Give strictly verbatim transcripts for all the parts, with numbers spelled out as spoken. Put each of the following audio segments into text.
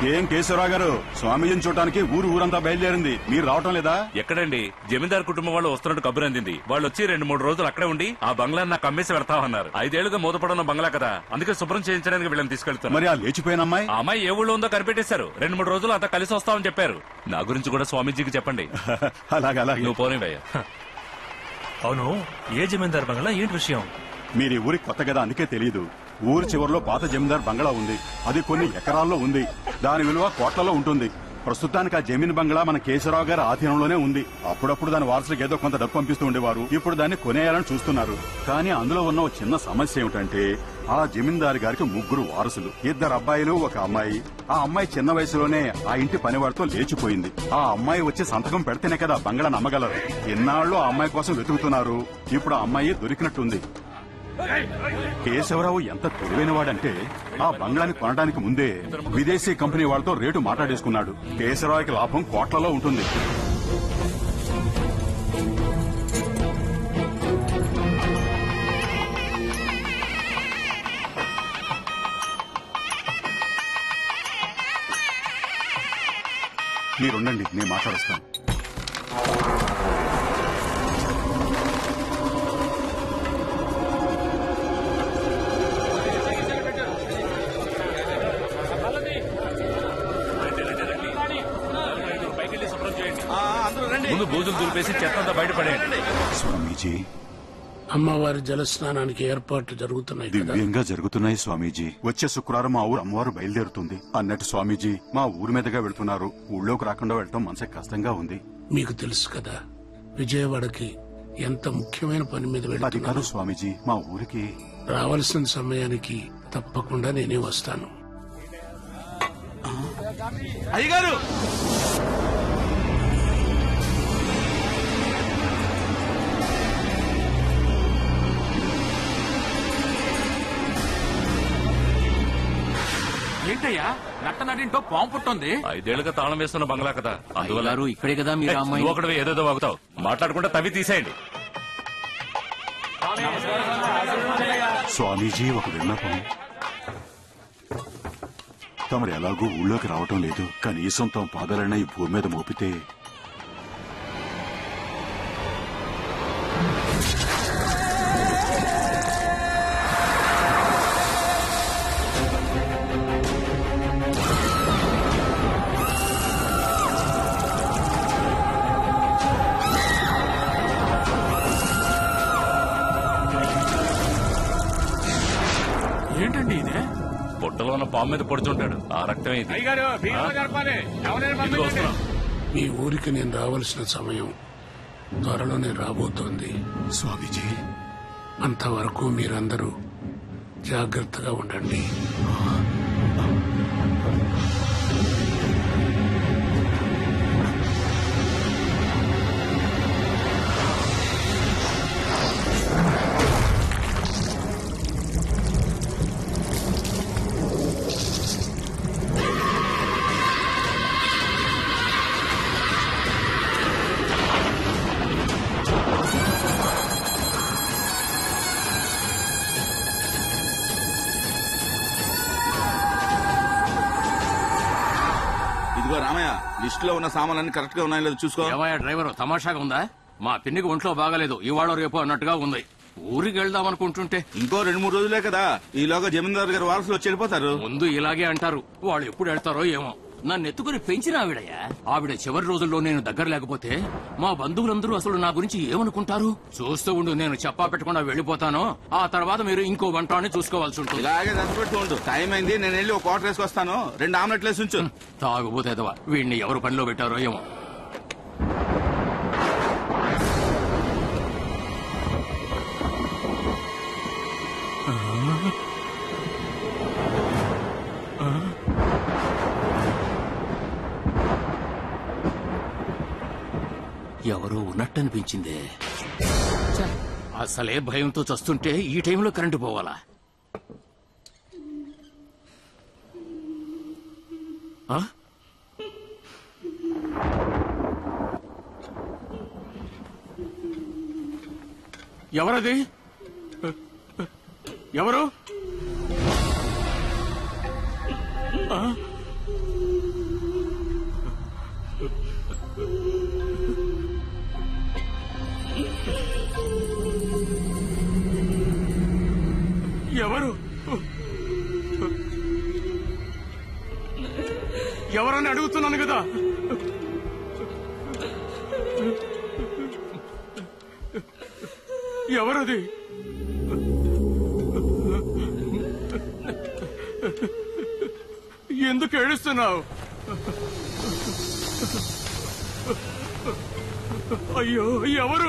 ఏం కేశవరావు గారు, స్వామీజీని చూడటానికి ఊరు ఊరంతా బయలుదేరింది, మీరు రావటం లేదా? ఎక్కడండి, జమీందార్ కుటుంబం వాళ్ళు వస్తున్నట్టు కబురు అందింది. వాళ్ళు వచ్చి రెండు మూడు రోజులు అక్కడే ఉండి ఆ బంగ్లా నాకు అమ్మేసి వెళ్తామన్నారు. ఐదేళ్లుగా మూతపడున్న బంగ్లా కదా, అందుకే శుభ్రం చేయించడానికి వీళ్ళని తీసుకెళ్తాను. మరి ఆ లేచిపోయిన అమ్మాయి? ఆ అమ్మాయి ఏ ఊళ్ళో ఉందో కనిపెట్టేశారు. రెండు మూడు రోజులు అంతా కలిసి వస్తామని చెప్పారు. నా గురించి కూడా స్వామీజీకి చెప్పండి. అలాగే అలాగే. నువ్వు పోనివయ్యా. అవును, ఏ జమీందార్ బంగ్లా, ఏంటి విషయం? మీరు ఊరి కొత్త కదా, అందుకే తెలియదు. ఊరి చివరిలో పాత జమీందార్ బంగ్లా ఉంది. అది కొన్ని ఎకరాల్లో ఉంది. దాని విలువ కోట్లలో ఉంటుంది. ప్రస్తుతానికి ఆ జమీన్ బంగ్లా మన కేశవరావు గారి ఆధీనంలోనే ఉంది. అప్పుడప్పుడు దాని వారసులకు ఏదో కొంత డబ్బు పంపిస్తూ ఉండేవారు. ఇప్పుడు దాన్ని కొనేయాలని చూస్తున్నారు. కానీ అందులో ఉన్న ఒక చిన్న సమస్య ఏమిటంటే, ఆ జమీందారు గారికి ముగ్గురు వారసులు, ఇద్దరు అబ్బాయిలు ఒక అమ్మాయి. ఆ అమ్మాయి చిన్న వయసులోనే ఆ ఇంటి పనివాడితో లేచిపోయింది. ఆ అమ్మాయి వచ్చి సంతకం పెడితేనే కదా బంగ్లా నమ్మగలరు. ఇన్నాళ్ళు ఆ అమ్మాయి కోసం వెతుకుతున్నారు. ఇప్పుడు ఆ అమ్మాయి దొరికినట్టుంది. కేశవరావు ఎంత తెలివైనవాడంటే, ఆ బంగ్లాని కొనడానికి ముందే విదేశీ కంపెనీ వాళ్ళతో రేటు మాట్లాడేసుకున్నాడు. కేశవరావుకి లాభం కోట్లలో ఉంటుంది. మీరుండండి, నేను మాట్లాడొస్తాను. ముందు బూజులు దులిపేసి చెత్తంతా బయటపడేయండి. స్వామీజీ, అమ్మవారి జలస్నానానికి ఏర్పాట్లు జరుగుతున్నాయి. దివ్యంగా జరుగుతున్నాయి స్వామీజీ. వచ్చే శుక్రవారం మా ఊరు అమ్మవారు బయలుదేరుతుంది. అన్నట్టు స్వామీజీ, మా ఊరు మీదుగా వెళ్తున్నారు. ఊళ్ళోకి రాకుండా వెళ్తాం మనసు కష్టంగా ఉంది. మీకు తెలుసు కదా, విజయవాడకి ఎంత ముఖ్యమైన పని మీద అది కాదు వెళ్తున్నారు. స్వామీజీ, మా ఊరికి రావాల్సిన సమయానికి తప్పకుండా నేనే వస్తాను. అయ్యగారు, ఏంటయ్యా నట్టనటింటో పాము పుట్టుంది? ఐదేళ్లుగా తాళం వేస్తున్న బంగ్లా కదా, అందువల్ల ఇక్కడే కదా మీరు అమ్మాయి. నువ్వు ఒకటి ఏదేదో వాగుతావు. మాట్లాడకుండా తవ్వి తీసేయండి. స్వామీజీ, ఒక విన్నపం. తమరు ఎలాగూ ఊళ్ళోకి రావటం లేదు. కనీసం తమ పాదాలైనా ఈ భూమి మీద మోపితే. ఏంటండి ఇదే? పొట్టలో ఉన్న పాము మీద పొడుచుంటాడు. ఆ రక్తమే ఇది. ఇదిగో వస్తున్నాం. మీ ఊరికి నేను రావాల్సిన సమయం త్వరలోనే రాబోతోంది. స్వామీజీ, అంతవరకు మీరందరూ జాగ్రత్తగా ఉండండి. ఇదిగో రామయ్య, లిస్ట్ లో ఉన్న సామాన్లన్నీ కరెక్ట్ గా ఉన్నాయో లేదో చూసుకో. ఏమయ్యా డ్రైవర్, తమాషాగా ఉందా? మా పిన్నికి ఒంట్లో బాగాలేదు, ఇవాళ రేపు అన్నట్టుగా ఉంది. ఊరికి వెళ్దాం అనుకుంటుంటే ఇంకో రెండు మూడు రోజులే కదా, ఈలోగా జమీందారు గారు వారసులు వచ్చి వెళ్ళిపోతారు. ముందు ఇలాగే అంటారు, వాళ్ళు ఎప్పుడు వెళ్తారో ఏమో. నన్ను ఎత్తుకుని పెంచిన ఆవిడయ్యా. ఆవిడ చివరి రోజుల్లో నేను దగ్గర లేకపోతే మా బంధువులందరూ అసలు నా గురించి ఏమనుకుంటారు? చూస్తూ ఉండు, నేను చెప్పా పెట్టకుండా వెళ్లిపోతాను. ఆ తర్వాత మీరు ఇంకో వంటాన్ని చూసుకోవాల్సి ఉంటుంది. ఇలాగే దశపెట్టు ఉండు. టైం అయింది, నేను వెళ్ళి ఒక క్వార్టర్ వేసుకొస్తాను. రెండు ఆమ్లెట్లు వేసి ఉంచు. తాగుబోతేదవా, వీడిని ఎవరు పనిలో పెట్టారో ఏమో. ఎవరో ఉన్నట్టనిపించిందే. అసలే భయంతో చస్తుంటే ఈ టైంలో కరెంటు పోవాలా? ఎవరది? ఎవరు? ఎవరని అడుగుతున్నాను కదా. ఎవరది? ఎందుకు ఏడుస్తున్నావు? అయ్యో ఎవరు?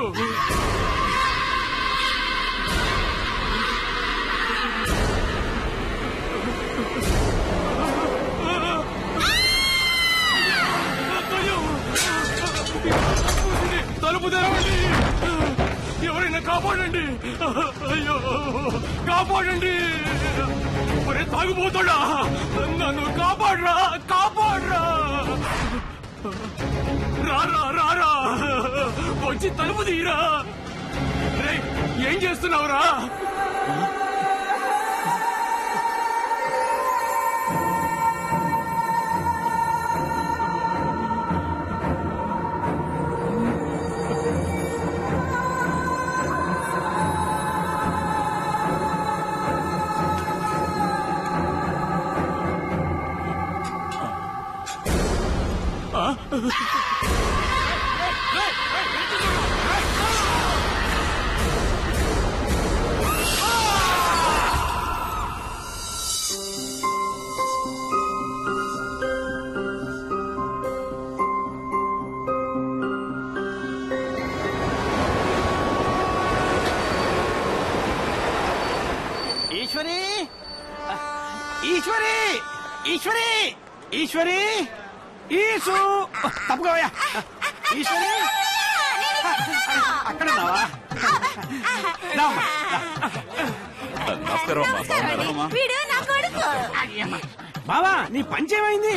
తలుపు తెరవండి, ఎవరైనా కాపాడండి. అయ్యో కాపాడండి. ఒరే తాగుపోతాడా, నన్ను కాపాడరా, కాపాడరా. రారా రారా, వచ్చి తలుపు తీరా. రేయ్, ఏం చేస్తున్నావురా? ఈశ్వరి, ఈశ్వరి, ఈశ్వరి, ఈశ్వరి, ఈసు తప్పుకోవయ్యా. ఈశ్వరి అక్కడ ఉన్నావా? నమస్కారం అమ్మా, బాగున్నారా? వీడు నా కొడుకు. బావా నీ పంచేమైంది?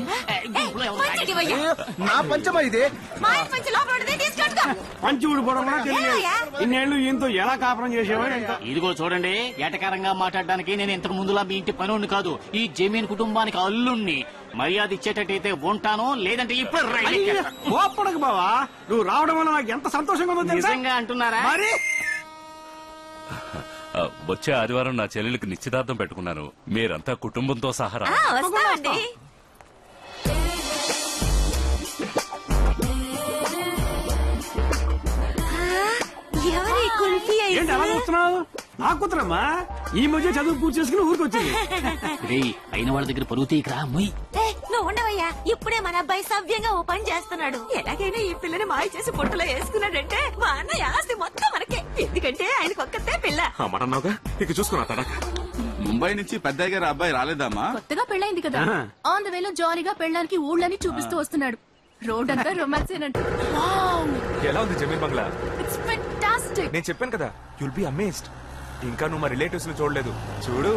నా పంచమా ఇది? మా ఇంటి పంచి లోపల ఉండదే తీసుకెట్టుకో. పంచి ఊడిపోవడం కూడా తెలియదు. ఇన్నేళ్లు ఈయనతో ఎలా కాపురం చేసేవా? ఇదిగో చూడండి, ఏటకారంగా మాట్లాడడానికి నేను ఇంతకు ముందులా మీ ఇంటి పనుండి కాదు, ఈ జమీన్ కుటుంబానికి అల్లుణ్ణి. మర్యాద ఇచ్చేటట్టయితే ఉంటాను, లేదంటే ఇప్పుడు రైలు ఎక్కేస్తాను. కోప్పడకు బావా, నువ్వు రావడం వల్ల నాకు ఎంత సంతోషంగా ఉందో తెలుసా? నిజంగా అంటున్నారా? మరి ఆ, వచ్చే ఆదివారం నా చెల్లెలికి నిశ్చితార్థం పెట్టుకున్నాను. మీరంతా కుటుంబంతో సహా ఆ, వస్తామండి. ఎవరి కుల్ఫీ ఏంటి అలా చూస్తున్నావు? నా కూతురమ్మా ఈ మధ్య చదువు పూర్తి చేసుకుని ఊరికి వచ్చింది. రేయ్, అయిన వాళ్ళ దగ్గర పరుగు తీయకరా మొయ్. నువ్వు ఉండవయ్యా, ఇప్పుడే మన అబ్బాయి సవ్యంగా ఓ పని చేస్తున్నాడు. ఎలాగైనా ఈ పిల్లని మాయ చేసి పొట్టులో వేసుకున్నాడంటే మా అన్నయ్య ఆస్తి మొత్తం మనకే. ఎందుకంటే ఆయనకు ఒక్కతే పిల్ల. మటన్నావుగా ఇక చూసుకున్నా. ముంబై నుంచి పెద్దయ్య గారి అబ్బాయి రాలేదమ్మా? కొత్తగా పెళ్ళైంది కదా, ఆన్ ద వేలో జాలీగా పెళ్ళడానికి ఊళ్ళని చూపిస్తూ వస్తున్నాడు. రోడ్ అంతా రొమాన్స్ ఏనంట. ఎలా ఉంది జమీన్ బంగ్లా? It's fantastic. నేను చెప్పాను కదా, యుల్ బి అమేజ్డ్. ఇంకా నువ్వు మా రిలేటివ్స్ ని చూడలేదు, చూడు.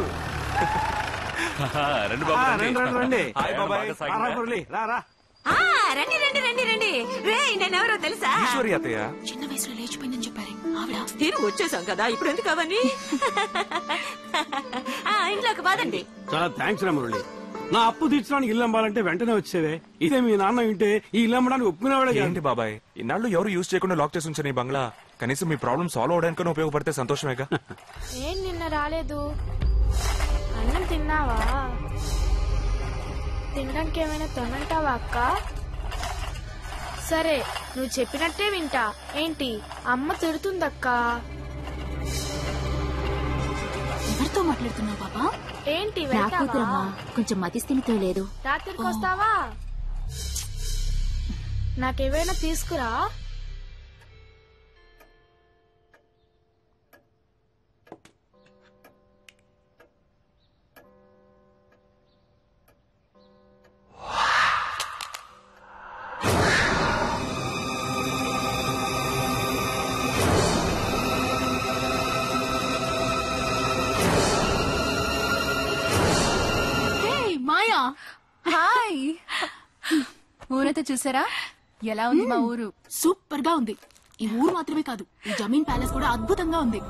రెండు బాబు రండి. రండి, రండి, రండి. హాయ్ బాబాయ్. బాగా సాగిందా? రా, మురళి, రా, రా. ఆ రండి రండి రండి రండి. రే నేనెవరో తెలుసా? ఈశ్వరి అత్తయ్య. చిన్న వయసులో లేచిపోయిందని చెప్పారు ఆవిడ. తిరిగి వచ్చేసాం కదా, ఇప్పుడు ఎందుకు అవన్నీ? ఆ ఇంట్లోకి పదండి. చాలా థ్యాంక్స్ రా మురళి. నా అప్పు తీర్చడానికి ఇల్లు అమ్మాలంటే వెంటనే వచ్చేవే. ఇదే మీ నాన్న వింటే ఈ ఇల్లు అమ్మడానికి ఒప్పుకునేవాడే కాదు. ఏంటి బాబాయ్, ఇన్నాళ్ళు ఎవరు యూజ్ చేయకుండా లాక్ చేసి ఉంచారు ఈ బంగ్లా. కనీసం మీ ప్రాబ్లం సాల్వ్ అవడానికి ఉపయోగపడితే సంతోషమేగా. ఏం నిన్న రాలేదు, అన్నం తిన్నావా? తినడానికి ఏమైనా తొనంటావా అక్క? సరే, నువ్వు చెప్పినట్టే వింటా. ఏంటి అమ్మ తిడుతుందక్క? ఎవరితో మాట్లాడుతున్నావు బాబా? ఏంటి రాకూతురమ్మా, కొంచెం మతిస్థిమితో లేదు. రాత్రికి వస్తావా? నాకేమైనా తీసుకురా. మాయా, హాయ్. ఊరైతే చూసారా? ఎలా ఉంది మా ఊరు? సూపర్ గా ఉంది. ఈ ఊరు మాత్రమే కాదు, ఈ జమీన్ ప్యాలెస్ కూడా అద్భుతంగా ఉంది.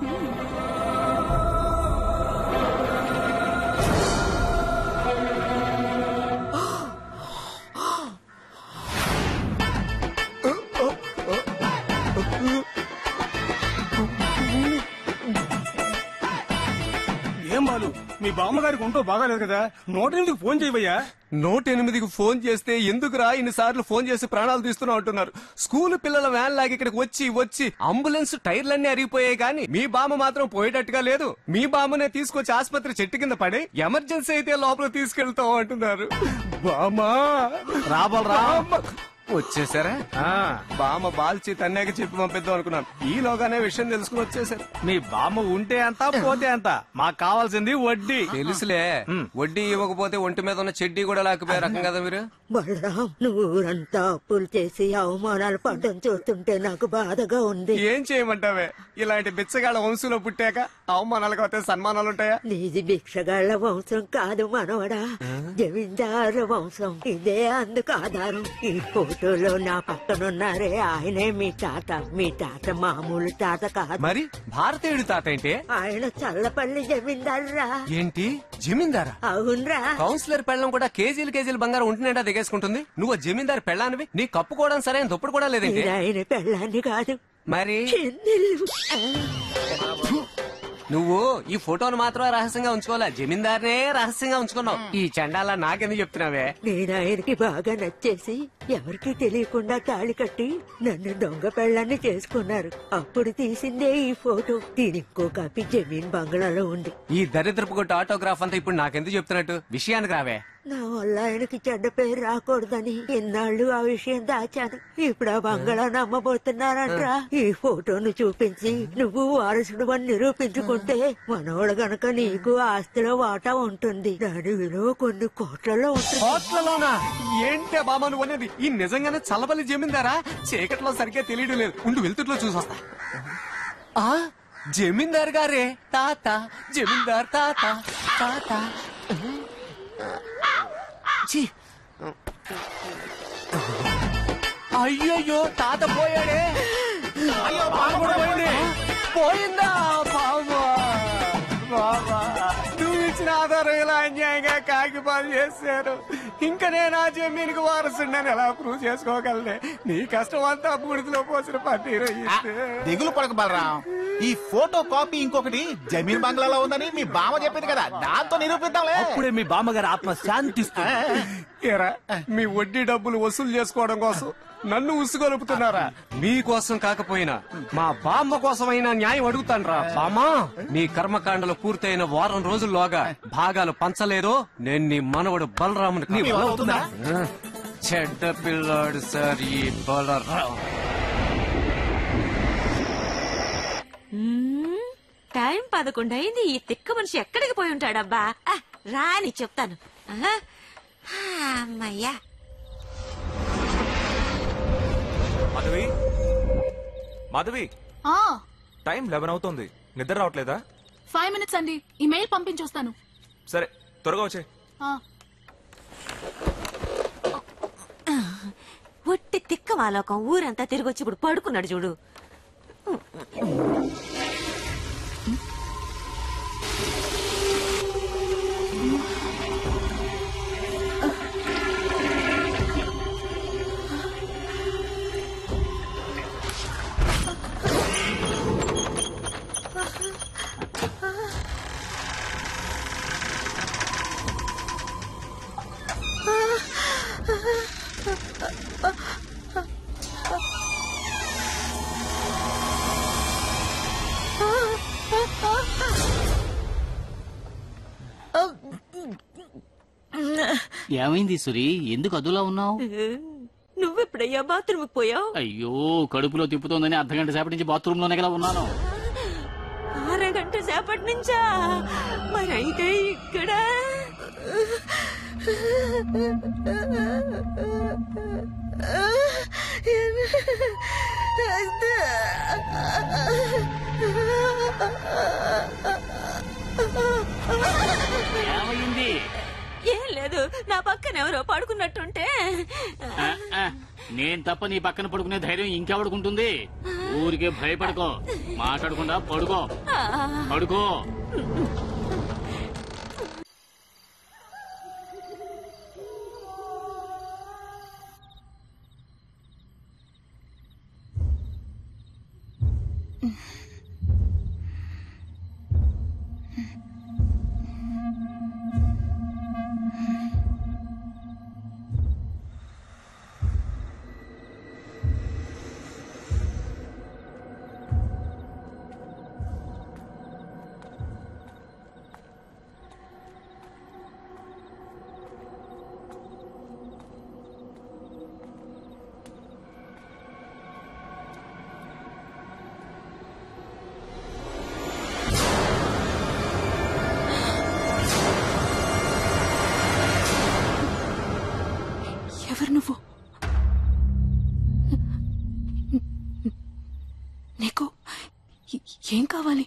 ఏం బాలు, మీ బామ్మగారికి ఒంటో బాగాలేదు కదా నూట ఎనిమిదికి ఫోన్ చేయవయ్యా. నూట ఎనిమిదికి ఫోన్ చేస్తే ఎందుకురా ఇన్నిసార్లు ఫోన్ చేసి ప్రాణాలు తీస్తున్నావు అంటున్నారు. స్కూల్ పిల్లల వ్యాన్ లాగా ఇక్కడికి వచ్చి వచ్చి అంబులెన్స్ టైర్లన్నీ అరిగిపోయాయి కానీ మీ బామ్మ మాత్రం పోయేటట్టుగా లేదు. మీ బామ్మనే తీసుకొచ్చి ఆసుపత్రి చెట్టు కింద పడి ఎమర్జెన్సీ అయితే లోపల తీసుకెళ్తాం అంటున్నారు. బామ్మా రాబోరా వచ్చేసారా? బామ్మ బాల్చి తన్నాక చెప్పి పంపిద్దాం అనుకున్నాను. ఈలోగానే విషయం తెలుసుకుని వచ్చేసారు. మీ బామ్మ ఉంటే అంత పోతే అంత మాకు కావాల్సింది వడ్డీ. తెలుసులే, వడ్డీ ఇవ్వకపోతే ఒంటి మీద ఉన్న చెడ్డీ కూడా లేకపోయే రకం కదా మీరు. బలరాం, నువ్వు ఊరంతా అప్పులు చేసి అవమానాలు పడ్డం చూస్తుంటే నాకు బాధగా ఉంది. ఏం చేయమంటావే, ఇలాంటి బిచ్చగాళ్ళ వంశంలో పుట్టాక అవమానాలు కాకపోతే సన్మానాలు ఉంటాయా? నీది భిక్షగాళ్ల వంశం కాదు మనవడా, జమీందారు వంశం. ఇదే అందుకు ఆధారం. ఈ ఫోటోలో నా పక్కనున్నారే ఆయనే మీ తాత. మీ తాత మామూలు తాత కాదు. మరి భారతీయుడి తాత ఏంటి? ఆయన చల్లపల్లి జమీందారురా. ఏంటి జమీందారా? అవునరా. కౌన్సిలర్ పెళ్ళం కూడా కేజీలు కేజీలు బంగారం ఉంటున్నాడా దిగేసుకుంటుంది. నువ్వు జమీందారు పెళ్ళానివి, నీ కప్పుకోవడం సరైన దుప్పుడు కూడా లేదండి. ఆయన పెళ్ళాన్ని కాదు మరి నువ్వు ఈ ఫోటోను మాత్రమే రహస్యంగా ఉంచుకోవాలా, జమీందారునే రహస్యంగా ఉంచుకున్నావు. ఈ చండాలా నాకెందుకు చెప్తున్నావే? నేను ఆయనకి బాగా నచ్చేసి ఎవరికి తెలియకుండా తాళి కట్టి నన్ను దొంగ పెళ్ళాన్ని చేసుకున్నారు. అప్పుడు తీసిందే ఈ ఫోటో. దీని ఇంకో కాపీ జమీన్ బంగ్లాలో ఉంది. ఈ దరిద్రపు కొట్టు ఆటోగ్రాఫ్ అంతా ఇప్పుడు నాకెందుకు చెప్తున్నట్టు? విషయానికి రావే. నా వల్ల ఆయనకి చెడ్డ పేరు రాకూడదని ఇన్నాళ్ళు ఆ విషయం దాచాను. ఇప్పుడు ఆ బంగ్లా నమ్మబోతున్నారంట్రా. ఈ ఫోటోను చూపించి నువ్వు వారసుడు అని నిరూపించుకుంటే మనోడు గనక నీకు ఆస్తిలో వాటా ఉంటుంది. దాని విలువ కొన్ని కోట్లలో ఉంటుంది. కోట్లలోనా? ఏంటే బాబా నువ్వు అనేది? ఈ నిజంగానే చల్లబల్లి జమీందారా? చీకట్లో సరిగ్గా తెలియడం లేదు. ఉండు వెళ్తుట్లో చూసొస్తా. ఆ జమీందార్ గారే తాత, జమీందార్ తాత తాత. అయ్యయ్యో తాత పోయాడే. అయ్యో బాబు కూడా పోయింది. పోయిందా బాబా? బాబా నువ్వు ఇచ్చిన ఆధారం ఇలా అన్యాయంగా కాకిపాలు చేశారు. ఇంకా నేను ఆ జమీన్కి వారసుండని ఎలా ప్రూవ్ చేసుకోగలనే? నీ కష్టం అంతా బూడిదలో పోసిన పన్నీరు. దిగులు పడక బలరాం, ఈ ఫోటో కాపీ ఇంకొకటి జమీన్ బంగ్లాలో ఉందని మీ బామ్మ చెప్పింది కదా, దాంతో నిరూపిద్దాంలే. అప్పుడే మీ బామ్మగారి ఆత్మ శాంతిస్తుంది. ఏరా మీ వడ్డీ డబ్బులు వసూలు చేసుకోవడం కోసం నన్ను ఉసుగొలుపుతున్నారా? మీకోసం కాకపోయినా మా బామ్మ కోసమైనా న్యాయం అడుగుతాను రా. బామ్మా, నీ కర్మకాండలు పూర్తయిన వారం రోజుల్లోగా భాగాలు పంచలేదో నేను నీ మనవడు బలరాముని. చెడ్డ పిల్లాడు సార్ ఈ బలరాం. టైం పదకొండు అయింది. ఈ తిక్క మనిషి ఎక్కడికి పోయి ఉంటాడబ్బా? రాని చెప్తాను. అమ్మయ్యా. మాధవి, మాధవి, టైం లెవెన్ అవుతుంది. నిద్ర రావట్లేదా? ఫైవ్ మినిట్స్ అండి, ఈ మెయిల్ పంపించొస్తాను. సరే త్వరగా వచ్చే. ఒట్టి తిక్క మాలోకం ఊరంతా తిరిగొచ్చి ఇప్పుడు పడుకున్నాడు చూడు. ఏమైంది సురి? ఎందుకు అదులా ఉన్నావు? నువ్వెప్పుడయ్యా బాత్రూమ్ పోయావు? అయ్యో కడుపులో తిప్పుతోందని అర్ధగంట సేపటి నుంచి బాత్రూమ్ లోనే కదా ఉన్నాను. అరగంట సేపటి నుంచా? మరైతే ఇక్కడ ఏమైంది? ఏం లేదు, నా పక్కన ఎవరో పడుకున్నట్టుంటే. నేను తప్ప నీ పక్కన పడుకునే ధైర్యం ఇంకెవడుకుంటుంది? ఊరికే భయపడుకో, మాట్లాడకుండా పడుకో. పడుకో. ఎవరు నువ్వు? నీకు ఏం కావాలి?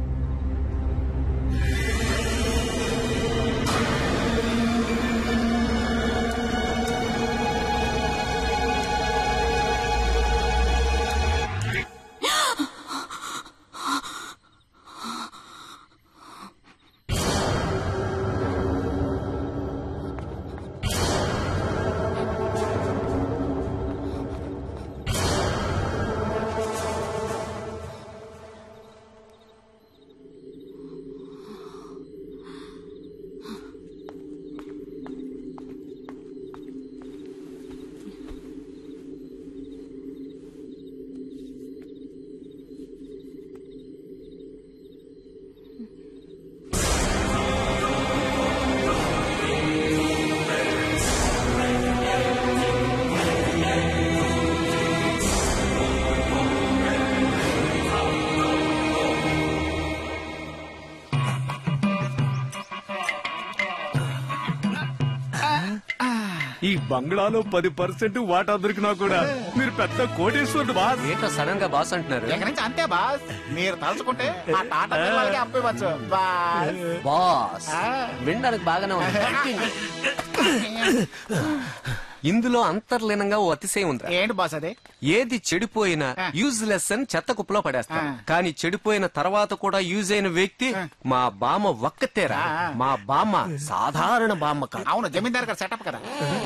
ఈ బంగ్లాలో పది పర్సెంట్ వాటా దొరికినా కూడా మీరు పెద్ద కోటేశ్వరుడు బాస్. ఏంటో సడన్ గా బాస్ అంటున్నారు? ఎక్కడి నుంచి అంతే బాస్. మీరు తలుచుకుంటే ఆ టాటా పిల్లలకి అప్పివచ్చు బాస్. బాస్ వినడానికి బాగానే ఉంది. ఇందులో అంతర్లీనంగా ఓ అతిశయం ఉంది. ఏంటి బాస్ అదే? ఏది చెడిపోయినా యూజ్లెస్ అని చెత్త కుప్పలో పడేస్తారు, కానీ చెడిపోయిన తర్వాత కూడా యూజ్ అయిన వ్యక్తి మా బామ్మ ఒక్కతేరా. మా బామ్మ సాధారణ బామ్మ కాదు. అవును, జమీందార్ గారు సెటప్ కదా.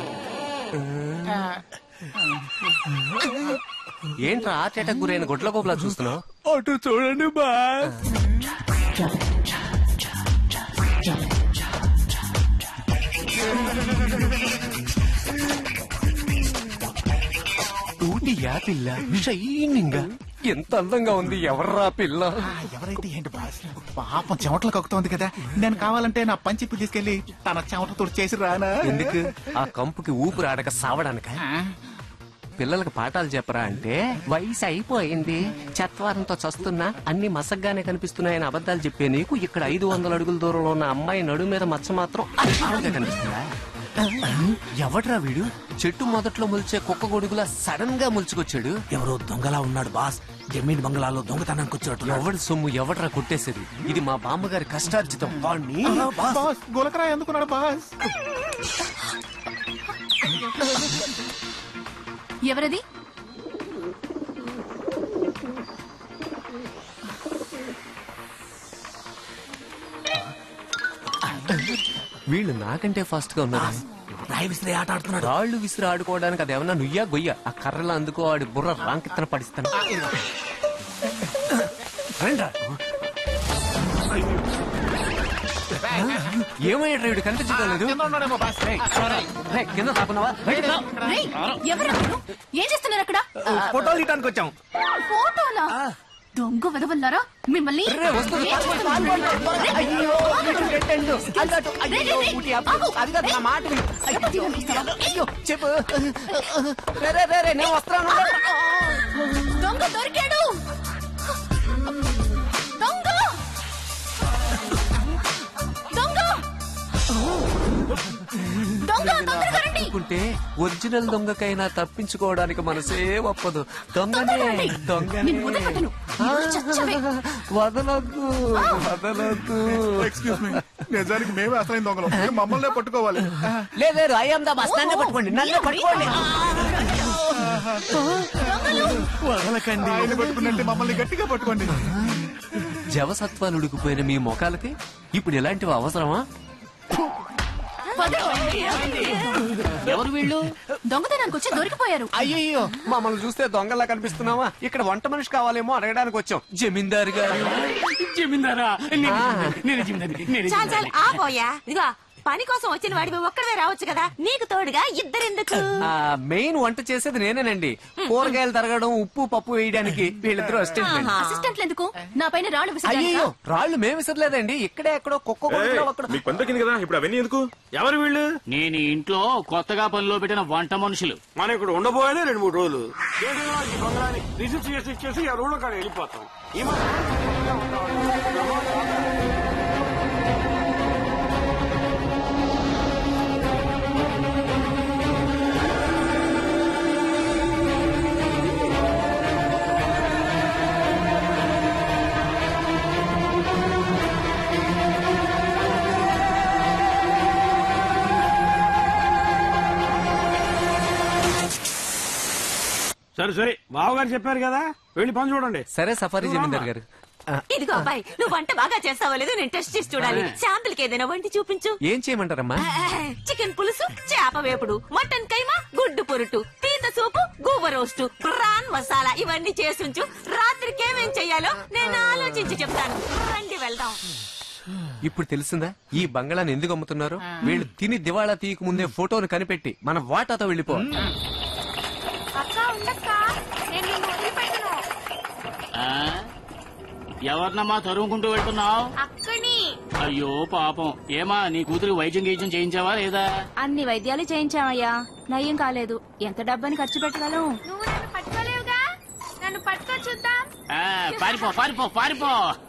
ఏంట్రా హార్ట్ అటాక్ గురైన గొడ్ల కోపలా చూస్తున్నావు? అటు చూడండి బాస్. పిల్ల షైనింగ్ ఎంత అందంగా ఉంది. ఎవర్రా పిల్ల? ఎవరైతే ఏంటి బాస్, పాపం చెమటలు కక్కుతోంది కదా. నేను కావాలంటే నా పంచిప్పి తీసుకెళ్లి తన చెమటతో చేసి రానా? ఎందుకు? ఆ కంపుకి ఊపిరి ఆడక సావడానిక? పిల్లలకు పాఠాలు చెప్పరా అంటే వయసు అయిపోయింది, చత్వారంతో చస్తున్నా, అన్ని మసగ్గానే కనిపిస్తున్నాయని అబద్ధాలు చెప్పే నీకు ఇక్కడ ఐదు వందల అడుగుల దూరంలో ఉన్న అమ్మాయి నడు మీద మచ్చ మాత్రం అద్భుతంగా కనిపిస్తుందా? ఎవడ్రా వీడు? చెట్టు మొదట్లో ముల్చే కుక్క గొడుగులా సడన్ గా ముల్చుకొచ్చాడు. ఎవరో దొంగలా ఉన్నాడు బాస్. జమీన్ బంగ్లాలో దొంగతనానికి వచ్చాడు. ఎవడి సొమ్ము ఎవడ్రా కొట్టేసేది? ఇది మా బామ్మగారి కష్టార్జితం. వాణ్ణి బాస్ గులకరా ఎందుకున్నాడు బాస్? ఎవరది? వీళ్ళు నాకంటే ఫాస్ట్ గా ఉన్నారు. రాయి విసిరి ఆట ఆడుతున్నాడు. రాళ్లు విసిరి ఆడుకోవడానికి అది ఏమన్నా నుయ్యా గొయ్య? ఆ కర్రలో అందుకో వాడి బుర్ర రాంకిత్తన పడిస్తాను. ఏమయ్యాడు వీడు? కనిపించలేదు. కింద తాకున్నావా? ఏం చేస్తున్నారు అక్కడ? ఫోటోలు తీయడానికి వచ్చాం. ఫోటోలా? దొంగ వదవల్లారా మిమ్మల్ని! చెప్పు. దొంగ దొరికాడు. దొంగ దొంగ దొంగ తొందరగా రండి. అనుకుంటే ఒరిజినల్ దొంగకైనా తప్పించుకోవడానికి మనసే ఒప్పదు. దొంగనే దొంగనే. వదలొద్దు వదలొద్దు. ఎక్స్క్యూజ్ మీ, నిజానికి మేమే అసలైన దొంగలు. మమ్మల్నే పట్టుకోవాలి. లేదు లేదు, అయ్యాం దా బస్. నన్నే పట్టుకోండి, నన్నే పట్టుకోండి. వదలకండి. ఆయన పట్టుకున్నట్టే మమ్మల్ని గట్టిగా పట్టుకోండి. జవసత్వాలు ఉడికిపోయిన మీ మొఖాలకి ఇప్పుడు ఇలాంటివి అవసరమా? ఎవరు వీళ్ళు? దొంగతనానికి వచ్చి దొరికిపోయారు. అయ్యో, మమ్మల్ని చూస్తే దొంగలా కనిపిస్తున్నావా? ఇక్కడ వంట మనిషి కావాలేమో అడగడానికి వచ్చాం. జమీందారు గారు. జమీందారా? నేను జమీందారి. చాలు చాలు ఆపోయా. ఇదిగో పని కోసం వచ్చిన వాడివి ఒక్కడే రావచ్చు కదా, నీకు తోడుగా ఇద్దరెందుకు? మెయిన్ వంట చేసేది నేనేనండి. కూరగాయలు తరగడం, ఉప్పు పప్పు వేయడానికి వీళ్ళిద్దరూ అసిస్టెంట్. అసిస్టెంట్లు ఎందుకు? నా పైన రాళ్ళు విసిరారు. అయ్యో, రాళ్ళు మేము విసరలేదండి. ఇక్కడే ఎక్కడో కుక్క మీకు పని దొరికింది కదా, ఇప్పుడు అవన్నీ ఎందుకు? ఎవరు వీళ్ళు? నేను ఇంట్లో కొత్తగా పనిలో పెట్టిన వంట మనుషులు. మనం ఇక్కడ ఉండబోయేదే రెండు మూడు రోజులు. రిజిస్టర్ చేసి ఇచ్చేసి ఆ రూమ్ కాడ వెళ్ళిపోతాం. సరే సరే బావగారు చెప్పారు కదా వెళ్ళి పని చూడండి. సరే సఫారీ జమీందార్ గారు. ఇదిగో అబ్బాయి, నువ్వు వంట బాగా చేస్తావో లేదో నేను టెస్ట్ చేసి చూడాలి. శాంపుల్ కి ఏదైనా వంటి చూపించు. ఏం చేయమంటారమ్మా? చికెన్ పులుసు, చేప వేపుడు, మటన్ కైమా, గుడ్డు పొరుటు, పీత సూపు, గూబ రోస్టు, ప్రాన్ మసాలా ఇవన్నీ చేసుంచు. రాత్రికి ఏమేం చెయ్యాలో నేను ఆలోచించి చెప్తాను. రండి వెళ్దాం. ఇప్పుడు తెలిసిందా ఈ బంగాళాన్ని ఎందుకు అమ్ముతున్నారు? వీళ్ళు తిని దివాళా తీయక ముందే ఫోటోను కనిపెట్టి మన వాటాతో వెళ్ళిపో. ఎవరినమ్మా తరుముకుంటూ వెళ్తున్నావు? అక్కని. అయ్యో పాపం. ఏమా నీ కూతురు వైద్యం గీద్యం చేయించావా లేదా? అన్ని వైద్యాలు చేయించామయ్యా, నయ్యం కాలేదు. ఎంత డబ్బని ఖర్చు పెట్టగలం? నువ్వు నన్ను పట్టుకోలేవుగా, నన్ను పట్టుకో చూద్దాం. పారిపో పారిపో పారిపో.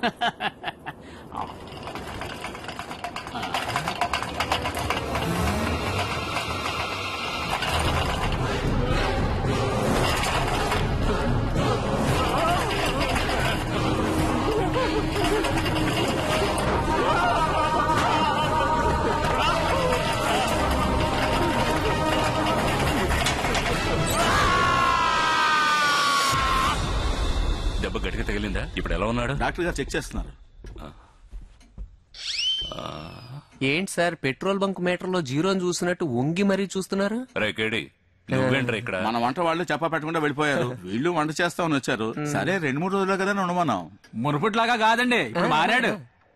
దెబ్బ గట్టిగా తగిలిందా? ఇప్పుడు ఎలా ఉన్నాడు? డాక్టర్ గారు చెక్ చేస్తున్నారు. ఏంటి సార్ పెట్రోల్ బంక్ మీటర్ లో జీరోని చూసినట్టు వంగి మరీ చూస్తున్నారు? రే కేడి, నువ్వేంట్రా ఇక్కడ? మన వంట వాళ్ళు చెప్పా పెట్టకుండా వెళ్ళిపోయారు. వీళ్ళు వంట చేస్తామని వచ్చారు. సరే రెండు మూడు రోజులు కదా ఉండమన్నాం. మునుపుట్లాగా కాదండి, ఇప్పుడు మారాడు.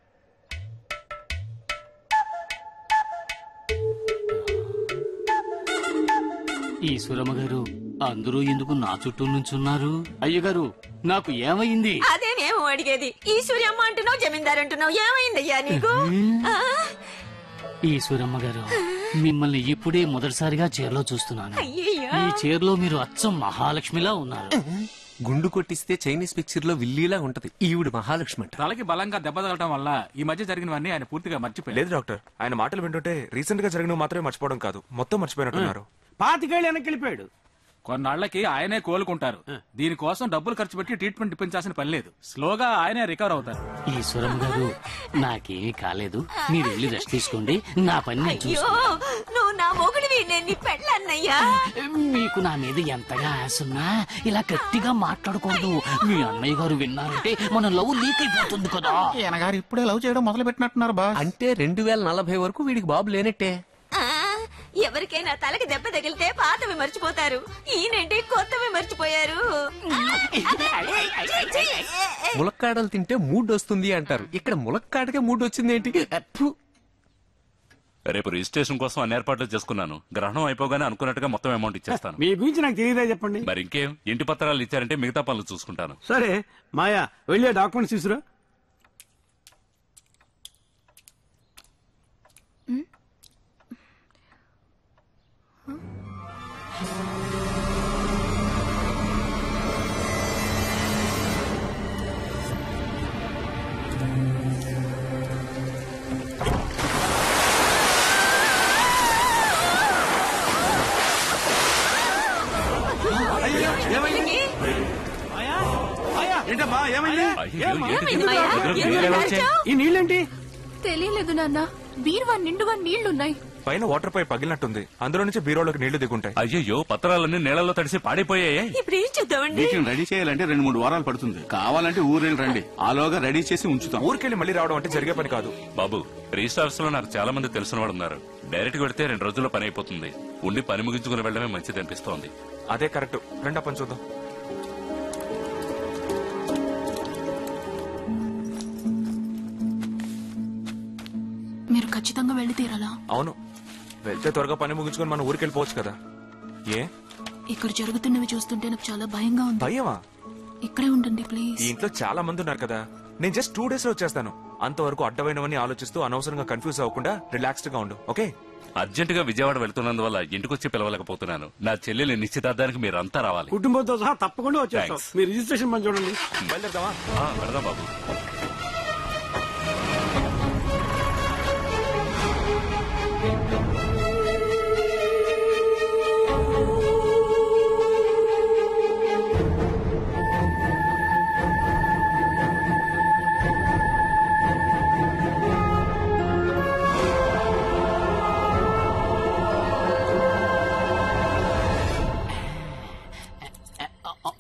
ఈశ్వరమ్మ గారు, అందరూ ఎందుకు నా చుట్టూ నుంచున్నారు? అయ్యగారు, నాకు ఏమైంది? అదేనేమో అడిగేది. ఈశ్వర్యమ్మ అంటున్నావు, జమీందార్ అంటున్నావు, ఏమైందయ్యా నీకు? ఈశ్వరమ్మ గారు, మిమ్మల్ని ఇప్పుడే మొదటిసారిగా చీరలో చూస్తున్నాను. అయ్యయ్యో. ఈ చీరలో మీరు అచ్చం మహాలక్ష్మిలా ఉన్నారు. గుండు కొట్టిస్తే చైనీస్ పిక్చర్ లో విల్లీలా ఉంటది. ఈవిడ మహాలక్ష్మి అంట. తలకి బలంగా దెబ్బ తగలటం వల్ల ఈ మధ్య జరిగినవన్నీ ఆయన పూర్తిగా మర్చిపోయారు. లేదు డాక్టర్, ఆయన మాటలు వింటుంటే రీసెంట్ గా జరిగినవి మాత్రమే మర్చిపోవడం కాదు, మొత్తం మర్చిపోయినట్టున్నారు. పాతికేళ్ళు వెనక్కి వెళ్ళిపోయాడు. కొన్నాళ్లకి ఆయనే కోలుకుంటారు. దీనికోసం డబ్బులు ఖర్చు పెట్టి ట్రీట్మెంట్ ఇప్పించాల్సిన పని లేదు. స్లోగా ఆయనే రికవర్ అవుతారు. ఈశ్వరమ్మ గారు, నాకేమీ కాలేదు. మీరు వెళ్ళి రెస్ట్ తీసుకోండి. నా పని నేను అయ్యో, చూసుకుంటా. నువ్వు నా మొగుడివి, నేను నీ పెళ్ళన్నయ్యా. మీకు నా మీద ఎంతగా ఆశున్నా ఇలా గట్టిగా మాట్లాడకూడదు. మీ అన్నయ్య గారు విన్నారంటే మన లవ్ లీక్ అయిపోతుంది కదా. ఈయన గారు ఇప్పుడే లవ్ చేయడం మొదలు పెట్టినట్టున్నారు బా. అంటే రెండు వేల నలభై వరకు వీడికి బాబు లేనట్టే. ఆ, ఎవరికైనా తలకి దెబ్బ తగిలితే పాతవి మర్చిపోతారు. ఈయనంటే కొత్తవి మర్చిపోయారు. ములక్కాడలు తింటే మూడ్ వస్తుంది అంటారు. ఇక్కడ ములక్కాడకే మూడ్ వచ్చింది ఏంటి? రేపు రిజిస్ట్రేషన్ కోసం అన్ని ఏర్పాట్లు చేసుకున్నాను. గ్రహణం అయిపోగానే అనుకున్నట్టుగా మొత్తం అమౌంట్ ఇచ్చేస్తాను. మీ గురించి నాకు తెలియదే చెప్పండి. మరి ఇంకేం, ఇంటి పత్రాలు ఇచ్చారంటే మిగతా పనులు చూసుకుంటాను. సరే మాయా, వెళ్ళే డాక్యుమెంట్స్ తీసురా. ఏంటమ్మా ఏమైంది? ఈ నీళ్ళేంటి? తెలియలేదు నాన్న, బీరువా నిండుగా నీళ్లున్నాయి. పైన వాటర్ పైప్ పగిలినట్టుంది, అందులో నుంచి బీరోలోకి నీళ్లు దిగుంటాయి. అయ్యో, పత్రాలన్నీ నీళ్లలో తడిసి పాడైపోయాయి. ఇప్పుడు ఏం చేద్దామండి? వీటిని రెడీ చేయాలంటే రెండు మూడు వారాలు పడుతుంది. కావాలంటే ఊరెళ్ళి రండి, ఆలోగా రెడీ చేసి ఉంచుతాం. ఊరికెళ్ళి మళ్ళీ రావడం అంటే జరిగే పని కాదు బాబు. రిజిస్టర్ ఆఫీస్ లో నాకు చాలా మంది తెలిసిన వాళ్ళు ఉన్నారు. డైరెక్ట్ గా వెళ్తే రెండు రోజుల్లో పని అయిపోతుంది. ఉండి పని ముగించుకుని వెళ్ళడమే మంచిది అనిపిస్తోంది. అదే కరెక్ట్. రెండో పని చూద్దాం. మీరు ఖచ్చితంగా వెళ్ళి తీరాలా? అవును, వెళ్తే త్వరగా పని ముగించుకొని మనం ఊరికి వెళ్ళిపోవచ్చు కదా. ఏ ఇక్కడ జరుగుతున్నవి చూస్తుంటే నాకు చాలా భయంగా ఉంది. భయమా? ఇక్కడే ఉండండి ప్లీజ్. ఈ ఇంట్లో చాలా మంది ఉన్నారు కదా. నేను జస్ట్ టూ డేస్ లో వచ్చేస్తాను. అంతవరకు అడ్డమైనవన్నీ ఆలోచిస్తూ అనవసరంగా కన్ఫ్యూజ్ అవ్వకుండా రిలాక్స్డ్ గా ఉండు, ఓకే? అర్జెంట్ గా విజయవాడ వెళ్తున్నందువల్ల ఇంటికొచ్చి పిలవలేకపోతున్నాను. నా చెల్లెలి నిశ్చితార్థానికి మీరంతా రావాలి. కుటుంబంతో సహా తప్పకుండా వచ్చేస్తాం. మీ రిజిస్ట్రేషన్ పని చూడండి. బయలుదేరదామా? వెళదాం బాబు.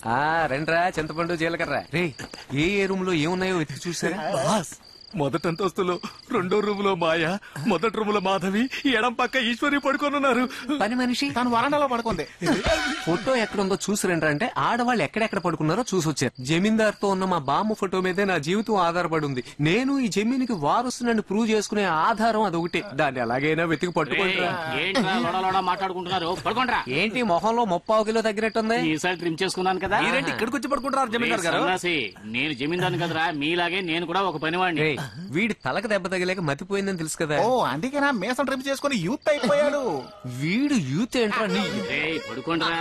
ఆ రండ్రా చింతపండు జీలకర్ర రే ఏ ఏ రూమ్ లో ఏమున్నాయో వెతికి చూసారా? మొదటి అంతస్తులో రెండో రూమ్ లో మాయ, మొదటి రూమ్ లో మాధవి, ఎడం పక్క ఈశ్వరి పడుకొని ఉన్నారు. పని మనిషి తను వరండాలో పడుకుంది. ఫోటో ఎక్కడుందో చూసి రండి అంటే ఆడవాళ్ళు ఎక్కడెక్కడ పడుకున్నారో చూసి వచ్చారు. జమీందార్ తో ఉన్న మా బామ్మ ఫోటో మీదే నా జీవితం ఆధారపడి ఉంది. నేను ఈ జమీన్కి వారసునని ప్రూవ్ చేసుకునే ఆధారం అదొకటే. దాన్ని ఎలాగైనా వెతికి పట్టుకుంటారా? ఏంట్రా లోడ లోడ మాట్లాడుకుంటున్నారు? పడుకోండ్రా. ఏంటి మొహంలో ముప్పావు కిలో తగ్గినట్టుంది? ఈసారి ట్రిమ్ చేసుకున్నాను కదా. మీరేంటి ఇక్కడికి వచ్చి పడుకుంటారు జమీందార్ గారు? సన్నాసి, నేను జమీందారుని కదరా, మీలాగే నేను కూడా ఒక పనివాడిని. రేయ్, వీడి తలకు దెబ్బ తగిలేక మతిపోయిందని తెలుసు కదా. ఓ అందుకేనా మేసం ట్రిప్ చేసుకుని యూత్ అయిపోయాడు. వీడు యూత్ ఏంట్రా నీ? ఏయ్, పడుకోండ్రా.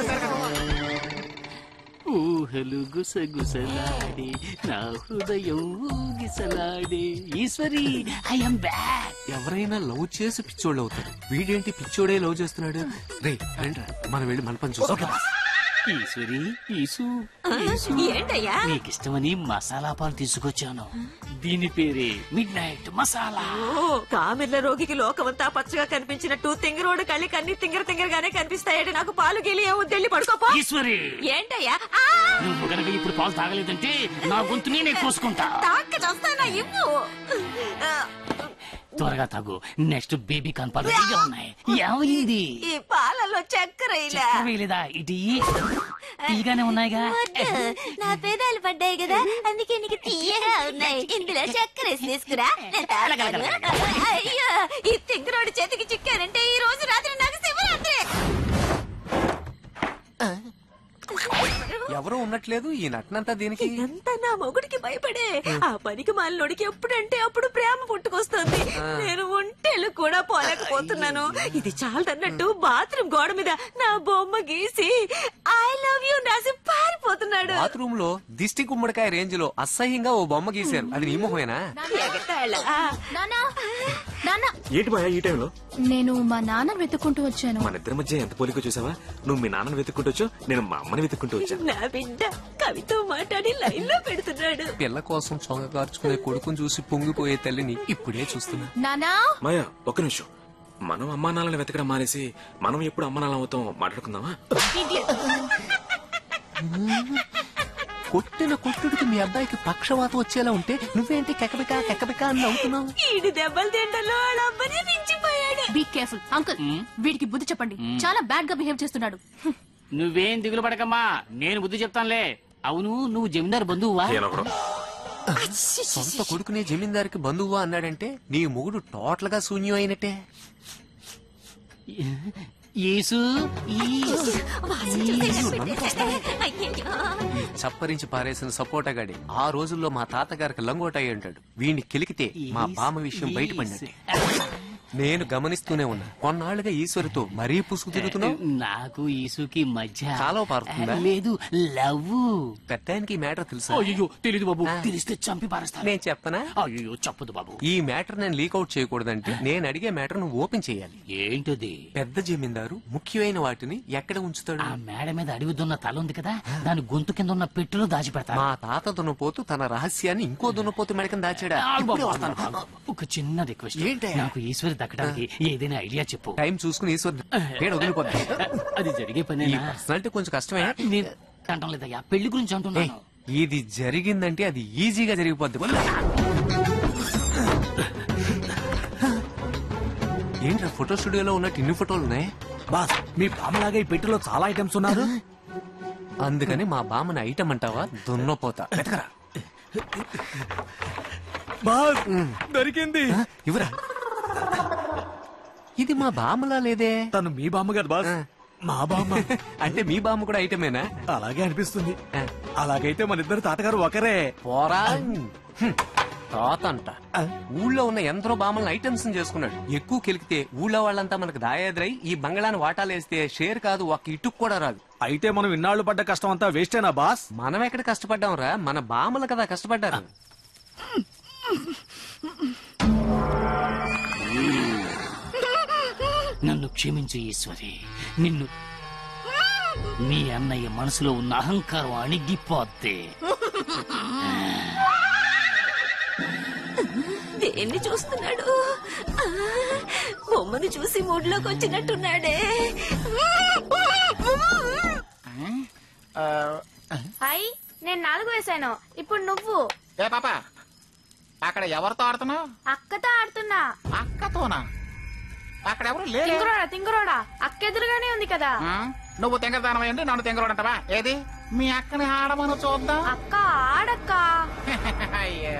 ఊహలు గుసగుసలాడే నా హృదయం ఊగిసలాడే ఈశ్వరి ఐ యామ్ బ్యాక్. ఎవరైనా లవ్ చేసి పిచ్చోళ్ళు అవుతారు. వీడేంటి పిచ్చోడే లవ్ చేస్తున్నాడు? రే రండి మనం వెళ్ళి మన పని చూస్తాం. ఈశ్వరి ఈసు ఏంటయ్యా? నీకిష్టమని మసాలా పాలు తీసుకొచ్చాను. దీని పేరే మిడ్ నైట్ మసాలా. ఓ, కామిర్ల రోగికి లోకమంతా పచ్చగా కనిపించినట్టు తింగరోడు కళ్ళి కన్ని తింగర తింగరగానే కనిపిస్తాయట. నాకు పాలు గెలి ఏముద్ది, పడుకోపో. ఈశ్వరి ఏంటయ్యా? నువ్వు గనక ఇప్పుడు పాలు తాగలేదంటే నా గొంతుని నేను కోసుకుంటా. తాక్క చేస్తానా? ఇవ్వు. త్వరగా తాగు. నెక్స్ట్ బేబీ కాన్ పాలు రెడీగా ఉన్నాయి. ఏమైంది? ఈ పాలలో చక్కెర ఇలా చక్కెర వేయలేదా? ఇటు తీగానే ఉన్నాయిగా. నా పేదాలు పడ్డాయి కదా, అందుకే నీకు తీయగా ఉన్నాయి. ఇందులో చక్కెర వేసి తీసుకురా. నేను తాగను. అయ్యో, ఈ తింగరోడి చేతికి చిక్కానంటే ఈ రోజు రాత్రి నాకు శివరాత్రి. ఎవరో ఉన్నట్లేదు ఈ నటనంతా దీనికి. ఇదంతా నా మొగుడికి భయపడే. ఆ పనికి మాలినోడికి ఎప్పుడంటే అప్పుడు ప్రేమ పుట్టుకొస్తుంది. నేను ఒంటేలు కూడా పోలేకపోతున్నాను. ఇది చాలదన్నట్టు బాత్రూమ్ గోడ మీద నా బొమ్మ గీసి ఐ లవ్ యూ రాసి పారిపోతున్నాడు. బాత్రూమ్ లో దిష్టి గుమ్మడికాయ రేంజ్ లో అసహ్యంగా ఓ బొమ్మ గీశారు. అది నీ మొహమేనా? ఏంటి మాయా ఈ టైంలో? నేను మా నాన్న వెతుక్కుంటూ వచ్చాను. మన ఇద్దరి మధ్య ఎంత పోలికో చూసావా? నువ్వు మీ నాన్నని వెతుక్కుంటూ వచ్చావు, నేను మా అమ్మని వెతుక్కుంటూ వచ్చాను. నా బిడ్డ కవితో మాట్లాడి లైన్ లో పెడుతున్నాడు. పిల్ల కోసం చొంగ కార్చుకునే కొడుకుని చూసి పొంగిపోయే తల్లిని ఇప్పుడే చూస్తున్నా. నానా మాయా ఒక్క నిమిషం. మనం అమ్మా నాన్నని వెతకడం మానేసి మనం ఎప్పుడు అమ్మా నాన్న అవుతాం మాట్లాడుకుందామా? కొట్టిన కొట్టుడికి మీ అబ్బాయికి పక్షవాతం వచ్చేలా ఉంటే నువ్వేంటి కెకబిక కెకబిక అని నవ్వుతున్నావు? ఈడు దెబ్బలు తింటలో వాళ్ళమ్మని మించిపోయాడు. Be careful uncle. వీడికి బుద్ధి చెప్పండి. చాలా బ్యాడ్ గా బిహేవ్ చేస్తున్నాడు. నువ్వేం దిగులు పడకమ్మా, నేను బుద్ధి చెప్తానులే. అవును, నువ్వు జమీందారు బంధువువా? సొంత కొడుకునే జమీందారికి బంధువా అన్నాడంటే నీ మొగుడు టోటల్ గా శూన్యం అయినట్టే. యేసు చప్పరించి పారేసిన సపోటగాడి ఆ రోజుల్లో మా తాతగారికి లంగోటాయి అంటాడు. వీడిని కెలికితే మా బామ్మ విషయం బయటపడినట్టే. నేను గమనిస్తూనే ఉన్నా. కొన్నాళ్ళుగా ఈశ్వరితో మరీ పుసుకు తిరుగుతున్నావు. నాకు ఈసుకి మధ్య కాలువ పారుతుందా? లేదు, లవ్. పెద్దానికి ఈ మ్యాటర్ తెలుసా? అయ్యో తెలీదు బాబు. తెలిస్తే చంపి పారేస్తా. నేను చెప్పనా? అయ్యో చెప్పదు బాబు. ఈ మ్యాటర్ నేను లీక్అవుట్ చేయకూడదంటే నేను అడిగే మ్యాటర్ నువ్వు ఓపెన్ చేయాలి. ఏంటది? పెద్ద జమీందారు ముఖ్యమైన వాటిని ఎక్కడ ఉంచుతాడు? ఆ మేడ మీద అడివి దున్న తల ఉంది కదా, దాని గొంతు కింద ఉన్న పెట్టులో దాచిపెడతా. మా తాత దున్నపోతు తన రహస్యాన్ని ఇంకో దున్నపోతు మెడకని దాచాడా? ఒక చిన్న రిక్వెస్ట్. ఏంటి? నాకు ఈశ్వరి దక్కడానికి ఏదైనా ఐడియా చెప్పు. టైం చూసుకుని ఈశ్వర్ వదిలిపోతా. అది జరిగే పని. పర్సనాలిటీ కొంచెం కష్టమే. నేను అంటాం లేదయ్యా, పెళ్లి గురించి అంటున్నాను. ఇది జరిగిందంటే అది ఈజీగా జరిగిపోద్ది. ఏంట్రా ఫోటో స్టూడియోలో ఉన్నట్టు ఇన్ని ఫోటోలు ఉన్నాయి? బాస్, మీ బామ్మలాగా ఈ పెట్టెలో చాలా ఐటమ్స్ ఉన్నారు. అందుకని మా బామ్మని ఐటమ్ అంటావా? దున్నపోతా. వెతకరా. బాస్ దొరికింది. ఇవరా. ఇది మా బామ్మలా లేదే. తను మీ బామ్మ కదా బాస్, మా బామ్మ. అంటే మీ బామ్మ కూడా ఐటమేనా? అలాగే అనిపిస్తుంది. అలాగైతే మన ఇద్దరు తాతగారు ఒకరే. పోరా తాత అంట. ఊళ్ళో ఉన్న ఎందరో బామ్మలను ఐటమ్స్ చేసుకున్నాడు. ఎక్కువ కెలికితే ఊళ్ళో వాళ్ళంతా మనకు దాయాద్రై ఈ బంగ్లాన్ని వాటాలేస్తే షేర్ కాదు ఒక ఇటుకు కూడా రాదు. అయితే మనం ఇన్నాళ్లు పడ్డ కష్టం అంతా వేస్టేనా బాస్? మనం ఎక్కడ కష్టపడ్డాం రా, మన బామ్మలు కదా కష్టపడ్డారు. నన్ను క్షమించు ఈశ్వరి. నిన్ను మీ అన్నయ్య మనసులో ఉన్న అహంకారం అణిగిపోద్ది. దేన్ని చూస్తున్నాడు? బొమ్మను చూసి మూడ్లోకి వచ్చినట్టున్నాడే. నేను నాలుగు వేసాను. ఇప్పుడు నువ్వు. ఏ పాప అక్కడ ఎవరితో ఆడుతున్నావు? అక్కతో ఆడుతున్నా. అక్కతోనా? అక్కడ ఎవరు లేరు. తింగరోడా తింగరోడా అక్క ఎదురుగానే ఉంది కదా. నువ్వు తెంగరదానం అయ్యండి, నన్ను తెంగరోడు అంటావా? ఏది మీ అక్కని ఆడమను చూద్దాం. అక్క ఆడక్క. అయ్యో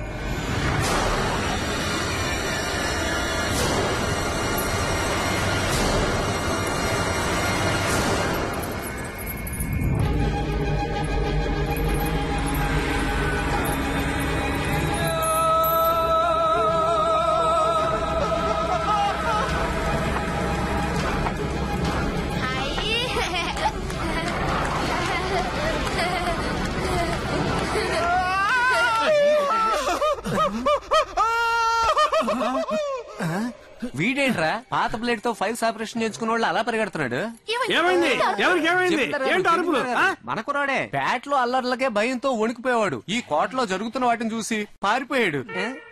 వీడేంట్రా పాత ప్లేట్ తో ఫైల్స్ ఆపరేషన్ చేసుకున్న వాళ్ళు అలా పరిగెడుతున్నాడు? ఏమైంది? ఎవరికి ఏమైంది? ఏంటి అరుపులు? ఆ? మన కురాడే బ్యాట్ లో అల్లర్లకే భయంతో వణికిపోయేవాడు ఈ కోటలో జరుగుతున్న వాటిని చూసి పారిపోయాడు.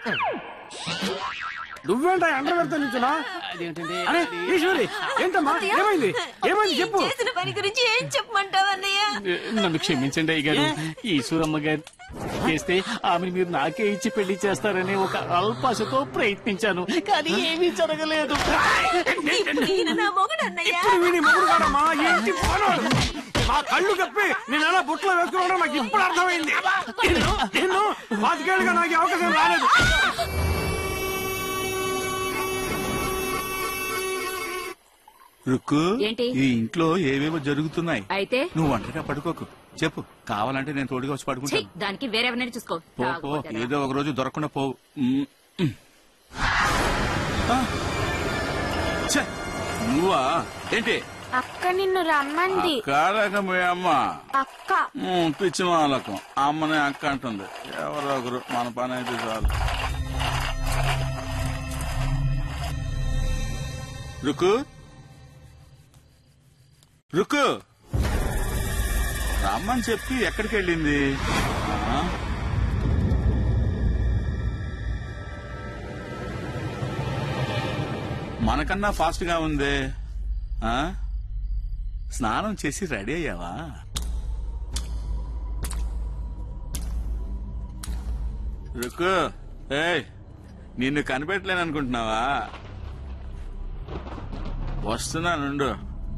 నువ్వేంటా అండర్ పెడతా నిల్చున్నా? అరే ఈశ్వరి ఏంటమ్మా ఏమైంది? ఏమైంది చెప్పు. చేసిన పని గురించి ఏం చెప్పమంటావు అన్నయ్య? నన్ను క్షమించండి అయ్యగారు. ఈశ్వరమ్మ గారు చేస్తే ఆమెను మీరు నాకే ఇచ్చి పెళ్లి చేస్తారని ఒక అల్పాశతో ప్రయత్నించాను, కానీ ఏమీ జరగలేదు. ఇప్పుడు వీడి మొగుడు కాడమ్మా ఏంటి పోనాడు? మా కళ్ళు కప్పి నేను ఎలా బుట్లో వేసుకోవడం నాకు ఇప్పుడు అర్థమైంది. నేను పాతికేళ్ళుగా నాకు ఈ అవకాశం రాలేదు. రుక్కు ఏంటి? ఈ ఇంట్లో ఏవేవో జరుగుతున్నాయి. అయితే నువ్వు ఒంటరిగా పడుకోకు, చెప్పు. కావాలంటే నేను తోడుగా వచ్చి ఛీ, పడుకుంటాను. దానికి వేరెవరినైనా చూసుకో. పో పో, ఏదో ఒక రోజు దొరకకుండా పోవు. ఉమ్, ఉమ్. ఆ. ఛే, నువ్వా? ఏంటి అక్క నిన్ను రమ్మంది. కాదక మీ అమ్మ అక్క ఉమ్, పిచ్చి మాలకం అమ్మనే అక్క అంటుంది. ఎవరో ఒకరు మన పని అయితే చాలు. రుక్కు రుక్కు రమ్మని చెప్పి ఎక్కడికి వెళ్ళింది? ఆ? మనకన్నా ఫాస్ట్ గా ఉంది. ఆ? స్నానం చేసి రెడీ అయ్యావా? రుక్కు ఏయ్, నిన్ను కనిపెట్టలేననుకుంటున్నావా? వస్తున్నానుండు.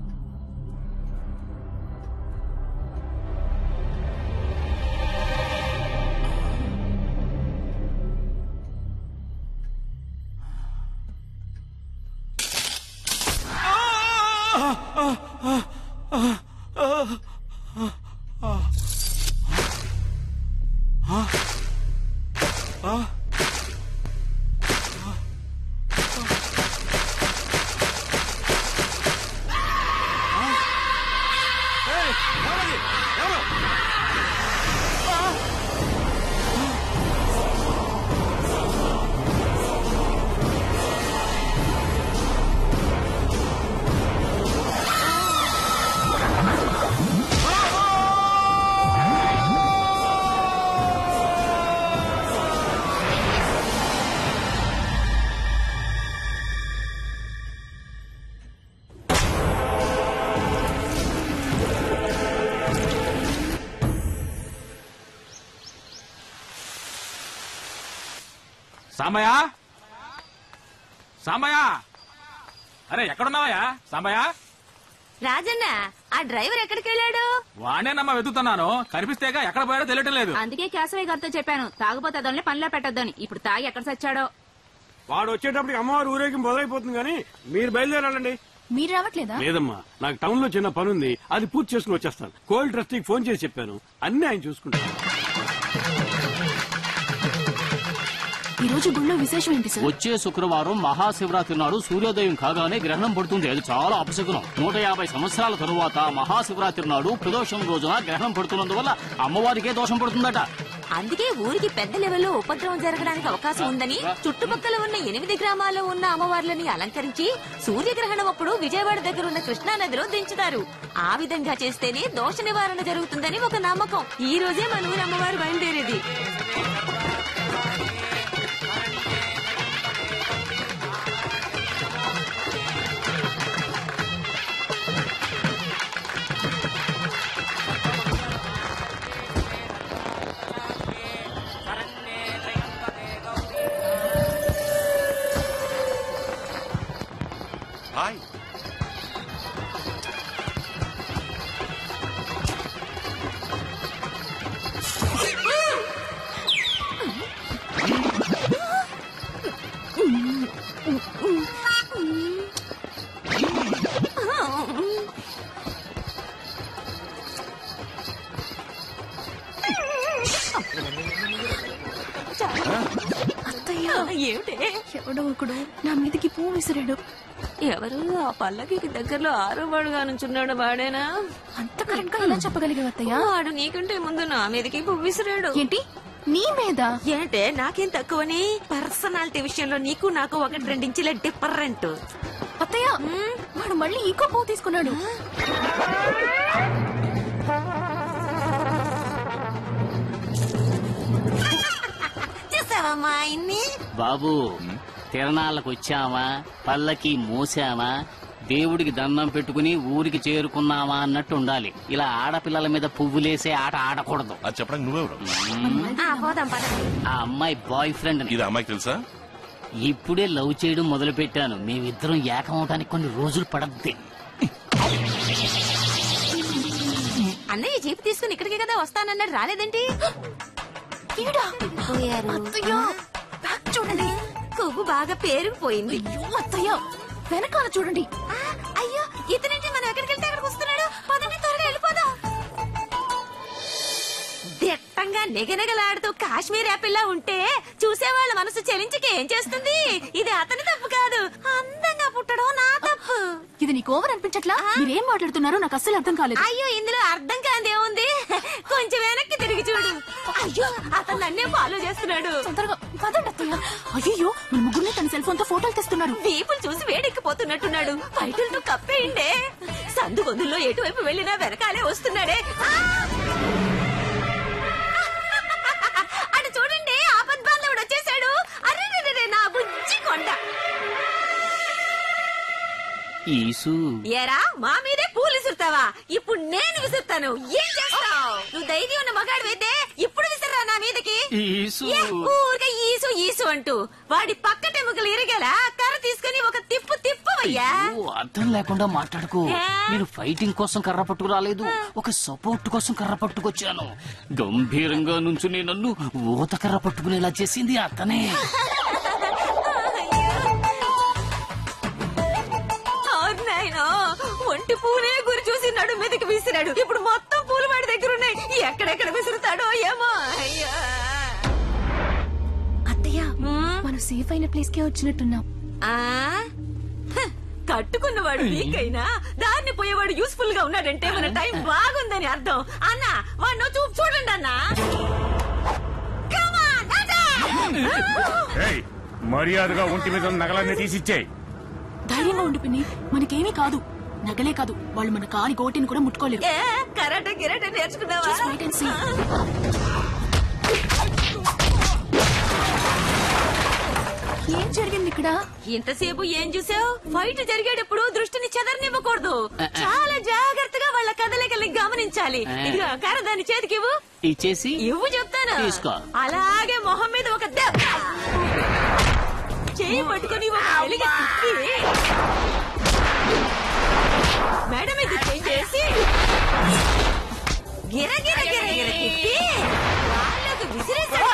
సాంబయ్య సాంబయ్య అరే ఎక్కడున్నావయ్యా సాంబయ్య? రాజన్న ఆ డ్రైవర్ ఎక్కడికి వెళ్ళాడు? వాణ్ణేనమ్మా వెతుకుతున్నాను, కనిపిస్తేగా ఎక్కడ పోయాడో తెలియటం లేదు. అందుకే కేశవయ్య గారితో చెప్పాను తాగుపోతే అదొల్ని పనిలో పెట్టొద్దని. ఇప్పుడు తాగి ఎక్కడ సచ్చాడో. వాడు వచ్చేటప్పటికి అమ్మవారు ఊరేగింపు మొదలైపోతుంది కానీ మీరు బయలుదేరాలండి. మీరు రావట్లేదా? లేదమ్మా, నాకు టౌన్ లో చిన్న పని ఉంది, అది పూర్తి చేసుకుని వచ్చేస్తాను. కోల్డ్ ట్రస్టీకి ఫోన్ చేసి చెప్పాను, అన్ని ఆయన చూసుకుంటాను. ఈ రోజు గుళ్ళో విశేషం ఏంటి సార్? వచ్చే శుక్రవారం మహాశివరాత్రి నాడు సూర్యోదయం కాగానే గ్రహణం పడుతుంది. అది చాలా అపశకునం. నూట యాభై సంవత్సరాల తరువాత మహాశివరాత్రి నాడు ప్రదోషం రోజున గ్రహణం పడుతున్నందువల్ల అమ్మవారికే దోషం పడుతుందట. అందుకే ఊరికి పెద్ద లెవెల్లో ఉపద్రవం జరగడానికి అవకాశం ఉందని చుట్టుపక్కల ఉన్న ఎనిమిది గ్రామాల్లో ఉన్న అమ్మవార్లని అలంకరించి సూర్యగ్రహణం అప్పుడు విజయవాడ దగ్గర ఉన్న కృష్ణా నదిలో దించుతారు. ఆ విధంగా చేస్తేనే దోష నివారణ జరుగుతుందని ఒక నమ్మకం. ఈ రోజే మన ఊరి అమ్మవారు బయలుదేరేది. ఏమిటే? ఎవడో ఒకడు నా మీదకి పువ్వు విసిరాడు. ఎవరు ఆ పల్లకి దగ్గరలో ఆరో వాడుగా నుంచున్నాడు? వాడేనా? అంత కరెక్ట్ గా ఎలా చెప్పగలిగావు అత్తయ్య? వాడు నీకంటే ముందు నా మీదకి పువ్వు విసిరాడు. ఏంటి నీ మీద? ఏంటే నాకేం తక్కువని? పర్సనాలిటీ విషయంలో నీకు నాకు ఒకటి రెండించులే డిఫరెంట్. అత్తయ్య వాడు మళ్ళీ ఇంకో పువ్వు తీసుకున్నాడు. చూసావమ్మా ఇన్ని? బాబు తిరణాలకు వచ్చామా, పల్లకి మోసామా, దేవుడికి దండం పెట్టుకుని ఊరికి చేరుకున్నామా అన్నట్టు ఉండాలి. ఇలా ఆడపిల్లల మీద పువ్వులేసే ఆట ఆడకూడదు. అది చెప్పడానికి నువ్వెవరు? ఆ అమ్మాయి బాయ్ ఫ్రెండ్. ఇది అమ్మాయికి తెలుసా? ఇప్పుడే లవ్ చేయడం మొదలు పెట్టాను. మేమిద్దరం ఏకమవడానికి కొన్ని రోజులు పడద్ది. అన్నయ్య జీప్ తీసుకుని ఇక్కడికి కదా వస్తానన్నాడు, రాలేదేంటి? చూడండి కొవ్వు బాగా పేరుకుపోయింది. అత్తయ్య వెనకాల చూడండి. అయ్యో ఇతనేంటి మనం ఎక్కడికి వెళ్తే అక్కడికి వస్తున్నాడు? పదండి త్వరగా వెళ్ళిపోదాం. దిట్టంగా నిగనిగలాడుతూ కాశ్మీర్ యాపిల్లా ఉంటే చూసేవాళ్ళ మనసు చెలించకి ఏం చేస్తుంది? ఇది అతని తప్పు కాదు, అందంగా పుట్టడం నా తప్పు. ఇది నీకు ఓవర్ అనిపించట్లా? మీరేం మాట్లాడుతున్నారో నాకు అస్సలు అర్థం కాలేదు. అయ్యో ఇందులో అర్థం కాదే ఉంది. కొంచెం వెనక్కి తిరిగి చూడు. అయ్యో అతను నన్నే ఫాలో చేస్తున్నాడు. తొందరగా పదండి అత్తయ్య. అయ్యో మన ముగ్గురిని తన సెల్ ఫోన్ తో ఫోటోలు తెస్తున్నారు. వీపులు చూసి వేడెక్కిపోతున్నట్టున్నాడు. బయటలతో కప్పేయండే. సందు గొంతుల్లో ఎటువైపు వెళ్ళినా వెనకాలే వస్తున్నాడే. అటు చూడండి, ఆపద్బాంధవుడు వచ్చేసాడు. అరే నా బుజ్జి కొండ. ఈసు ఏరా మా మీదే పూలు విసురుతావా? ఇప్పుడు నేను విసురుతాను. ఏం చేస్తావు? నువ్వు ధైర్యం ఉన్న మగాడివైతే ఇప్పుడు విసిర్రా నా మీదకి. ఈసు. ఏ, ఊరికే ఈసు ఈసు అంటూ వాడి పక్కటెముకలు ఇరిగేలా కర్ర తీసుకుని ఒక తిప్పు తిప్పవయ్యా. ఓ, అర్థం లేకుండా మాట్లాడుకో. నేను ఫైటింగ్ కోసం కర్ర పట్టుకు రాలేదు, ఒక సపోర్ట్ కోసం కర్ర పట్టుకొచ్చాను. గంభీరంగా నుంచుని నన్ను ఊత కర్ర పట్టుకునేలా చేసింది అతనే. ఒంటి పూలే గురి చూసి నడు మీదకి విసిరాడు. ఇప్పుడు మొత్తం పూలు వాడి దగ్గర ఉన్నాయి. ఎక్కడెక్కడ విసురుతాడో ఏమో. అయ్యా అత్తయ్య మనం సేఫ్ అయిన ప్లేస్ కే వచ్చినట్టున్నాం. ఆ కట్టుకున్నవాడు నీకైనా దాన్ని పోయేవాడు యూస్ఫుల్ గా ఉన్నాడంటే మన టైం బాగుందని అర్థం. అన్న వాడు చూపు చూడండి అన్న. మర్యాదగా ఒంటి మీద నగలన్నీ తీసిచ్చేయి. ధైర్యంగా ఉండి పిన్ని, మనకేమీ కాదు. నగలే కాదు, వాళ్ళు మన కాలి గోటిని కూడా ముట్టుకోలేరు. కరాటే గిరాటే నేర్చుకున్నావా? ఏం జరిగింది ఇక్కడ? ఇంతసేపు ఏం చూసావు? ఫైట్ జరిగేటప్పుడు దృష్టిని చెదరనివ్వకూడదు. చాలా జాగ్రత్తగా వాళ్ళ కదలికల్ని గమనించాలి. ఇదిగో కర్ర దాని చేతికి ఇవ్వు. ఇచ్చేసి ఇవ్వు చెప్తాను. తీసుకో. అలాగే మొహం మీద ఒక దెబ్బ. చేయి పట్టుకుని ఒక వెలిగి తిప్పి మేడం ఇది చేసి గిర గిర గిర గిర తిప్పి వాళ్ళకు విసిరేసాడు.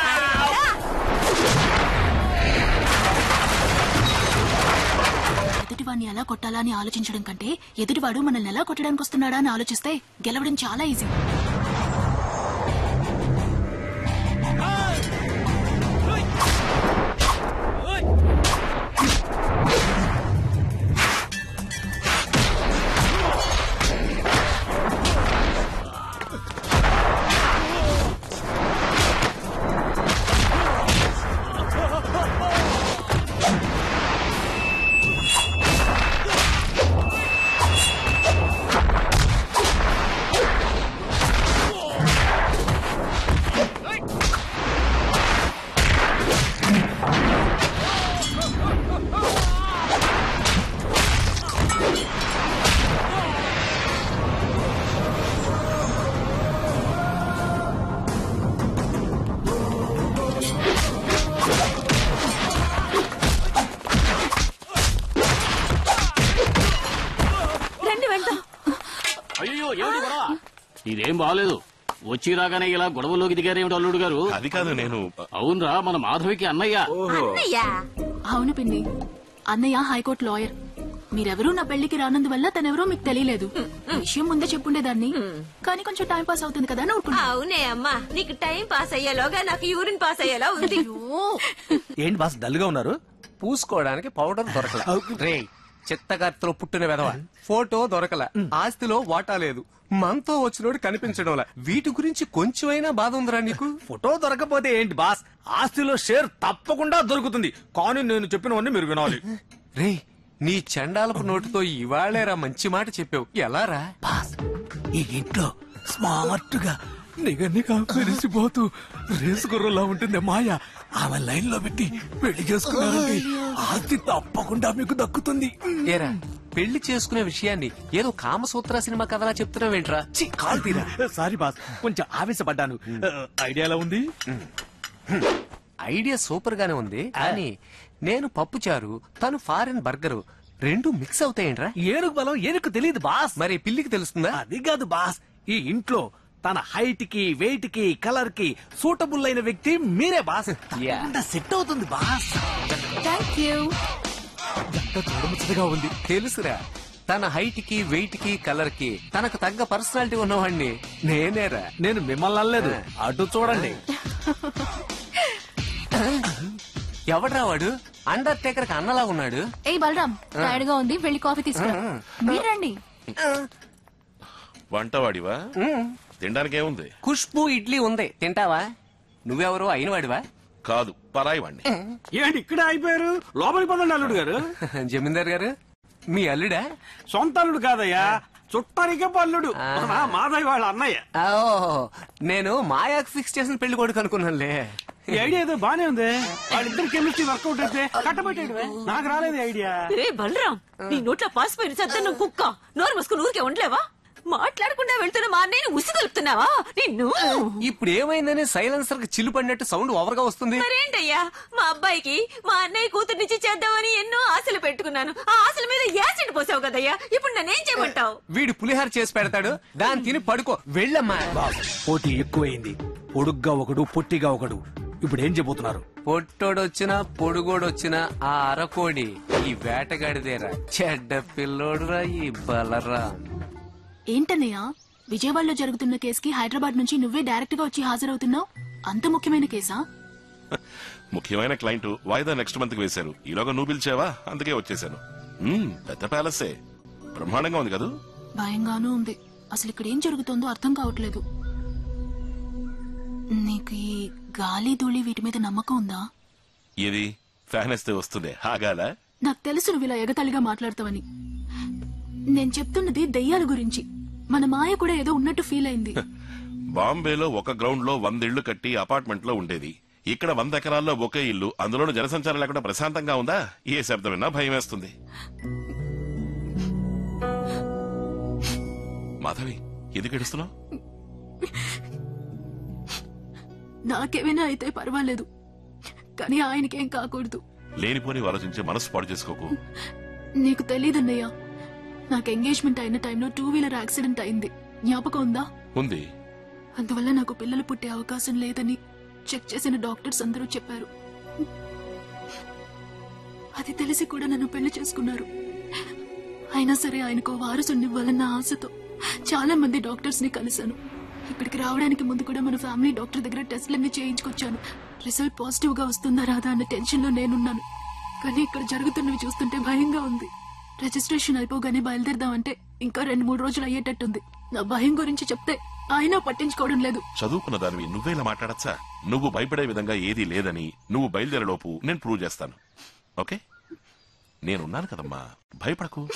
ఎదుటివాడిని ఎలా కొట్టాలా అని ఆలోచించడం కంటే ఎదుటివాడు మనల్ని ఎలా కొట్టడానికి వస్తున్నాడా అని ఆలోచిస్తే గెలవడం చాలా ఈజీ. ఇదేం బాగాలేదు. వచ్చి రాగానే ఇలా గొడవలోకి దిగారేమిటి అల్లుడు గారు? అది కాదు, నేను అవునరా మన మాధవికి అన్నయ్య. అవును పిన్ని, అన్నయ్య హైకోర్టు లాయర్. మీరెవరూ నా పెళ్లికి రానందువల్ల తనెవరో మీకు తెలియలేదు. విషయం ముందే చెప్పుండేదాన్ని కానీ కొంచెం టైం పాస్ అవుతుంది కదా అని ఊరుకున్నా. అవునే అమ్మా, నీకు టైం పాస్ అయ్యేలోగా నాకు యూరిన్ పాస్ అయ్యేలా ఉంది. ఏంటి బాస్ డల్ గా ఉన్నారు? పూసుకోవడానికి పౌడర్ దొరకల. రే చిత్తగారితో పుట్టిన వెధవ, ఫోటో దొరకల, ఆస్తిలో వాటా లేదు, మనతో వచ్చినోడు కనిపించడంలా. వీటి గురించి కొంచెమైనా బాధ ఉందిరా నీకు? ఫోటో దొరకపోతే ఏంటి బాస్, ఆస్తిలో షేర్ తప్పకుండా దొరుకుతుంది. కానీ నేను చెప్పినవన్నీ మీరు వినాలి. రే నీ చండాలపు నోటితో ఇవాళేరా మంచి మాట చెప్పావు. ఎలారా? బాస్ ఈ ఇంట్లో స్మార్ట్ గా నిగనిగా మెరిసిపోతూ రేసు గుర్రలా ఉంటుంది మాయ. ఆమె లైన్ లో పెట్టి పెళ్లి చేసుకున్నారండి, ఆస్తి తప్పకుండా మీకు దక్కుతుంది. ఏరా పెళ్లి చేసుకునే విషయాన్ని ఏదో కామసూత్ర సినిమా కథలా చెప్తున్నావేంట్రా? కాల్ తీరా. సారీ బాస్, కొంచెం ఆవేశపడ్డాను. ఐడియా ఎలా ఉంది? ఐడియా సూపర్ గానే ఉంది, కానీ నేను పప్పు చారు, తను ఫారెన్ బర్గరు, రెండు మిక్స్ అవుతాయేంట్రా? ఏనుగు బలం ఏనుగు తెలియదు బాస్. మరి పిల్లికి తెలుస్తుందా? అది కాదు బాస్, ఈ ఇంట్లో తన హైట్ కి వెయిట్ కి కలర్ కి సూటబుల్ అయిన వ్యక్తి మీరే బాస్. సెట్ అవుతుంది బాస్. Thank you. చూడముచ్చటగా ఉంది. తెలుసురా, తన హైట్ కి వెయిట్ కి కలర్ కి తనకు తగ్గ పర్సనాలిటీ ఉన్నవాడిని నేనేరా. నేను మిమ్మల్ని అనలేదు, అటు చూడండి. ఎవడ్రా వాడు? అండర్ టేకర్ కి అన్నలా ఉన్నాడు. ఏ బలరాం, టైర్డ్ గా ఉంది, వెళ్ళి కాఫీ తీసుకురా. మీరు రండి. వంటవాడివా? తినడానికి ఏముంది? ఖుష్బు ఇడ్లీ ఉంది, తింటావా? నువ్వెవరో అయినవాడివా? కాదు, పరాయి వాడిని. ఏంటి ఇక్కడే అయిపోయారు? లోపలికి పదండి అల్లుడు గారు. జమీందార్ గారు మీ అల్లుడా? సొంత అల్లుడు కాదయ్యా, చుట్టానికే పల్లుడు. మాధవి వాళ్ళ అన్నయ్య. నేను మాయాకు ఫిక్స్ చేసిన పెళ్లి కొడుకు అనుకున్నానులే. ఈ ఐడియా ఏదో బానే ఉంది. వాళ్ళిద్దరు కెమిస్ట్రీ వర్కౌట్ అయితే కట్టబెట్టాడు. నాకు రాలేదు ఐడియా. రే బలరాం, నీ నోట్లో పాసిపోయిన సద్దన్ను కుక్క నోరు మూసుకుని ఊరికే ఉండలేవా? మాట్లాడకుండా వెళ్తున్న మా అన్నయ్యని ఉసిగలుపుతున్నావా నిన్ను? ఇప్పుడు ఏమైందని సైలెన్సర్ కి చిల్లు పడినట్టు సౌండ్ ఓవర్ గా వస్తుంది. మరేంటయ్యా, మా అబ్బాయికి మా అన్నయ్య కూతుర్నిచ్చి చేద్దామని ఎన్నో ఆశలు పెట్టుకున్నాను. ఆ ఆశల మీద యాసిడ్ పోసావు కదయ్యా, ఇప్పుడు నన్నేం చేయమంటావు? వీడు పులిహార చేసి పెడతాడు, దాన్ని తిని పడుకో. వెళ్ళమ్మా. పోటీ ఎక్కువైంది. పొడుగ్గా ఒకడు, పొట్టిగా ఒకడు. ఇప్పుడు ఏం చెబుతున్నారు? పొట్టోడొచ్చినా పొడుగోడొచ్చినా ఆ అరకోడి ఈ వేటగాడిదేరా. చెడ్డ పిల్లోడురా ఈ బలరా. ఏంటన్నయ్య, విజయవాడలో జరుగుతున్న కేసుకి హైదరాబాద్ నుంచి నువ్వే డైరెక్ట్ గా వచ్చి హాజరవుతున్నావు? అంత ముఖ్యమైన కేసా? ముఖ్యమైన క్లయింట్ వాయిదా నెక్స్ట్ మంత్ కి వేశారు. ఈలోగా నువ్వు పిలిచావా, అందుకే వచ్చేసాను. మ్మ్, పెద్ద ప్యాలెసే, బ్రహ్మాండంగా ఉంది కదా? భయంగానూ ఉంది. అసలు ఇక్కడ ఏం జరుగుతుందో అర్థం కావట్లేదు. నీకు ఈ గాలి ధూళి వీటి మీద నమ్మకం ఉందా? ఇది ఫ్యాన్ వేస్తే వస్తుంది ఆగాల. నాకు తెలుసు నువ్వు ఇలా ఎగతాళిగా మాట్లాడతావని. నేను చెప్తున్నది దెయ్యాల గురించి. మన మాయ కూడా ఏదో ఉన్నట్టు ఫీల్ అయింది. బాంబేలో ఒక గ్రౌండ్ లో వంద ఇళ్లు కట్టి అపార్ట్మెంట్ లో ఉండేది. ఇక్కడ వంద ఎకరాల్లో ఒకే ఇల్లు, అందులోనూ జనసంచారం లేకుండా ప్రశాంతంగా ఉందా? ఏ శబ్దం విన్నా భయం వేస్తుంది. మాధవి, ఎందుకు ఏడుస్తున్నావు? నాకేమైనా అయితే పర్వాలేదు, కానీ ఆయనకేం కాకూడదు. లేనిపోని ఆలోచించి మనసు పాడు చేసుకోకు. నీకు తెలీదన్నయ్యా, నాకు ఎంగేజ్మెంట్ అయిన టైంలో టూ వీలర్ యాక్సిడెంట్ అయింది. జ్ఞాపకం ఉందా? ఉంది. అందువల్ల నాకు పిల్లలు పుట్టే అవకాశం లేదని చెక్ చేసిన డాక్టర్స్ అందరూ చెప్పారు. అది తెలిసి కూడా నన్ను పెళ్లి చేసుకున్నారు. అయినా సరే ఆయనకు వారసునివ్వాలన్న ఆశతో చాలా మంది డాక్టర్స్ ని కలిశాను. ఇక్కడికి రావడానికి ముందు కూడా మన ఫ్యామిలీ డాక్టర్ దగ్గర టెస్ట్లన్నీ చేయించుకొచ్చాను. రిజల్ట్ పాజిటివ్ గా వస్తుందా రాదా అన్న టెన్షన్ లో నేనున్నాను. కానీ ఇక్కడ జరుగుతున్నవి చూస్తుంటే భయంగా ఉంది. రిజిస్ట్రేషన్ అయిపోగానే బయలుదేరదామంటే ఇంకా రెండు మూడు రోజులు అయ్యేటట్టుంది. నా భయం గురించి చెప్తే ఆయన పట్టించుకోవడం లేదు. చదువుకున్న దానివి నువ్వేలా మాట్లాడచ్చా? నువ్వు భయపడే విధంగా ఏదీ లేదని నువ్వు బయలుదేరేలోపు నేను ప్రూవ్ చేస్తాను. ఓకే, నేనున్నాను కదమ్మా, భయపడకు.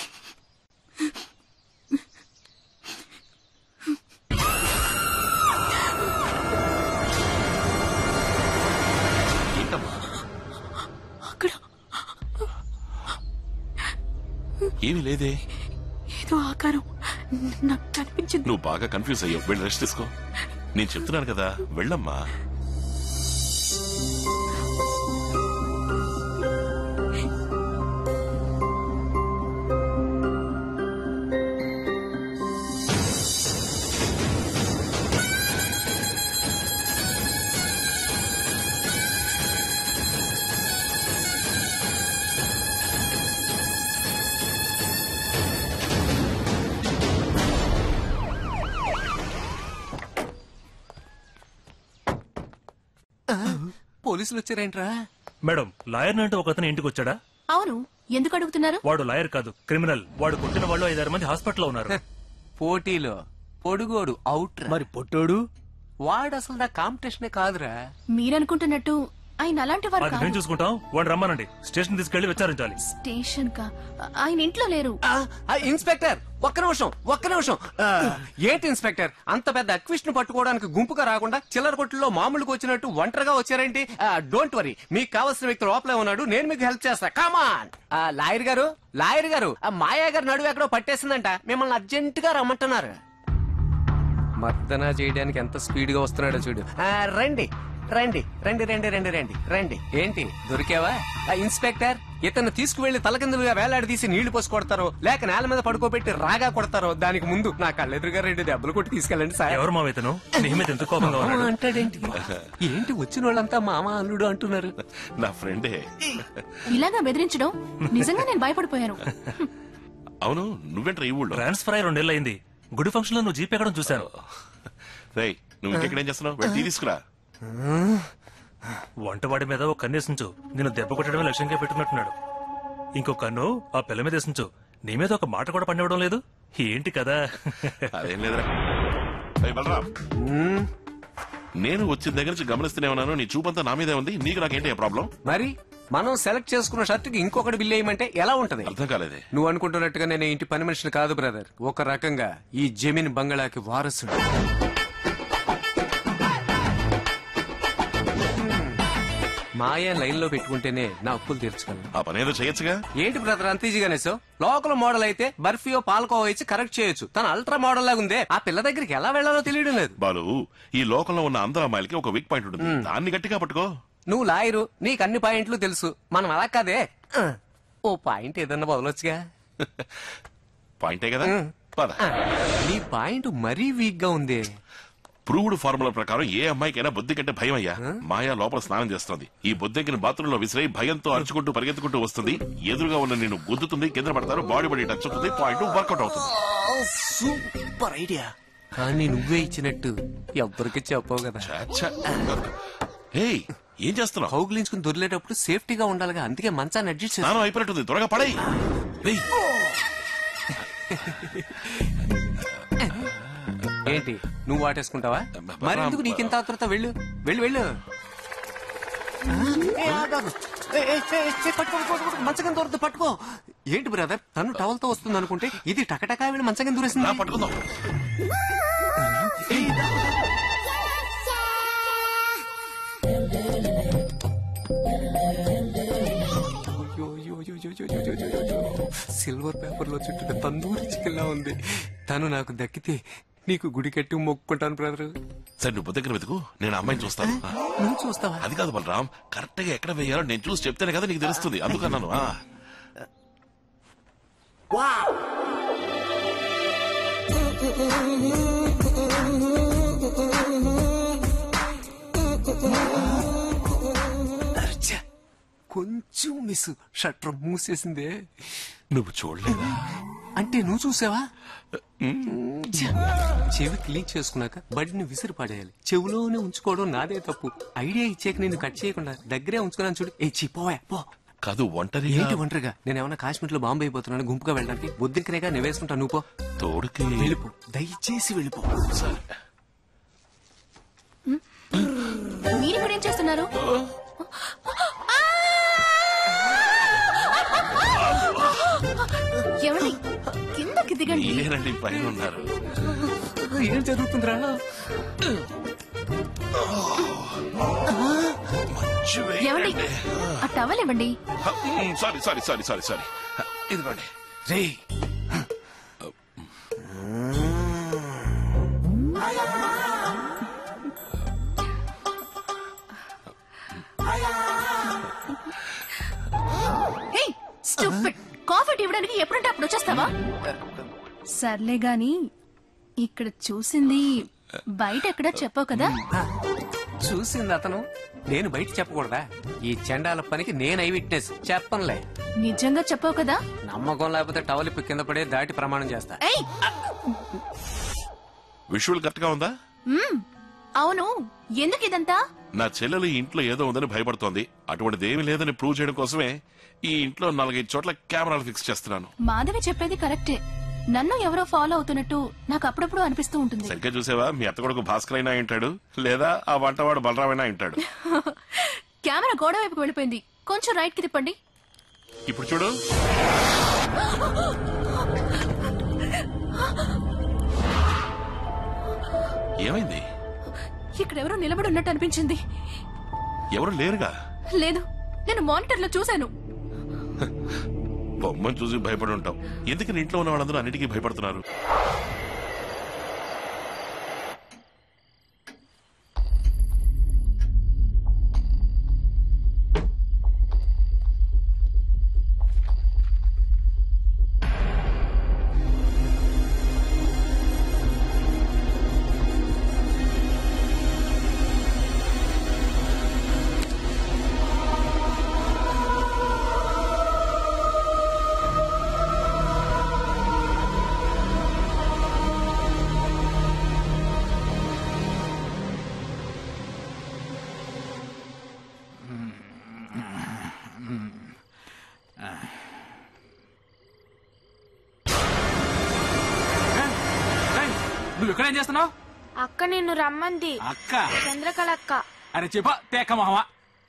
ఏమీ లేదే, ఏదో ఆకారం నాకు కనిపించింది. నువ్వు బాగా కన్ఫ్యూజ్ అయ్యావు, వెళ్ళి రెస్ట్ తీసుకో. నేను చెప్తున్నాను కదా, వెళ్ళమ్మా. పోలీసులు వచ్చారేంట్రా? మేడం లాయర్ అంటే ఒక అతను ఇంటికి వచ్చాడా? అవును, ఎందుకు అడుగుతున్నారు? వాడు లాయర్ కాదు, క్రిమినల్. వాడు కొట్టిన వాళ్ళు ఐదారు మంది హాస్పిటల్లో ఉన్నారు. పోటీలో పొడుగోడు అవుట్. మరి పొట్టోడు? వాడు అసలు నా కాంపిటీషనే కాదురా. మీరనుకుంటున్నట్టు ఆయన అలాంటి వారు అది మేము చూసుకుంటాం. వాడు రమ్మనండి, స్టేషన్ తీసుకెళ్లి విచారించాలి. స్టేషన్ కా? ఆయన ఇంట్లో లేరు. ఇన్స్పెక్టర్ ఒక్క నిమిషం ఒక్క నిమిషం ఏంటి ఇన్స్పెక్టర్, అంత పెద్ద అక్విస్ట్ ను పట్టుకోవడానికి గుంపుగా రాకుండా చిల్లర కొట్టులో మామూలుగా వచ్చినట్టు ఒంటరిగా వచ్చారేంటి? డోంట్ వరీ, మీకు కావాల్సిన వ్యక్తి లోపలే ఉన్నాడు, నేను మీకు హెల్ప్ చేస్తా. కమాన్. లాయర్ గారు లాయర్ గారు మాయా గారు నడువు ఎక్కడో పట్టేసిందంట, మిమ్మల్ని అర్జెంట్ గా రమ్మంటున్నారు. మర్దన చేయడానికి ఎంత స్పీడ్ గా వస్తున్నాడో చూడు. రండి రండి రండి రండి రండి రండి రండి. ఏంటి దొరికావా? ఇన్స్పెక్టర్, ఇతను తీసుకువెళ్లి తలకిందులుగా వేలాడదీసి నీళ్లు పోసి కొడతారో లేక నేల మీద పడుకోబెట్టి రాగా కొడతారో దానికి ముందు నా కళ్ళెదురుగా రెండు దెబ్బలు కొట్టి తీసుకెళ్ళండి సార్. ఎవరు మా ఇతను? నీ మీద ఎంత కోపంగా ఉన్నాడు? అంటాడేంటి? ఏంటి వచ్చిన వాళ్ళంతా మామ అల్లుడు అంటున్నారు? నా ఫ్రెండే. ఇలాగా బెదిరించడం నిజంగా నేను భయపడిపోయాను. అవును, నువ్వేంట్రా ఈ ఊళ్ళో? ట్రాన్స్ఫర్ అయ్యి రెండేళ్ళు అయింది. గుడి ఫంక్షన్ లో నువ్వు జీప్ ఎక్కడం చూశాను. రేయ్, నువ్వు ఇంకెక్కడేం చేస్తున్నావు? వెళ్ళి టీ తీసుకురా. వంటవాడి మీద ఒక కన్ను వేసించు, నేను దెబ్బ కొట్టడమే లక్ష్యంగా పెట్టుకున్నట్టున్నాడు. ఇంకో కన్ను ఆ పిల్ల మీద వేసించు, నీ మీద ఒక మాట కూడా పనివ్వడం లేదు. ఏంటి కదా? అదేం లేదురా. రేయ్ బలరాం, నేను వచ్చిన దగ్గర నుంచి గమనిస్తూనే ఉన్నాను, నీ చూపంతా నా మీదే ఉంది. నీకు నాకేంటి ప్రాబ్లం? మరి మనం సెలెక్ట్ చేసుకున్న షర్టుకి ఇంకొకటి బిల్ వేయమంటే ఎలా ఉంటది? అర్థం కాలేదే. నువ్వు అనుకుంటున్నట్టుగా నేను ఇంటి పని మనిషిని కాదు బ్రదర్. ఒక రకంగా ఈ జమీన్ బంగళాకి వారసుడు. మాయా లైన్ లో పెట్టుకుంటేనే నా అప్పులు తీర్చుకోను. ఆ పనేదో చేయొచ్చుగా. ఏంటి బ్రదర్ అంత ఈజీగానే? సో లోకల్ మోడల్ అయితే బర్ఫీయో పాలకోవో ఇచ్చి కరెక్ట్ చేయొచ్చు. తన అల్ట్రా మోడల్ లాగా ఉందే, ఆ పిల్ల దగ్గరికి ఎలా వెళ్లాలో తెలియడం లేదు. బాలు, ఈ లోకంలో ఉన్న అందరు అమ్మాయిలకి ఒక వీక్ పాయింట్ ఉంటుంది, దాన్ని గట్టిగా పట్టుకో. నువ్వు లాయరు, నీకు అన్ని పాయింట్లు తెలుసు. మనం అలా కాదే, ఓ పాయింట్ ఏదన్నా వదలొచ్చుగా. పాయింటే కదా, పద. నీ పాయింట్ మరీ వీక్ గా ఉంది. ప్రూవ్డ్ ఫార్ములా ప్రకారం ఏ అమ్మాయికైనా బొద్ది కంటే భయం అయ్యా. మాయా లోపల స్నానం చేస్తుంది. ఈ బొద్దెక్కిన బాత్రూంలో విసిరై భయంతో అరుచుకుంటూ పరిగెత్తుకుంటూ వస్తుంది. ఎదురుగా ఉన్న నేను గుద్దుతుంది, కింద పడతారు, బాడీ బడి టచ్ అవుతుంది, పాయింట్ వర్కౌట్ అవుతుంది. Super idea. కానీ నువ్వే ఇచ్చినట్టు ఎవ్వరికి చెప్పవు కదా. ఏయ్, ఏం చేస్తున్నావు? కౌగులించుకుని దొరిలేటప్పుడు సేఫ్టీగా ఉండాలిగా, అందుకే మంచాన్ని అడ్జస్ట్ చేస్తాను. స్నానం అయిపోయినట్టుంది, త్వరగా పడై. ఏంటి నువ్వు వాటేసుకుంటావా? మరెందుకు నీకింత ఆతృత? వెళ్ళు వెళ్ళు వెళ్ళు. మంచగం దొరకదు, పట్టుకో. ఏంటి బ్రదర్, తను టవల్ తో వస్తుంది అనుకుంటే ఇది టకటకా వెళ్ళి మంచగం దూరేసింది. పట్టుకుందాం. సిల్వర్ పేపర్ లో చుట్టూ తందూరి చికెన్ లా ఉంది. తను నాకు దక్కితే నీకు గుడి కట్టి మొక్కుంటాను బ్రదర్. సరే, నువ్వు దగ్గర వెతుకు, నేను అమ్మాయిని చూస్తాను. నువ్వు చూస్తావా? అది కాదు బలరాం, కరెక్ట్ గా ఎక్కడ వేయాలో నేను చూసి చెప్తేనే కదా నీకు తెలుస్తుంది, అందుకన్నాను. కొంచెం మిస్, షట్టర్ మూసేసిందే. నువ్వు చూడలేదా? అంటే నువ్వు చూసావా? చెవి క్లీన్ చేసుకున్నాక బడిని విసిరి పడేయాలి. చెవిలోనే ఉంచుకోవడం నాదే తప్పు. ఐడియా ఇచ్చాక నేను కట్ చేయకుండా దగ్గరే ఉంచుకున్నాను చూడు. ఏ చిపోయా పో. కాదు, ఒంటరి ఏంటి ఒంటరిగా? నేను ఏమన్నా కాశ్మీర్ లో బాంబే అయిపోతున్నాను గుంపుగా వెళ్ళడానికి? బొద్దింకనేగా నేను వేసుకుంటాను, నువ్వు పో. తోడుకి వెళ్ళిపో, దయచేసి వెళ్ళిపో. సరే. మీరు ఇక్కడ ఏం చేస్తున్నారు? ఏమండి, కిందకి దిగండి. ఏనండి పైన ఉన్నారు. ఏం జరుగుతుందిరా? ఏమండి, ఆ టవల్ ఇవ్వండి. Sorry sorry sorry sorry sorry ఇదిగోండి. రే కాఫీ ఇవ్వడానికి ఎప్పుడంటే అప్పుడు వచ్చేస్తావా? సర్లే గాని ఇక్కడ చూసింది బయట ఎక్కడా చెప్పావు కదా? చూసింది అతను, నేను బయట చెప్పకూడదా? ఈ చండాల పనికి నేను ఐ విట్నెస్, చెప్పనులే. నిజంగా చెప్పావు కదా? నమ్మకం లేకపోతే టవల్ ఇప్పి కింద పడే దాటి ప్రమాణం చేస్తా. విజువల్ కరెక్ట్ గా ఉందా? అవును, ఎందుకు ఇదంతా? నా చెల్లెలు ఈ ఇంట్లో ఏదో ఉందని భయపడుతోంది. అటువంటిది ఏమీ లేదని ప్రూవ్ చేయడం కోసమే ఈ ఇంట్లో నాలుగైదు చోట్ల కెమెరాలు ఫిక్స్ చేస్తున్నాను. మాధవి చెప్పేది కరెక్టే. నన్ను ఎవరో ఫాలో అవుతున్నట్టు నాకు అప్పుడప్పుడు అనిపిస్తూ ఉంటుంది. సరిగ్గా చూసావా, మీ అత్త కొడుకు భాస్కర్ అయినా ఉంటాడు, లేదా ఆ వంటవాడు బలరామైనా ఉంటాడు. కెమెరా గోడ వైపుకి వెళ్ళిపోయింది, కొంచెం రైట్ కి తిప్పండి. ఇప్పుడు చూడు. ఏమైంది? ఇక్కడ ఎవరో నిలబడి ఉన్నట్టు అనిపించింది. ఎవరు లేరుగా? లేదు, నేను మానిటర్ లో చూశాను. బొమ్మను చూసి భయపడి ఉంటాం. ఎందుకని ఇంట్లో ఉన్న వాళ్ళందరూ అన్నిటికీ భయపడుతున్నారు? నువ్వు ఎక్కడేం చేస్తున్నావు? అక్క నిన్ను రమ్మంది. అక్క? చంద్రకళ అక్క. అరే చెప్ప తేక మొహమా.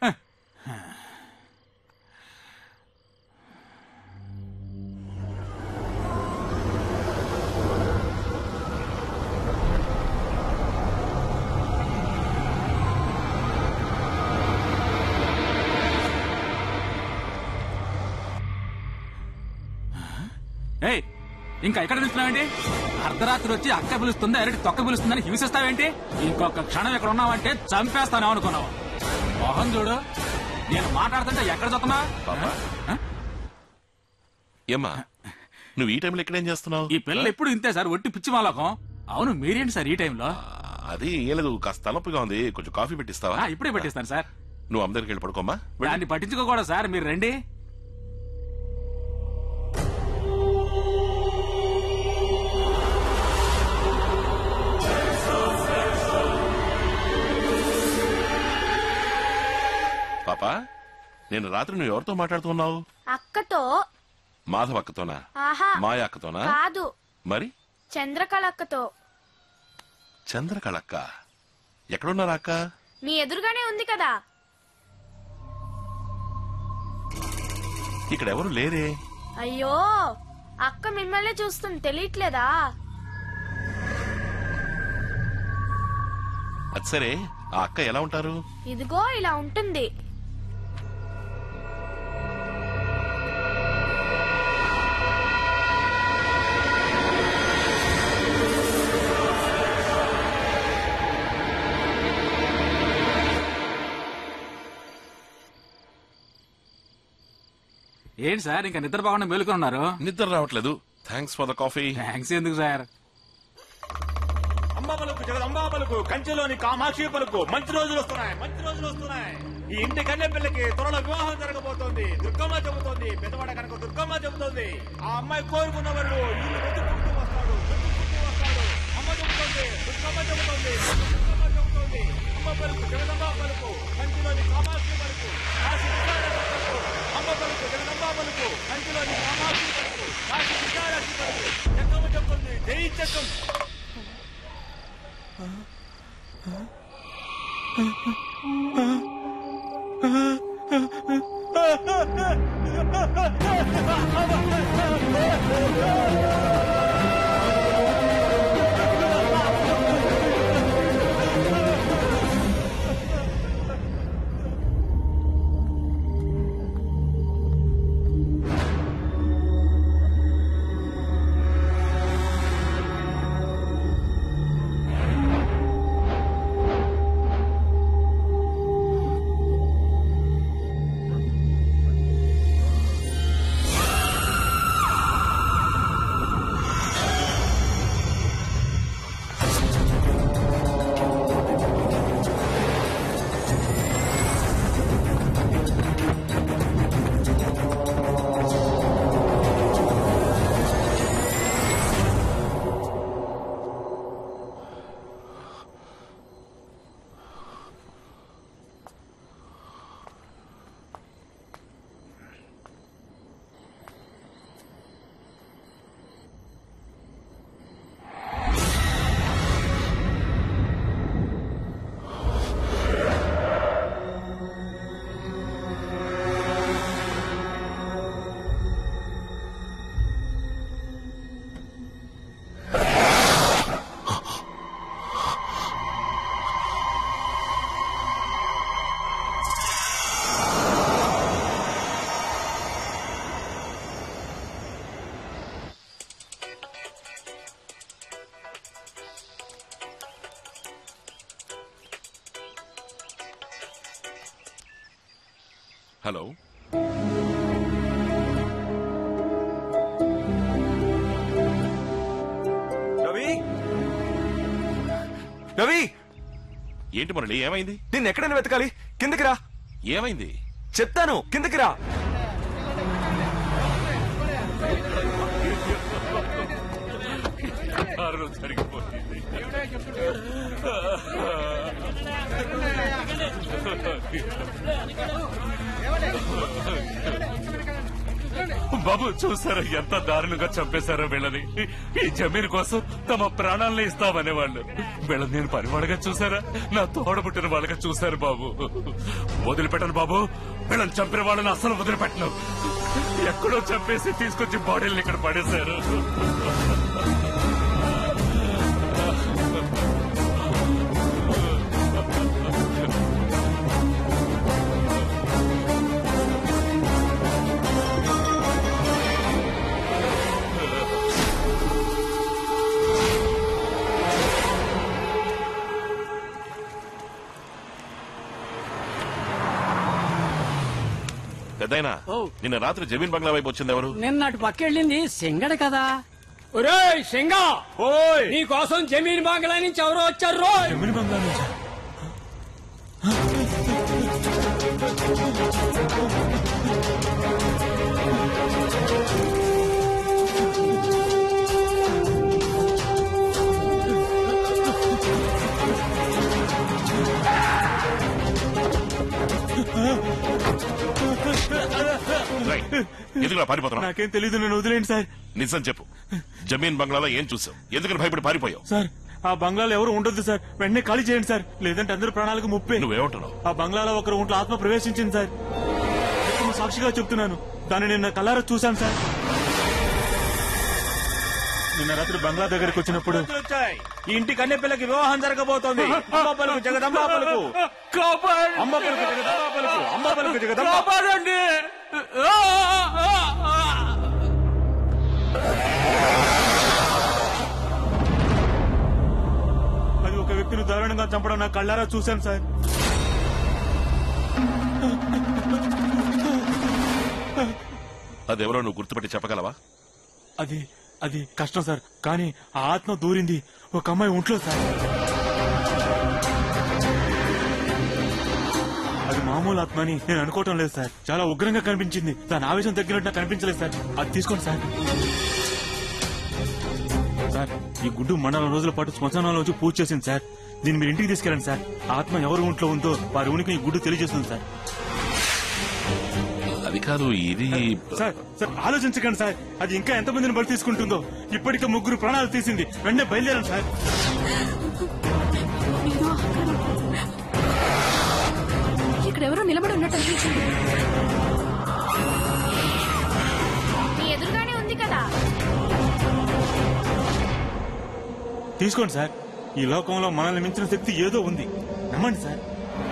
ఏయ్, ఇంకా ఎక్కడ నిలుస్తున్నావేంటి? అర్ధరాత్రి వచ్చి అక్క పిలుస్తుంది, అరటి తొక్క పిలుస్తుందని హింసిస్తావేంటి? ఇంకొక క్షణం ఇక్కడ ఉన్నావంటే చంపేస్తాను అనుకున్నావు. మోహన్ చూడు, నేను మాట్లాడుతుంటే ఎక్కడ చూస్తున్నా? ఏమ్మా, నువ్వు ఈ టైంలో ఎక్కడేం చేస్తున్నావు? ఈ పిల్లలు ఎప్పుడు ఇంతే సార్, ఒట్టి పిచ్చి మాలోకం. అవును, మీరేంటి సార్ ఈ టైంలో? అది ఏం లేదు, కాస్త తలపుగా ఉంది, కొంచెం కాఫీ పెట్టిస్తావా? ఇప్పుడే పెట్టిస్తాను సార్. నువ్వు అమ్మ దగ్గరికి వెళ్ళి పడుకోమ్మా. దాన్ని పట్టించుకోకూడదు సార్, మీరు రండి. పాపా, నేను రాత్రి నువ్వు ఎవరితో మాట్లాడుతున్నావు? అక్కతో. మాధవ్ అక్కతోనా? ఆహా, మాయా అక్కతోనా? కాదు, మరి చంద్రకళ అక్కతో. చంద్రకళక్క ఎక్కడున్నారా అక్క? నీ ఎదురుగానే ఉంది కదా. ఇక్కడ ఎవరు లేరే. అయ్యో, అక్క మిమ్మల్ని చూస్తుంది, తెలియట్లేదా? అది సరే, ఆ అక్క ఎలా ఉంటారు? ఇదిగో ఇలా ఉంటుంది. ఏంటి సార్, ఇంకా నిద్ర బాగుండా మేలుకున్నారు? నిద్ర రావట్లేదు. Thanks for the coffee. Thanks ఎందుకు సార్? అమ్మ పలుకు, జగదంబా పలుకు, కంచెలోని కామాక్షి పలుకు. మంచి రోజులు వస్తున్నాయి, మంచి రోజులు వస్తున్నాయి. ఈ ఇంటి కన్య పిల్లకి త్వరలో వివాహం జరగబోతోంది. దుర్గమ్మ చెబుతోంది, పెద్దవాడ కనుక దుర్గమ్మ చెబుతోంది. ఆ అమ్మాయి కోరుకున్న వాళ్ళు ఇల్లు వెతుక్కుంటూ వస్తాడు, వెతుక్కుంటూ వస్తాడు. అమ్మ చెబుతోంది, దుర్గమ్మ చెబుతోంది, దుర్గమ్మ చెబుతోంది. అమ్మ పలుకు, జగదంబా పలుకు, కంచెలోని కామాక్షి పలుకు, కాశీ విశాలాక్షి పలుకు. అమ్మ పలుకు, జగదంబా పలుకు, కంచెలోని కామాక్షి పలుకు, కాశీ విశాలాక్షి పలుకు. జగమ్మ చెబుతోంది, జై జగం. హలో రవి రవి ఏంటి మురళి ఏమైంది? నిన్ను ఎక్కడైనా వెతకాలి, కిందకి రా. ఏమైంది చెప్తాను, కిందకి రా. బాబు చూసారా ఎంత దారుణంగా చంపేశారో వీళ్ళని. ఈ జమీన్ కోసం తమ ప్రాణాలను ఇస్తామనే వాళ్ళు వీళ్ళని నేను పనివాడుగా చూసారా, నా తోడబుట్టిన వాళ్ళగా చూశారు బాబు. వదిలిపెట్టను బాబు, వీళ్ళని చంపిన వాళ్ళని అసలు వదిలిపెట్టను. ఎక్కడో చంపేసి తీసుకొచ్చి బాడీలను ఇక్కడ పడేశారు. పెద్దయినా నిన్న రాత్రి జమీన్ బంగ్లా వైపు వచ్చింది ఎవరు? నిన్నటి పక్కెళ్ళింది సింగడ కదా. ఒరేయ్ సింగా, ఓయ్ నీ కోసం జమీన్ బంగ్లా నుంచి ఎవరో వచ్చారు. రోయ్ జమీన్ బంగ్లా నుంచి ఎందుకు పారిపోతున్నావు? నాకేం తెలీదు, నేను వదిలేండి సార్. నిజం చెప్పు, జమీన్ బంగ్లాలో ఏం చూసావు? ఎందుకని భయపడి పారిపోయావు? సార్ ఆ బంగ్లాలో ఎవరు ఉండొద్దు సార్, వెంటనే ఖాళీ చేయండి సార్, లేదంటే అందరూ ప్రాణాలకు ముప్పే. నువ్వేమంటున్నావు? ఆ బంగ్లాలో ఒకరు ఒంట్లో ఆత్మ ప్రవేశించింది సార్. నేను సాక్షిగా చెప్తున్నాను, దాన్ని నిన్న కల్లారా చూశాను సార్. నిన్న రాత్రి బంగ్లా దగ్గరికి వచ్చినప్పుడు ఈ ఇంటి కన్నె పిల్లకి వివాహం జరగబోతోంది. అమ్మ పలుకు జగదమ్మ పలుకు, అమ్మ పలుకు జగదమ్మ పలుకు, అమ్మ పలుకు జగదమ్మ. అది ఒక వ్యక్తిని దారుణంగా చంపడం నా కళ్ళారా చూశాను సార్. అదెవరో నువ్వు గుర్తుపెట్టి చెప్పగలవా? అది అది కష్టం సార్, కానీ ఆ ఆత్మ దూరింది ఒక అమ్మాయి ఒంట్లో సార్. అది మామూలు ఆత్మ అని నేను అనుకోవటం లేదు సార్, చాలా ఉగ్రంగా కనిపించింది. దాని ఆవేశం తగ్గినట్టు నాకు కనిపించలేదు సార్. అది తీసుకోండి సార్. సార్ ఈ గుడ్డు మండలం రోజుల పాటు శ్మశానంలో వచ్చి పూజ చేసింది సార్. దీన్ని మీరు ఇంటికి తీసుకెళ్ళండి సార్. ఆత్మ ఎవరు ఒంట్లో ఉందో వారి ఉనికి ఈ గుడ్డు తెలియజేస్తుంది సార్. అది కాదు, ఇది సార్ సార్ ఆలోచించకండి సార్, అది ఇంకా ఎంతమందిని బలి తీసుకుంటుందో. ఇప్పటికే ముగ్గురు ప్రాణాలు తీసింది. వెంటనే బయలుదేరండి సార్. ఇక్కడ ఎవరో నిలబడి ఉన్నట్టు అనిపించింది. మీ ఎదురుగానే ఉంది కదా. తీసుకోండి సార్. ఈ లోకంలో మనల్ని మించిన శక్తి ఏదో ఉంది, నమ్మండి సార్.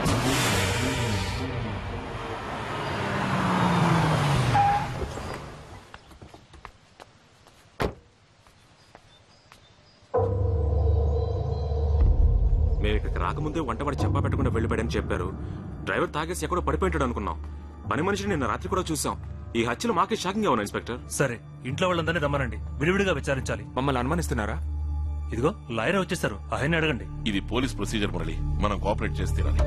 మేము ఇక్కడికి రాకముందే వంటవాడి చెప్పా పెట్టకుండా వెళ్ళిపోయాడని చెప్పారు. డ్రైవర్ తాగేసి ఎక్కడో పడిపోయింటాడు అనుకున్నాం. పని మనిషిని నిన్న రాత్రి కూడా చూసాం. ఈ హత్యలు మాకే షాకింగ్ గా ఉన్నాయి ఇన్స్పెక్టర్. సరే, ఇంట్లో వాళ్ళందరినీ రమ్మనండి, విడివిడిగా విచారించాలి. మమ్మల్ని అనుమానిస్తున్నారా? ఇదిగో లాయర్ వచ్చేసారు, ఆయన అడగండి. ఇది పోలీస్ ప్రొసీజర్ మురళి, మనం కోఆపరేట్ చేసి తీరాలి.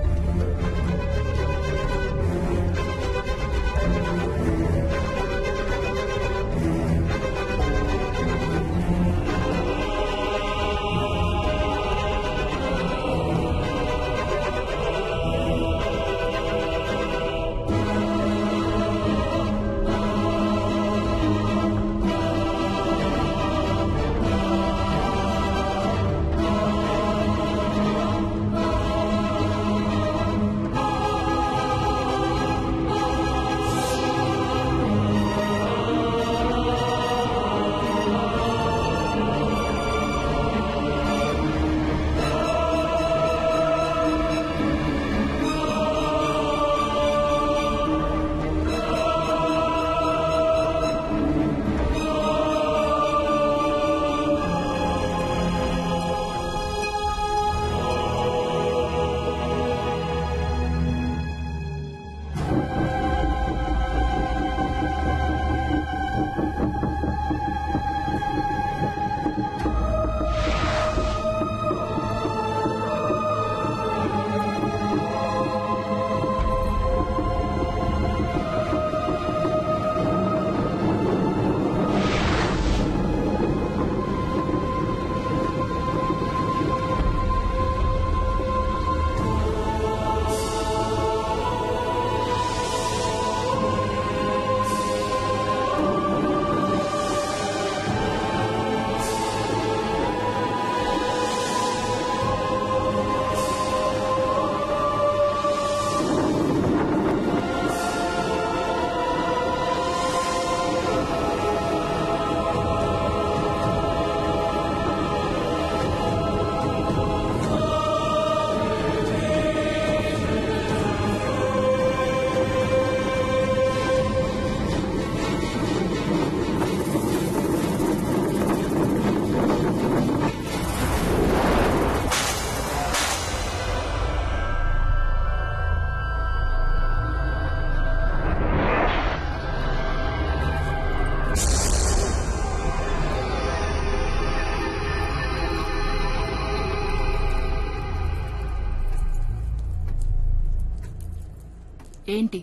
ఏంటి?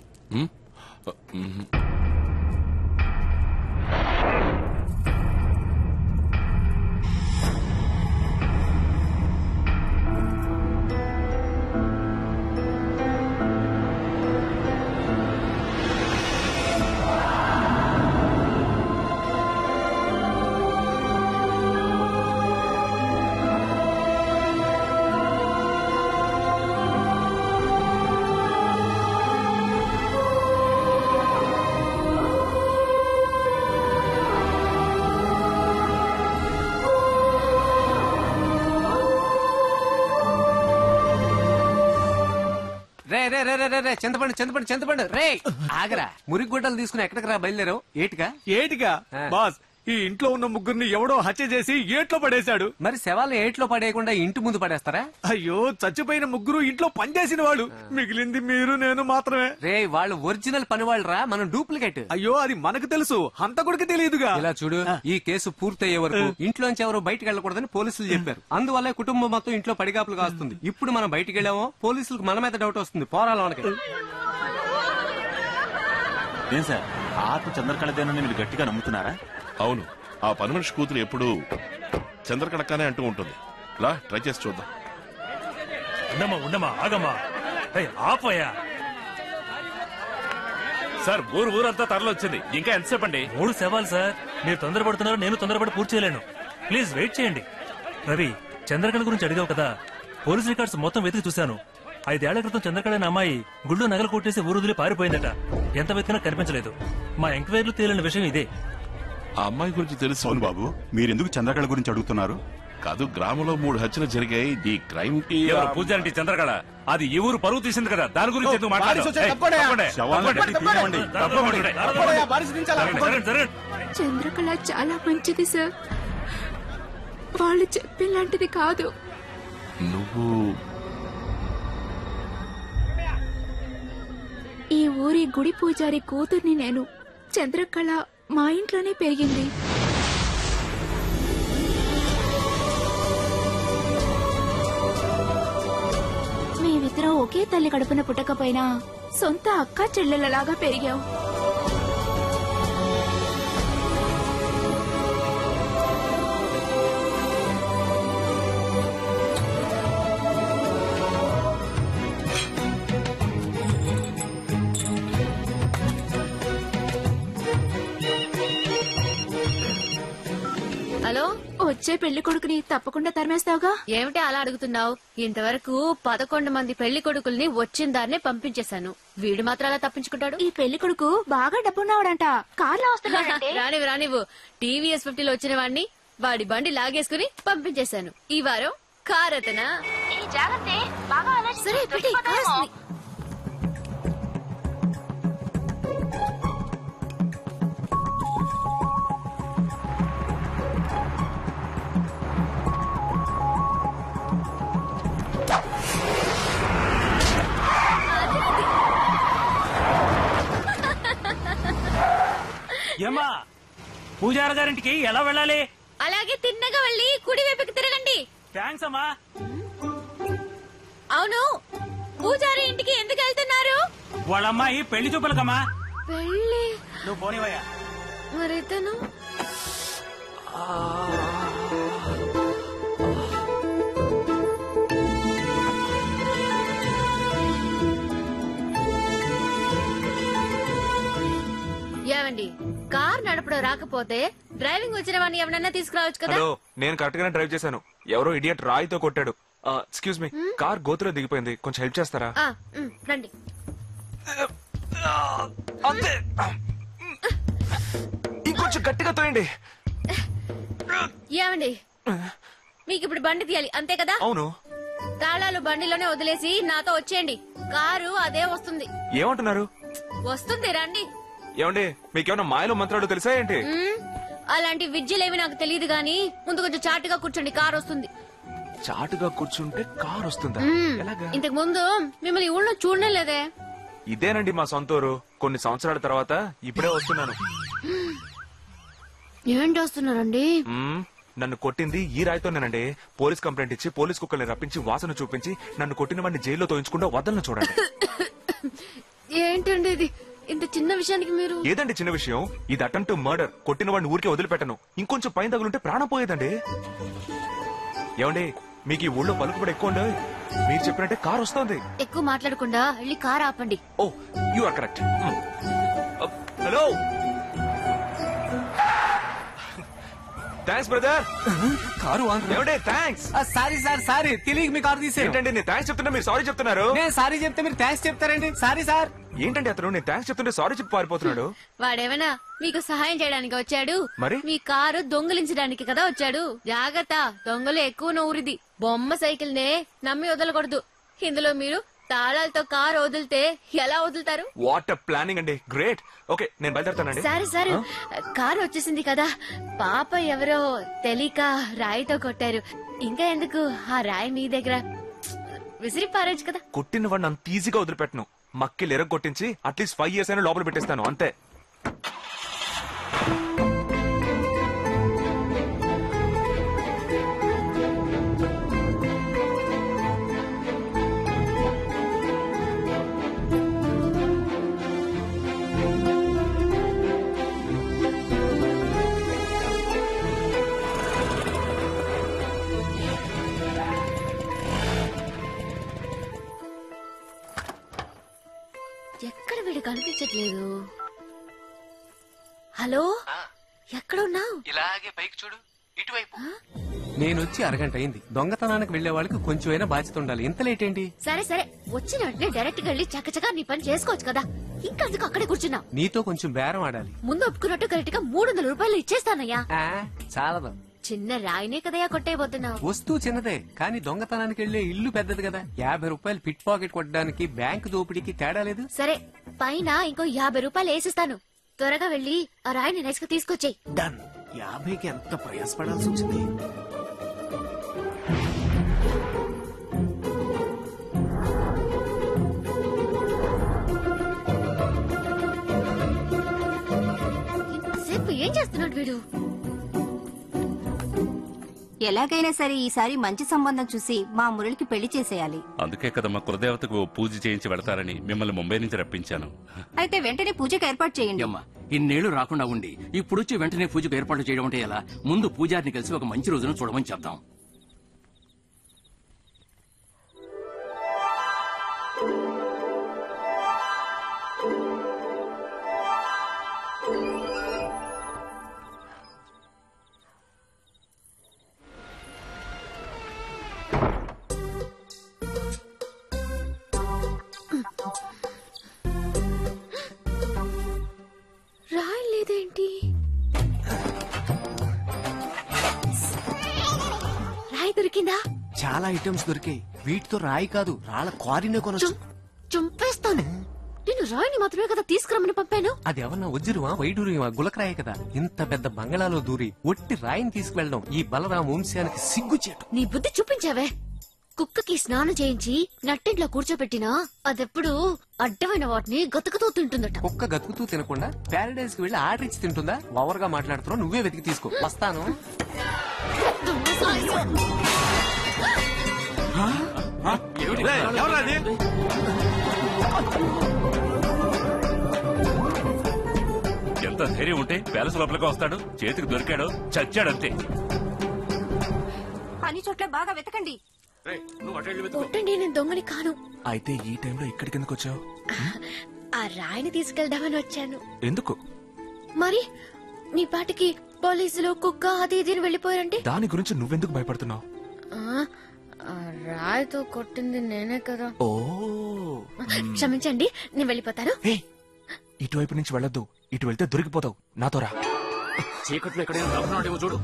రే రే రే రే రే చింతపండు చింతపండు చింతపండు రే ఆగరా మురికి గుడ్డలు తీసుకుని ఎక్కడికి రా బయలుదేరావు? ఏటిగా ఏటిగా బాస్, ఈ ఇంట్లో ఉన్న ముగ్గురిని ఎవడో హత్య చేసి ఏట్లో పడేశాడు. మరి శవాలు ఏట్లో పడేయకుండా ఇంటి ముందు పడేస్తారా? అయ్యో, చచ్చిపోయిన ముగ్గురు ఇంట్లో పనిచేసిన వాళ్ళు, మిగిలింది మీరు నేను మాత్రమే. రే వాళ్ళు ఒరిజినల్ పని వాళ్ళు రా, మనం డూప్లికేట్. అయ్యో, అది మనకు తెలుసు, హంతకుడికి తెలియదుగా. ఇలా చూడు, ఈ కేసు పూర్తయ్యే వరకు ఇంట్లోంచి ఎవరు బయటకు వెళ్ళకూడదని పోలీసులు చెప్పారు. అందువల్ల కుటుంబం మొత్తం ఇంట్లో పడిగాపులు కాస్తుంది. ఇప్పుడు మనం బయటికి వెళ్ళామో పోలీసులకు మన మీద డౌట్ వస్తుంది. పోరాల మనకి. ఏం సార్, ఆత్మ చంద్రకళదేనని మీరు గట్టిగా నమ్ముతున్నారా? అవును, ఆ పని మనిషి కూతురు ఎప్పుడు చంద్రకళక్కనే అంటూ ఉంటుంది. లా ట్రై చేసి చూద్దాం. ఉండమా ఉండమా ఆగమా, ఆపోయా సార్. ఊరు ఊరంతా తరలొచ్చింది, ఇంకా ఎంతసేపు అండి? మూడు శవాలు సార్. మీరు తొందరపడుతున్నారు, నేను తొందరపడి పూర్తి చేయలేను. ప్లీజ్ వెయిట్ చేయండి. రవి, చంద్రకళ గురించి అడిగావు కదా, పోలీస్ రికార్డ్స్ మొత్తం వెతికి చూశాను. ఐదేళ్ల క్రితం చంద్రకళ అనే అమ్మాయి గుళ్ళు నగలు కొట్టేసి ఊరు వదిలి పారిపోయిందట. ఎంత వెతికినా కనిపించలేదు. మా ఎంక్వైరీలు తేలిన విషయం ఇదే. ఆ అమ్మాయి గురించి తెలుసు. అవును బాబు, మీరెందుకు చంద్రకళ గురించి అడుగుతున్నారు? కాదు, గ్రామంలో మూడు హత్యలు జరిగాయి. ఈ క్రైమ్ కి పూజారి చంద్రకళ అది ఈ ఊరు పరువు తీసింది కదా, దాని గురించి ఎందుకు మాట్లాడారు? చంద్రకళ చాలా మంచిది సార్, వాళ్ళు చెప్పినలాంటిది కాదు. నువ్వు ఈ ఊరి గుడి పూజారి కూతుర్ని నేను. చంద్రకళ మా ఇంట్లోనే పెరిగింది. మేమిద్దరం ఒకే తల్లి కడుపున పుట్టకపోయినా సొంత అక్క చెల్లెలలాగా పెరిగాం. హలో, వచ్చే పెళ్లి కొడుకుని తప్పకుండా తరిమేస్తావుగా? ఏమిటి అలా అడుగుతున్నావు? ఇంతవరకు పదకొండు మంది పెళ్లి కొడుకుల్ని వచ్చిన దారినే పంపించేశాను. వీడు మాత్రం అలా తప్పించుకుంటాడు. ఈ పెళ్లి కొడుకు బాగా డబ్బున్నావాడంట, కార్లో వస్తున్నాడంటే. రానివ్వు రానివ్వు, టీవీఎస్ ఫిఫ్టీలో వచ్చిన వాడిని వాడి బండి లాగేసుకుని పంపించేశాను. ఈ వారం కార్ అతనా? సరే పెట్టి కార్ వస్తుంది. ఏమ్మా, పూజారి గారింటికి ఎలా వెళ్ళాలి? అలాగే తిన్నగా వెళ్ళి కుడి వైపుకి తిరగండి. థ్యాంక్స్ అమ్మా. అవును, పూజారి ఇంటికి ఎందుకు వెళ్తున్నారు? వాళ్ళ అమ్మాయి పెళ్లి చూపులకమ్మా. పెళ్లి? నువ్వు పోనివయ్యా. మరి తను ఏమండి, కార్ నడపడం రాకపోతే డ్రైవింగ్ వచ్చిన వాడిని ఎవరన్నా తీసుకురావచ్చు కదా? హలో, నేను కరెక్ట్ గానే డ్రైవ్ చేశాను. ఎవరో ఇడియట్ రాయితో కొట్టాడు. ఎక్స్క్యూజ్ మీ, కార్ గోతులో దిగిపోయింది, కొంచెం హెల్ప్ చేస్తారా? ఆ, ఉమ్, రండి. అంతే, ఇంకొంచెం గట్టిగా తోయండి. ఏమండి, మీకు ఇప్పుడు బండి తీయాలి అంతే కదా? అవును. తాళాలు బండిలోనే వదిలేసి నాతో వచ్చేయండి. కారు అదే వస్తుంది. ఏమంటున్నారు? వస్తుంది, రండి. ఏమండి, మీకేమన్నా మాయలో మంత్రాలు తెలుసా ఏంటి? ఉమ్, అలాంటి విద్యలేవి నాకు తెలియదు గాని ముందు కొంచెం చాటుగా కూర్చోండి, కారు వస్తుంది. చాటుగా కూర్చుంటే కార్ వస్తుందా? ఉమ్, ఎలాగా? ఇంతకు ముందు మిమ్మల్ని ఊళ్ళో చూడనే లేదే. ఇదేనండి మా సొంత ఊరు. కొన్ని సంవత్సరాల తర్వాత ఇప్పుడే వస్తున్నాను. ఏంటి వస్తున్నారండి? మ్మ్, నన్ను కొట్టింది ఈ రాయితోనేనండి. పోలీస్ కంప్లైంట్ ఇచ్చి పోలీస్ కుక్కల్ని రప్పించి వాసన చూపించి నన్ను కొట్టిన వాడిని జైల్లో తోయించకుండా వదలను చూడండి. ఏంటండి ఇది ఇంత చిన్న విషయానికి మీరు ఏదండి చిన్న విషయం? ఇది అటెంప్ట్ మర్డర్. కొట్టిన వాడిని ఊరికే వదిలిపెట్టను. ఇంకొంచెం పైన తగులుంటే ప్రాణం పోయేదండి. ఏమండి మీకు ఈ ఊళ్ళో పలుకుబడి ఎక్కువ ఉండే. మీరు చెప్పినట్టే కార్ వస్తుంది. ఎక్కువ మాట్లాడకుండా వెళ్ళి కార్ ఆపండి. Oh you are correct. Hello thanks brother. Car ఏమండి థ్యాంక్స్. సారీ సార్ సారీ తెలియక మీ కారు తీసే. ఏంటండి నేను థ్యాంక్స్ చెప్తున్నా మీరు సారీ చెప్తున్నారు. నేను సారీ చెప్తే మీరు థ్యాంక్స్ చెప్తారండి. Sorry sir. ఏంటండి అతను నేను థ్యాంక్స్ చెప్తుంటే సారీ చెప్పి పారిపోతున్నాడు. వాడేమన్నా మీకు సహాయం చేయడానికి వచ్చాడు? మరి మీ కారు దొంగిలించడానికి కదా వచ్చాడు. జాగ్రత్త, దొంగలు ఎక్కువ నూరిది. బొమ్మ సైకిల్ నే నమ్మి వదలకూడదు. ఇందులో మీరు తాళాలతో కారు వదిలితే ఎలా వదులుతారు? వాట్ ప్లానింగ్ అండి. గ్రేట్. ఓకే నేను బయలుదేరుతానండి. సరే సరే కారు వచ్చేసింది కదా. పాప ఎవరో తెలియక రాయితో కొట్టారు. ఇంకా ఎందుకు ఆ రాయి మీ దగ్గర విసిరి పారేచ్చు కదా. కొట్టిన వాడిని అంత ఈజీగా వదిలిపెట్టను. మక్కిలు ఎరగ కొట్టించి అట్లీస్ట్ ఫైవ్ ఇయర్స్ అయినా లోపల పెట్టేస్తాను అంతే. ఎక్కడ వీడు కనిపించట్లేదు. హలో ఎక్కడున్నావు? ఇలాగే పైకి చూడు, ఇటువైపు. నేను వచ్చి అరగంట అయింది. దొంగతనానికి వెళ్లే వాళ్ళకి కొంచెమైనా బాధ్యత ఉండాలి. ఇంత లేట్ ఏంటి? సరే సరే వచ్చిన వెంటనే డైరెక్ట్ గా వెళ్ళి చక్కచగా నీ పని చేసుకోవచ్చు కదా. ఇంకెందుకు అక్కడే కూర్చున్నావు? నీతో కొంచెం బేరం ఆడాలి. ముందు ఒప్పుకున్నట్టు కరెక్ట్ గా మూడు వందల రూపాయలు ఇచ్చేస్తానయ్యా. చాలదు. చిన్న రాయినే కదయ్యా కొట్టేయబోతున్నావు. వస్తువు చిన్నదే కానీ దొంగతనానికి వెళ్లే ఇల్లు పెద్దది కదా. యాభై రూపాయలు పిట్ పాకెట్ కొట్టడానికి బ్యాంకు దోపిడీకి తేడా లేదు. సరే పైన ఇంకో యాభై రూపాయలు వేసిస్తాను. త్వరగా వెళ్ళి ఆ రాయిని నైస్గా తీసుకొచ్చేయి. డన్. యాభైకి ఎంత ప్రయాసపడాల్సి వచ్చింది. ఇంతసేపు ఏం చేస్తున్నాడు వీడు? ఎలాగైనా సరే ఈసారి మంచి సంబంధం చూసి మా మురళికి పెళ్లి చేసేయాలి. అందుకే కదా మా కులదేవతకు ఓ పూజ చేయించి వెళతారని మిమ్మల్ని ముంబై నుంచి రప్పించాను. అయితే వెంటనే పూజకు ఏర్పాటు చేయండి. అమ్మా ఇన్నేళ్లు రాకుండా ఉండి ఇప్పుడు వచ్చి వెంటనే పూజకు ఏర్పాటు చేయడం అంటే ఎలా? ముందు పూజారిని కలిసి ఒక మంచి రోజును చూడమని చెప్తాం. రాయి లేదేంటి? రాయి దొరికిందా? చాలా ఐటమ్స్ దొరికాయి. వీటితో రాయి కాదు రాళ్ళ క్వారీనే కొనొచ్చు. చంపేస్తాను. నేను రాయిని మాత్రమే కదా తీసుకురమ్మని పంపాను. అది ఎవరన్నా వజ్రువా వైడూర్యమా గులకరాయి కదా. ఇంత పెద్ద బంగళాలో దూరి ఒట్టి రాయిని తీసుకువెళ్ళడం ఈ బలరామ వంశానికి సిగ్గుచేటు. నీ బుద్ధి చూపించావే. కుక్కకి స్నానం చేయించి నట్టింట్లో కూర్చోబెట్టినా అదెప్పుడు అడ్డమైన వాటిని గతుకుతూ తింటుందట. కుక్క గతుకుతూ తినకుండా ప్యారడైజ్ కి వెళ్లి ఆర్డర్ ఇచ్చి తింటుందా? ఓవర్ గా మాట్లాడుతున్నావు. నువ్వే వెతికి తీసుకో. వస్తాను. ఎంత ధైర్యం ఉంటే ప్యాలెస్ లోపలికి వస్తాడు. చేతికి దొరికాడు చచ్చాడంతే. అన్ని చోట్ల బాగా వెతకండి. కొట్టండి, నేను దొంగని కాను. అయితే ఈ టైంలో ఇక్కడికి ఎందుకు వచ్చావు? ఆ రాయిని తీసుకెళ్దామని వచ్చాను. ఎందుకు? మరి నీ పాటికి పోలీసులు కుక్క అది ఇది వెళ్ళిపోయారంటే దాని గురించి నువ్వెందుకు భయపడుతున్నావు? రాయితో కొట్టింది నేనే కదా. ఓ క్షమించండి, నేను వెళ్ళిపోతాను. ఇటువైపు నుంచి వెళ్ళొద్దు. ఇటు వెళ్తే దొరికిపోతావు. నాతో రా. చీకట్లో ఎక్కడైనా దొరకనాడేమో చూడు.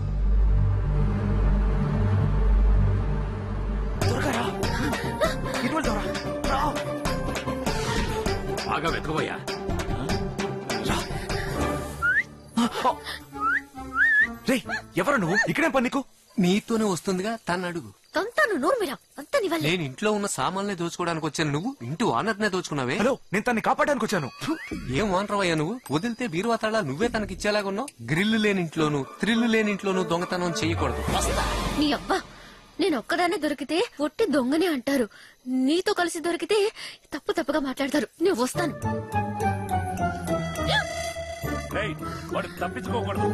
బాగా వెతకబోయా. రే ఎవరు నువ్వు? ఇక్కడే పని నీకు? నీతోనే వస్తుందిగా. తను అడుగు. తంతాను నోరు మీరా. అంతా నీ వల్లే. నేను ఇంట్లో ఉన్న సామాన్లే దోచుకోవడానికి వచ్చాను. నువ్వు ఇంటి ఓనర్ నే దోచుకున్నావే. హలో, నేను తన్ని కాపాడడానికి వచ్చాను. ఏం ఓనర్ అయ్యా నువ్వు? వదిలితే బీరువా తాళాలు నువ్వే తనకి ఇచ్చేలాగున్నావు. గ్రిల్లు లేని ఇంట్లోను థ్రిల్లు లేని ఇంట్లోనూ దొంగతనం చేయకూడదు. నీ అబ్బా నేను ఒక్కదాన్నే దొరికితే ఒట్టి దొంగనే అంటారు. నీతో కలిసి దొరికితే తప్పు తప్పుగా మాట్లాడతారు. నేను వస్తాను. రేయ్, వాడు తప్పించుకోకూడదు.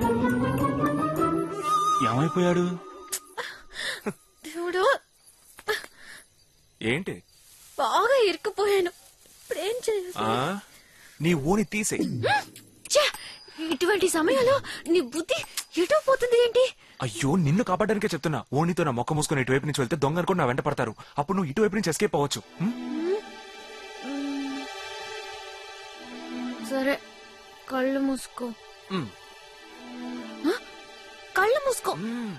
ఏమైపోయాడు? దేవుడు, ఏంటి? బాగా ఇరుక్కుపోయాను. ఇప్పుడేం చేయాలి? ఆ, నీ ఊని తీసే. ఛే! ఇటువంటి సమయంలో నీ బుద్ధి ఎటో పోతుంది ఏంటి? అయ్యో, నిన్ను కాపాడడానికే చెప్తున్నా. ఓనితో నా మొక్క మూసుకొని ఇటువైపు నుంచి వెళ్తే దొంగ అనుకుని నా వెంట పడతారు. అప్పుడు నువ్వు ఇటువైపు నుంచి ఎస్కేప్ అవ్వచ్చు. హ్మ్? సరే, కళ్ళు మూసుకో. హ్మ్. ఆ? కళ్ళు మూసుకో.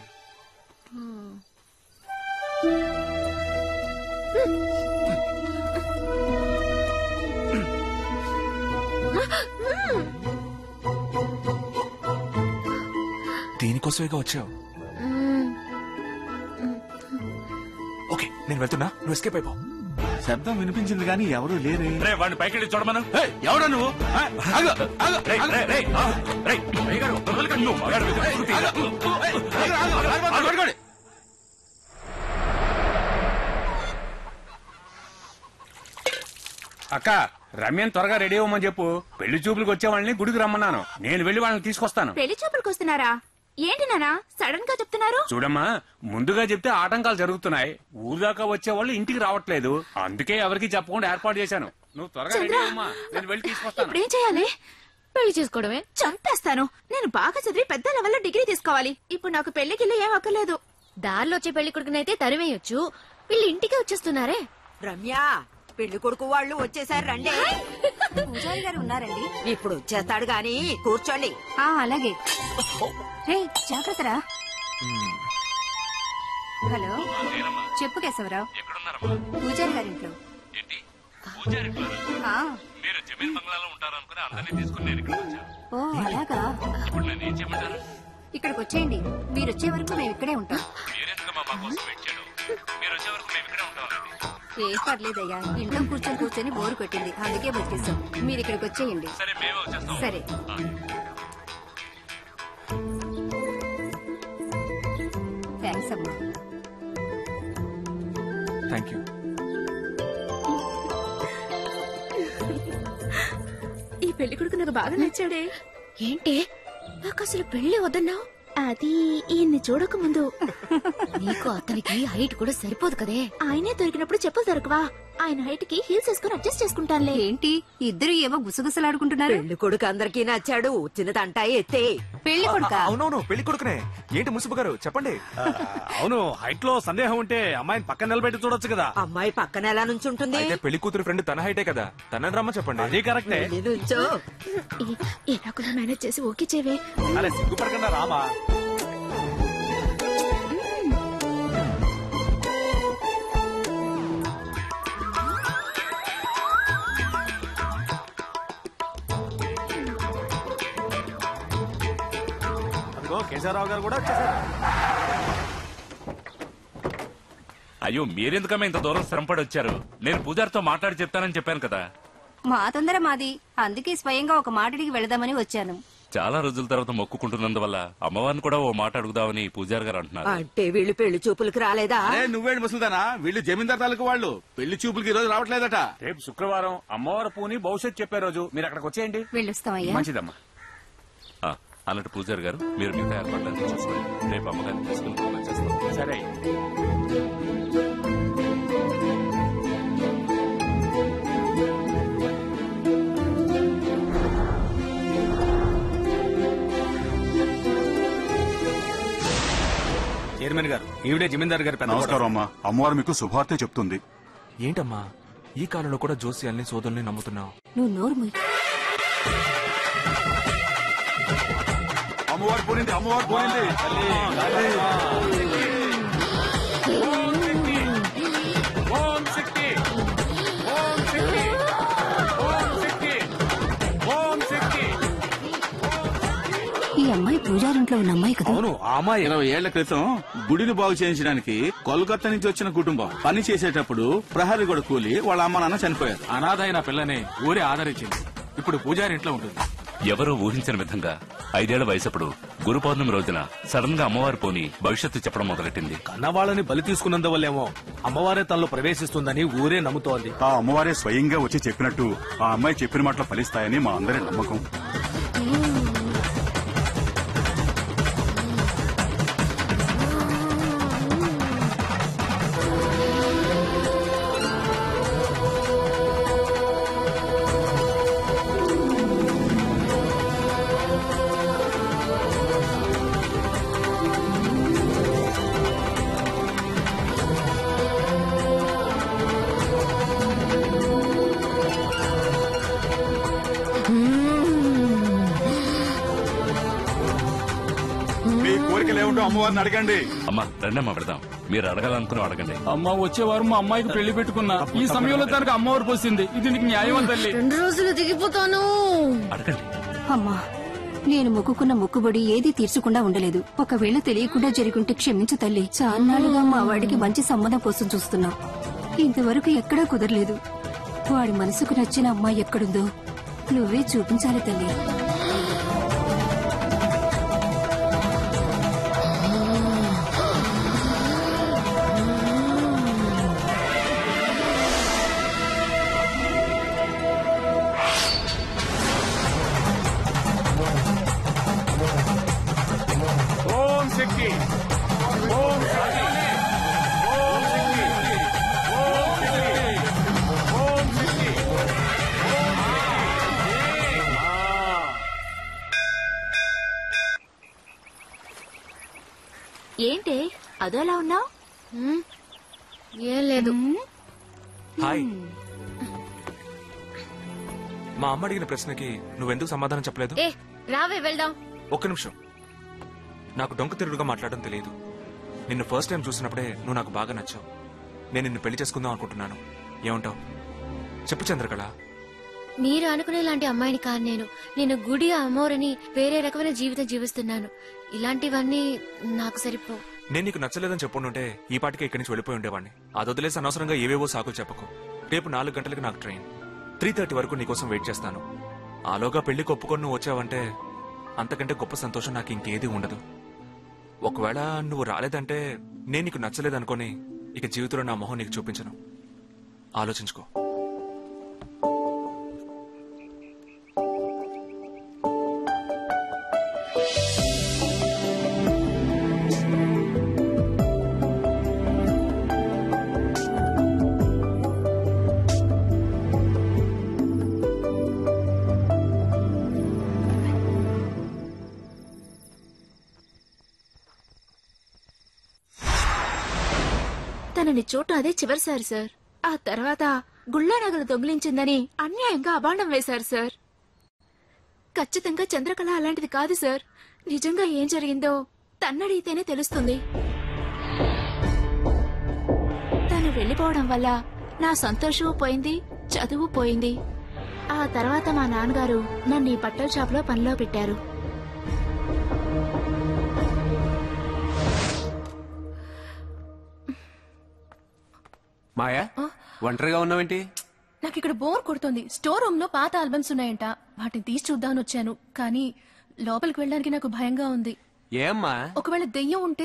దీనికోసమేగా వచ్చావు. ఓకే, నేను వెళ్తున్నా, నువ్వు ఎస్కేప్ అయిపో. శబ్దం వినిపించింది కానీ ఎవరు లేరే. రే, వాడిని పైకెళ్ళి చూడమను. ఎవడా నువ్వు? ఆ, ఆగు, ఆగు, రేయ్, ఆగు. రేయ్, రేయ్, ఆ, రేయ్, అయ్యగారు, వదలకండి, నువ్వు మగాడు మీద శృతి. ఆగు, ఆగు, ఆగు, ఆగు, పట్టుకోండి. అక్క, రమ్యని త్వరగా రెడీ అవ్వమని చెప్పు. పెళ్లి చూపులకు వచ్చే వాళ్ళని గుడికి రమ్మన్నాను. నేను వెళ్లి వాళ్ళని తీసుకొస్తాను. పెళ్లి చూపులకు వస్తున్నారా? ఏంటి నానా సడన్ గా చెప్తున్నారు? చూడమ్మా, ముందుగా చెప్తే ఆటంకాలు జరుగుతున్నాయి. ఊరు దాకా వచ్చే వాళ్ళు ఇంటికి రావట్లేదు. అందుకే ఎవరికి చెప్పకుండా ఏర్పాటు చేశాను. నువ్వు త్వరగా రెడీ అవ్వమ్మా, నేను వెళ్ళి తీసుకొస్తాను. ఇప్పుడేం చేయాలి? పెళ్లి చేసుకోవడమే. చంపేస్తాను. నేను బాగా చదివి పెద్ద లెవెల్లో డిగ్రీ తీసుకోవాలి. ఇప్పుడు నాకు పెళ్లి గిల్లి ఏం అక్కర్లేదు. దారిలో వచ్చే పెళ్లి కొడుకునైతే తరివేయొచ్చు. వీళ్ళు ఇంటికే వచ్చేస్తున్నారే. రమ్య, పెళ్లి కొడుకు వాళ్ళు వచ్చేసారు, రండి. పూజారి గారు ఉన్నారండి. ఇప్పుడు వచ్చేస్తాడు గాని కూర్చోండి. ఆ అలాగే. రే జాగ్రత్తరా. హలో, చెప్పు కేశవరావు. పూజారి గారి ఇంట్లో. ఆ. మీరు జమీన్ బంగ్లాలో ఉంటారనుకుని అందరినీ తీసుకుని నేను ఇక్కడికి వచ్చాను. ఓ అలాగా. ఇప్పుడు నన్ను ఏం చేయమంటారు? ఇక్కడికి వచ్చేయండి. మీరు వచ్చే వరకు మేము ఇక్కడే ఉంటాం. మీరెందుకమ్మా మా కోసం వెయిట్ చేయడం? మీరు వచ్చే వరకు మేము ఇక్కడే ఉంటామండి. ఏం పర్లేదయ్యా, ఇంట్లో కూర్చొని కూర్చొని బోరు కొట్టింది, అందుకే బతికేస్తాం. మీరు ఇక్కడికి వచ్చేయండి. సరే, మేమే వచ్చేస్తాం. సరే. థ్యాంక్స్ అమ్మా. Thank you. ఈ పెళ్లి కొడుకు నాకు బాగా నచ్చాడే. ఏంటి నాకు అసలు పెళ్లి వద్దన్నావు? అది ఈయన్ని చూడక ముందు. నీకు అతనికి హైట్ కూడా సరిపోదు కదే. ఆయనే దొరికినప్పుడు చెప్పులు దొరకవా? ఆయన హైట్ కి హీల్స్ వేసుకుని అడ్జస్ట్ చేసుకుంటానులే. ఏంటి ఇద్దరు ఏమో గుసగుసలాడుకుంటున్నారు? పెళ్లి కొడుకు అందరికీ నచ్చాడు. చిన్న తంటా ఎత్తే. పెళ్లి కొడుక? అవునవును, పెళ్లి కొడుకునే. ఏంటి మున్సిపల్ గారు చెప్పండి. అవును, హైట్ లో సందేహం ఉంటే అమ్మాయిని పక్కన నిలబెట్టి చూడొచ్చు కదా. అమ్మాయి పక్కన ఎలా నుంచి ఉంటుంది? అయితే పెళ్లి కూతురు ఫ్రెండ్ తన హైటే కదా, తనని రమ్మ చెప్పండి. అది కరెక్టే. నుంచో ఎలా కూడా మేనేజ్ చేసి ఓకే చేవే. అరే సిగ్గుపడకుండా రామా. కేశవరావు గారు కూడా వచ్చేసారు. అయ్యో, మీరెందుకమ్మా ఇంత దూరం శ్రమపడి వచ్చారు? నేను పూజారితో మాట్లాడి చెప్తానని చెప్పాను కదా. మా తొందర మాది, అందుకే స్వయంగా ఒక మాటడికి వెళదామని వచ్చాను. చాలా రోజుల తర్వాత మొక్కుకుంటున్నందువల్ల అమ్మవారిని కూడా ఓ మాట అడుగుదామని పూజారి గారు అంటున్నారు. అంటే వీళ్ళు పెళ్లి చూపులకు రాలేదా? అరే నువ్వేంటి ముసలిదానా? వీళ్ళు జమీందార్ తాలూకు వాళ్ళు పెళ్లి చూపులకి ఈ రోజు రావట్లేదట. రేపు శుక్రవారం అమ్మవారి పూని భవిష్యత్ చెప్పే రోజు. మీరు అక్కడికి వచ్చేయండి. వెళ్ళొస్తామయ్యా. మంచిదమ్మా. ఆ, అన్నట్టు పూజారి గారు, మీరు మిగతా ఏర్పాట్లన్నీ చూసుకోండి. రేపు అమ్మగారిని తీసుకుని వచ్చేస్తాం. సరే. చైర్మన్ గారు, ఈవిడే జమీందార్ గారు. నమస్కారం అమ్మా. అమ్మవారు మీకు శుభార్తె చెప్తుంది. ఏంటమ్మా, ఈ కాలంలో కూడా జోస్యాల్ని సోదరుల్ని నమ్ముతున్నావు? నువ్వు నోరు మూయి. అమ్మవారు పోయింది, అమ్మవారు పోయింది. ఓం శక్తి, ఓం శక్తి, ఓం శక్తి, ఓం శక్తి. ఈ అమ్మాయి పూజారింట్లో ఉన్న అమ్మాయి కదా? అవును, ఆ అమ్మాయి ఇరవై ఏళ్ల క్రితం గుడిని బాగు చేయించడానికి కోల్కతా నుంచి వచ్చిన కుటుంబం పని చేసేటప్పుడు ప్రహరీ కూడా కూలి వాళ్ళ అమ్మ నాన్న చనిపోయారు. అనాథైన పిల్లని ఊరే ఆదరించింది. ఇప్పుడు పూజారి ఇంట్లో ఉంటుంది. ఎవరూ ఊహించిన విధంగా ఐదేళ్ల వయసప్పుడు గురు పౌర్ణమి రోజున సడన్ గా అమ్మవారి పోని భవిష్యత్తు చెప్పడం మొదలెట్టింది. కన్నవాళ్ళని బలి తీసుకున్నందువల్లేమో అమ్మవారే తనలో ప్రవేశిస్తుందని ఊరే నమ్ముతోంది. ఆ అమ్మవారే స్వయంగా వచ్చి చెప్పినట్టు ఆ అమ్మాయి చెప్పిన మాటలు ఫలిస్తాయని మా అందరి నమ్మకం. అమ్మవారిని అడగండి. అమ్మా రండమ్మా పెడదాం. మీరు అడగాలనుకుని అడగండి. అమ్మ వచ్చేవారు మా అమ్మాయికి పెళ్లి పెట్టుకున్నా, ఈ సమయంలో తనకు అమ్మవారు పోసింది. ఇది నీకు న్యాయం తల్లి. రెండు రోజులు దిగిపోతాను. అడగండి. అమ్మా, నేను మొక్కుకున్న మొక్కుబడి ఏది తీర్చకుండా ఉండలేదు. ఒకవేళ తెలియకుండా జరుగుంటే క్షమించు తల్లి. చాన్నాళ్ళుగా మా వాడికి మంచి సంబంధం కోసం చూస్తున్నా. ఇంతవరకు ఎక్కడా కుదరలేదు. వాడి మనసుకు నచ్చిన అమ్మాయి ఎక్కడుందో నువ్వే చూపించాలి తల్లి. ఏంటే అదోలా ఉన్నావు? ఏం లేదు. హాయ్. మా అమ్మ అడిగిన ప్రశ్నకి నువ్వెందుకు సమాధానం చెప్పలేదు? ఏ రావే వెళ్దాం. ఒక్క నిమిషం. నాకు డొంక తిరుగుడుగా మాట్లాడడం తెలియదు. నిన్ను ఫస్ట్ టైం చూసినప్పుడే నువ్వు నాకు బాగా నచ్చావు. నేను నిన్ను పెళ్లి చేసుకుందాం అనుకుంటున్నాను. ఏమంటావు? చెప్పు చంద్రకళ. మీరు అనుకునే లాంటి అమ్మాయిని కాదు నేను. నేను గుడి అమ్మోరని వేరే రకమైన జీవితం జీవిస్తున్నాను. ఇలాంటివన్నీ నాకు సరిపో. నేను నీకు నచ్చలేదని చెప్పుంటే ఈ పాటికే ఇక్కడి నుంచి వెళ్ళిపోయి ఉండేవాడిని. అది వదిలేసి అనవసరంగా ఏవేవో సాకులు చెప్పకు. రేపు నాలుగు గంటలకు నాకు ట్రైన్. త్రీ థర్టీ వరకు నీకోసం వెయిట్ చేస్తాను. ఆలోగా పెళ్లికి ఒప్పుకొని నువ్వు వచ్చావంటే అంతకంటే గొప్ప సంతోషం నాకు ఇంకేది ఉండదు. ఒకవేళ నువ్వు రాలేదంటే నేను నీకు నచ్చలేదనుకొని ఇక జీవితంలో నా మొహం నీకు చూపించను. ఆలోచించుకో. తనని చూడటం అదే చివరిసారి సార్. ఆ తర్వాత గుళ్ళో నగలు దొంగిలించిందని అన్యాయంగా అబాండం వేశారు సార్. ఖచ్చితంగా చంద్రకళ అలాంటిది కాదు సార్. నిజంగా ఏం జరిగిందో తన్నడిగితేనే తెలుస్తుంది. తను వెళ్లిపోవడం వల్ల నా సంతోషం పోయింది, చదువు పోయింది. ఆ తర్వాత మా నాన్నగారు నన్ను ఈ బట్టల షాపులో పనిలో పెట్టారు. మాయా, ఒంటరిగా ఉన్నావేంటి? నాకు ఇక్కడ బోర్ కొడుతుంది. స్టోర్ రూమ్ లో పాత ఆల్బమ్స్ ఉన్నాయంట, వాటిని తీసి చూద్దామని వచ్చాను. కానీ లోపలికి వెళ్ళడానికి నాకు భయంగా ఉంది. ఏమ్మా? ఒకవేళ దెయ్యం ఉంటే?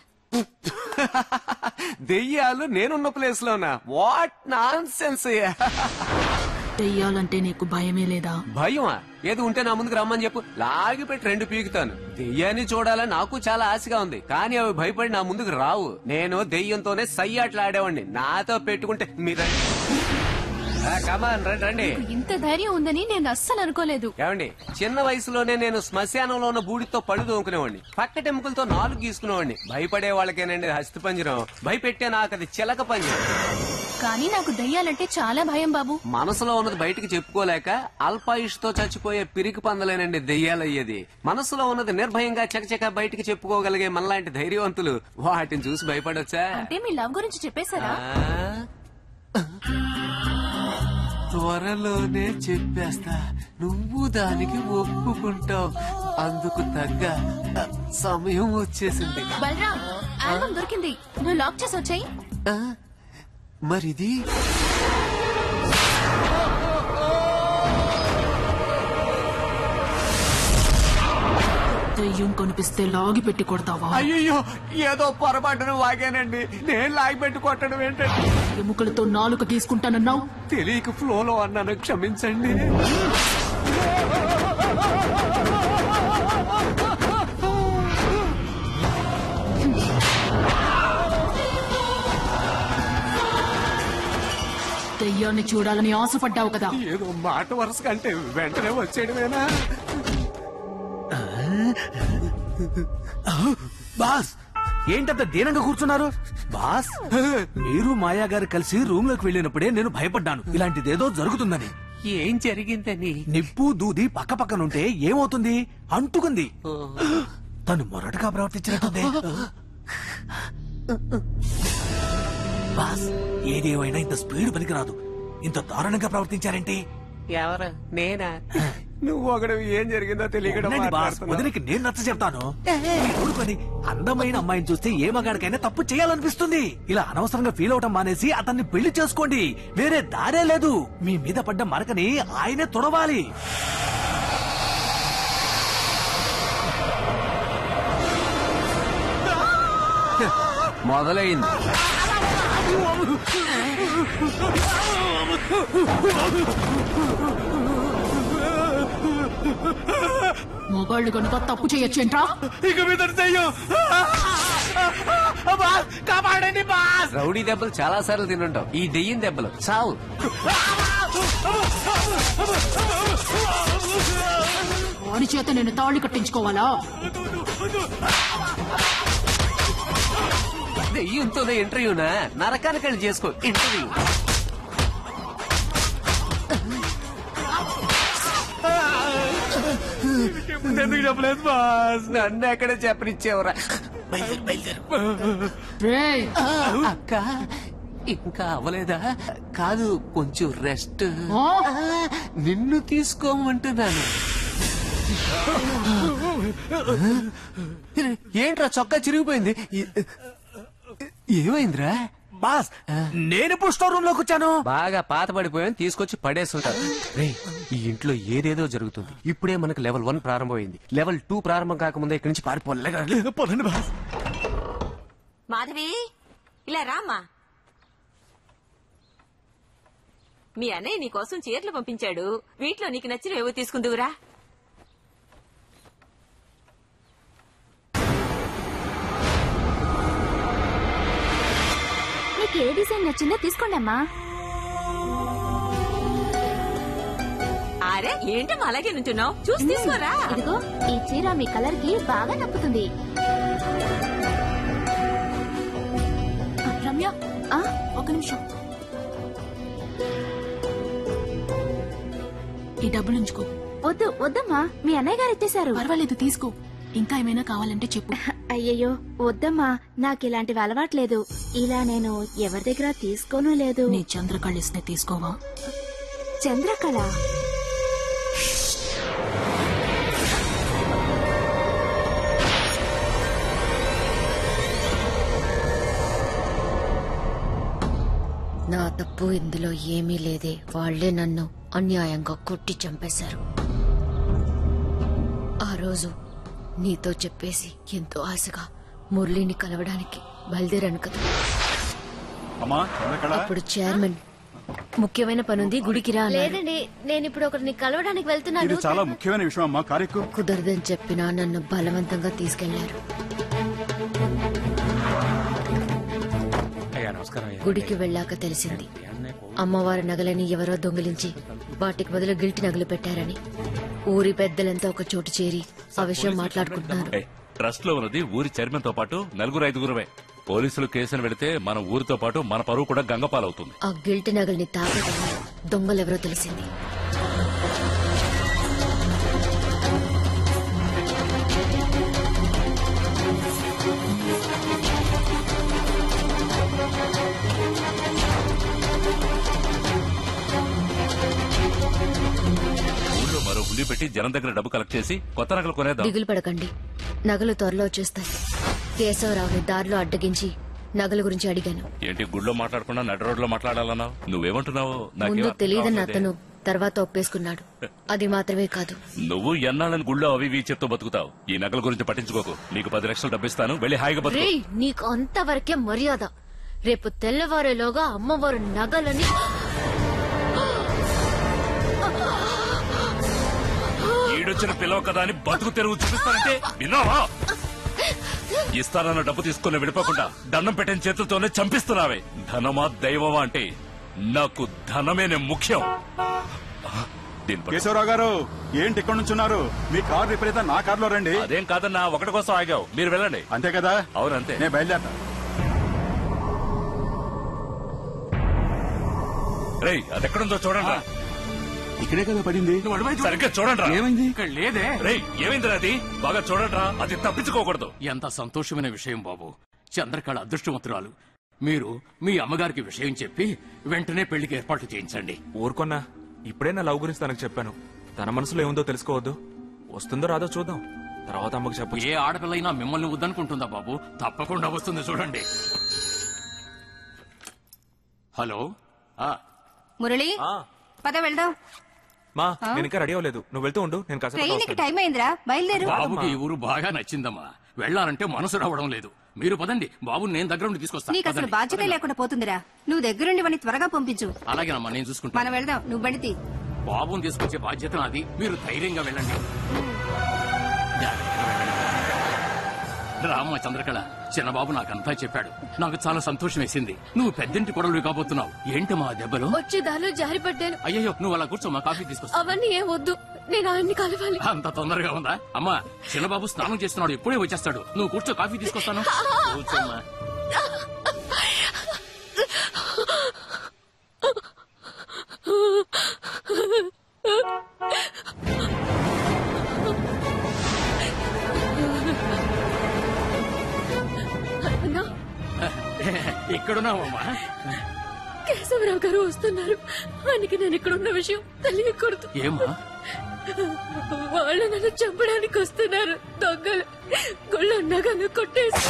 దెయ్యాలు నేనున్న ప్లేస్ లోనా? What non sense. దెయ్యాలంటే నీకు భయమే లేదా? భయమా? ఏది ఉంటే నా ముందుకు రమ్మని చెప్పు, లాగి పెట్టి రెండు పీకుతాను. దెయ్యాన్ని చూడాలని నాకు చాలా ఆశగా ఉంది, కానీ అవి భయపడి నా ముందుకు రావు. నేను దెయ్యంతోనే సయ్యాట్లు ఆడేవాడిని. నాతో పెట్టుకుంటే మీరు కమాన్ రండి రండి. ఇంత ధైర్యం ఉందని నేను అస్సలు అనుకోలేదు. ఏమండి, చిన్న వయసులోనే నేను శ్మశానంలో ఉన్న బూడితో పళ్ళు దోముకునేవాడిని, పక్కటెముకలతో నాలుగు గీసుకునేవాడిని. భయపడే వాళ్ళకేనండి హస్తి పంజరం, భయపెట్టే నాకు అది చిలక పంజరం. కానీ నాకు దెయ్యాలంటే చాలా భయం బాబు. మనసులో ఉన్నది బయటికి చెప్పుకోలేక అల్పాయుష్తో చచ్చిపోయే పిరికి పందలేనండి దెయ్యాలయ్యేది. మనసులో ఉన్నది నిర్భయంగా చకచక బయటికి చెప్పుకోగలిగే మనలాంటి ధైర్యవంతులు వాటిని చూసి భయపడొచ్చా? అంటే మీ లవ్ గురించి చెప్పేశారా? త్వరలోనే చెప్పేస్తా, నువ్వు దానికి ఒప్పుకుంటావు. అందుకు తగ్గ సమయం వచ్చేసింది. బలరాం, ఆల్బమ్ దొరికింది, నువ్వు లాక్ చేసి వచ్చాయి. మరిది దెయ్యం కనిపిస్తే లాగి పెట్టి కొడతావా? అయ్యో ఏదో పొరపాటును వాగానండి. నేను లాగి పెట్టి కొట్టడం ఏంటండి? ఎముకలతో నాలుక గీసుకుంటానన్నావు. తెలియక ఫ్లోలో అన్నాను, క్షమించండి. దెయ్యాన్ని చూడాలని ఆశపడ్డావు కదా. ఏదో మాట వరుస కంటే వెంటనే వచ్చేయడమేనా? బాస్ ఏంటంత దీనంగా కూర్చున్నారు? బాస్ మీరు మాయా గారు కలిసి రూమ్ లోకి వెళ్ళినప్పుడే నేను భయపడ్డాను ఇలాంటిదేదో జరుగుతుందని. ఏం జరిగిందని? నిప్పు దూది పక్క పక్కనుంటే ఏమవుతుంది? అంటుకుంది. తను మొరటగా ప్రవర్తించినట్టుంది. బాస్ ఏదేమైనా ఇంత స్పీడ్ పనికిరాదు. ఇంత దారుణంగా ప్రవర్తించారేంటి? ఎవరు? నేనా? నువ్వు ఒకడు ఏం జరిగిందో తెలియడం బాస్ వదిలికి నేను నచ్చ చెప్తాను. పని అందమైన అమ్మాయిని చూస్తే ఏ మగాడికైనా తప్పు చేయాలనిపిస్తుంది. ఇలా అనవసరంగా ఫీల్ అవటం మానేసి అతన్ని పెళ్లి చేసుకోండి. వేరే దారే లేదు. మీ మీద పడ్డ మరకని ఆయనే తొడవాలి. మొదలైంది. మొగాళ్ళు కనుక తప్పు చేయొచ్చేంట్రా? ఇక మీద కాపాడండి బాస్. రౌడీ దెబ్బలు చాలా సార్లు తినుంటావు. ఈ దెయ్యం దెబ్బలు చావు. వాడి చేత నేను తాళి కట్టించుకోవాలా? దెయ్యంతోనే ఇంటర్వ్యూనా? నరకానికి వెళ్ళి చేసుకో ఇంటర్వ్యూ. ఎందుకు చెప్పలేదు బాస్? నన్ను ఎక్కడ చెప్పనిచ్చేవరా? అక్క ఇంకా అవలేదా? కాదు కొంచెం రెస్ట్. నిన్ను తీసుకోమంటున్నాను. ఏంట్రా చొక్కా చిరిగిపోయింది? ఏమైందిరా? బాస్ నేనెప్పుడు స్టోర్ రూమ్ లోకి వచ్చాను? బాగా పాత పడిపోయాను, తీసుకొచ్చి పడేస్తుంటారు. రే ఈ ఇంట్లో ఏదేదో జరుగుతుంది. ఇప్పుడే మనకు లెవెల్ వన్ ప్రారంభమైంది. లెవెల్ టూ ప్రారంభం కాకముందే ఇక్కడి నుంచి పారిపోలే. బాస్ మాధవి ఇలా రామ్మా. మీ అన్నయ్య నీ కోసం చీరలు పంపించాడు. వీటిలో నీకు నచ్చిన ఏవో తీసుకుందువురా. నీకు ఏ డిజైన్ నచ్చిందో తీసుకోండి అమ్మా. అరే ఏంటమ్మా అలాగే నుంచున్నావు? చూసి తీసుకోరా. ఇదిగో ఈ చీర మీ కలర్ కి బాగా నప్పుతుంది. రమ్య ఒక నిమిషం. ఈ డబ్బులు ఉంచుకో. వద్దు వద్దమ్మా, మీ అన్నయ్య గారు ఇచ్చేశారు. పర్వాలేదు తీసుకో. ఇంకా ఏమైనా కావాలంటే చెప్పు. అయ్యయ్యో వద్దమ్మా, నాకు ఇలాంటివి అలవాట్లేదు. ఇలా నేను ఎవరి దగ్గర తీసుకోను లేదు. నీ చంద్రకళ ఇస్తే తీసుకోవా? చంద్రకళ? నా తప్పు ఇందులో ఏమీ లేదే. వాళ్లే నన్ను అన్యాయంగా కొట్టి చంపేశారు. ఆ రోజు నీతో చెప్పేసి ఎంతో ఆశగా మురళిని కలవడానికి బయలుదేరాను కదా. అప్పుడు చైర్మన్ ముఖ్యమైన పనుంది గుడికి రా. లేదండి, నేను ఇప్పుడు ఒకరిని కలవడానికి వెళ్తున్నాను. ఇది చాలా ముఖ్యమైన విషయం అమ్మా. కారెక్కు. కుదరదని చెప్పినా నన్ను బలవంతంగా తీసుకెళ్లారు. గుడికి వెళ్ళాక తెలిసింది అమ్మవారి నగలని ఎవరో దొంగిలించి వాటికి బదులు గిల్టి నగలు పెట్టారని. ఊరి పెద్దలంతా ఒక చోటు చేరి ఆ విషయం మాట్లాడుకుంటున్నారు. ట్రస్ట్ లో ఉన్నది ఊరి చైర్మన్ తో పాటు నలుగురు ఐదుగురమే. పోలీసులు కేసును పెడితే మన ఊరితో పాటు మన పరువు కూడా గంగపాలవుతుంది. ఆ గిల్టి నగల్ని తాకడం దొంగలెవరో తెలిసింది. ఊళ్ళో మరో హుండీ పెట్టి జనం దగ్గర డబ్బు కలెక్ట్ చేసి కొత్త నగలు కొనేద్దాం. దిగులు పడకండి, నగలు త్వరలో వచ్చేస్తాయి. కేశవరావుని దారిలో అడ్డగించి నగల గురించి అడిగాను. ఏంటి గుడిలో మాట్లాడకుండా నడి రోడ్ లో మాట్లాడాలన్నావు? నువ్వేమంటున్నావు? ముందు తెలియదన్న అతను తర్వాత ఒప్పేసుకున్నాడు. అది మాత్రమే కాదు, నువ్వు ఎన్నాళ్ళని గుళ్ళో అవి ఇవి చెప్తూ బతుకుతావు. ఈ నగల గురించి పట్టించుకోకు. నీకు పది లక్షలు డబ్బిస్తాను, వెళ్ళి హాయిగా బతుకు. రేయ్, నీకు అంతవరకే మర్యాద. రేపు తెల్లవారేలోగా అమ్మవారు నగలని ఈడొచ్చిన పిల్లవ కదా అని బతుకు తెరువు చూపిస్తానంటే విన్నావా? ఇస్తానన్న డబ్బు తీసుకుని విడిపోకుండా దండం పెట్టిన చేతులతోనే చంపిస్తున్నావే. ధనమా దైవమా అంటే నాకు ధనమేనే ముఖ్యం. కేశవరావు గారు ఏంటి ఇక్కడ నుంచున్నారు? మీ కారు విపరీతం నా కారులో రండి. అదేం కాదన్నా, ఒకటి కోసం ఆగావు. మీరు వెళ్ళండి. అంతే కదా? అవునంతే. నేను బయలుదేరతా. రేయ్, అది ఎక్కడుందో చూడండి. ఇక్కడే కదా పడింది. సరిగ్గా చూడండి. ఏమైంది? ఇక్కడ లేదే. రేయ్, ఏమైంది? అది బాగా చూడండి. అది తప్పించుకోకూడదు. ఎంత సంతోషమైన విషయం బాబు. చంద్రకళ అదృష్టవంతురాలు. మీరు మీ అమ్మగారికి విషయం చెప్పి వెంటనే పెళ్లికి ఏర్పాట్లు చేయించండి. ఊరుకున్నా, ఇప్పుడే నా లవ్ గురించి తనకు చెప్పాను. తన మనసులో ఏముందో తెలుసుకోవద్దు. వస్తుందో రాదో చూద్దాం, తర్వాత అమ్మకు చెప్పు. ఏ ఆడపిల్లైనా మిమ్మల్ని వద్దనుకుంటుందా బాబు? తప్పకుండా వస్తుంది, చూడండి. హలో. మురళి, పద వెళ్దాం. మా నేను ఇంకా రెడీ అవ్వలేదు. నువ్వు వెళ్తూ ఉండు, నేను ట్రైన్కి టైం అయిందిరా, బయలుదేరు. బాబుకి ఈ ఊరు బాగా నచ్చిందమ్మా. వెళ్లాలంటే మనసు రావడం లేదు. మీరు పదండి, బాబు నేను దగ్గర ఉండి తీసుకొస్తాను. నీకు అసలు బాధ్యత లేకుండా పోతుందిరా. నువ్వు దగ్గరుండి వాడిని త్వరగా పంపించు. అలాగేనమ్మా, నేను చూసుకుంటాను. మనం వెళ్దాం, నువ్వు బడితి. బాబుని తీసుకొచ్చే బాధ్యత నాది. మీరు ధైర్యంగా వెళ్ళండి. రామ్మ చంద్రకళ, చిన్నబాబు నాకంతా చెప్పాడు. నాకు చాలా సంతోషం వేసింది. నువ్వు పెద్దింటి కొడలు కాబోతున్నావు. ఏంటమ్మా దెబ్బలు? వచ్చే దారిలో జారిపడ్డాను. అయ్యో, నువ్వు అలా కూర్చోమ్మా, కాఫీ తీసుకొస్తా. అవన్నీ ఏం వద్దు, నేను ఆయన్ని కలవాలి. అంత తొందరగా ఉందా? అమ్మా, చిన్నబాబు స్నానం చేస్తున్నాడు, ఎప్పుడే వచ్చేస్తాడు. నువ్వు కూర్చో, కాఫీ తీసుకొస్తాను. కూర్చోమ్మా. ఇక్కడున్నావమ్మా. కేశవరావు గారు వస్తున్నారు. ఆయనకి నేను ఇక్కడున్న విషయం తెలియకూడదు. ఏమా? వాళ్ళు నన్ను చంపడానికి వస్తున్నారు. దొంగలు గుళ్ళ నగలు కొట్టేసి.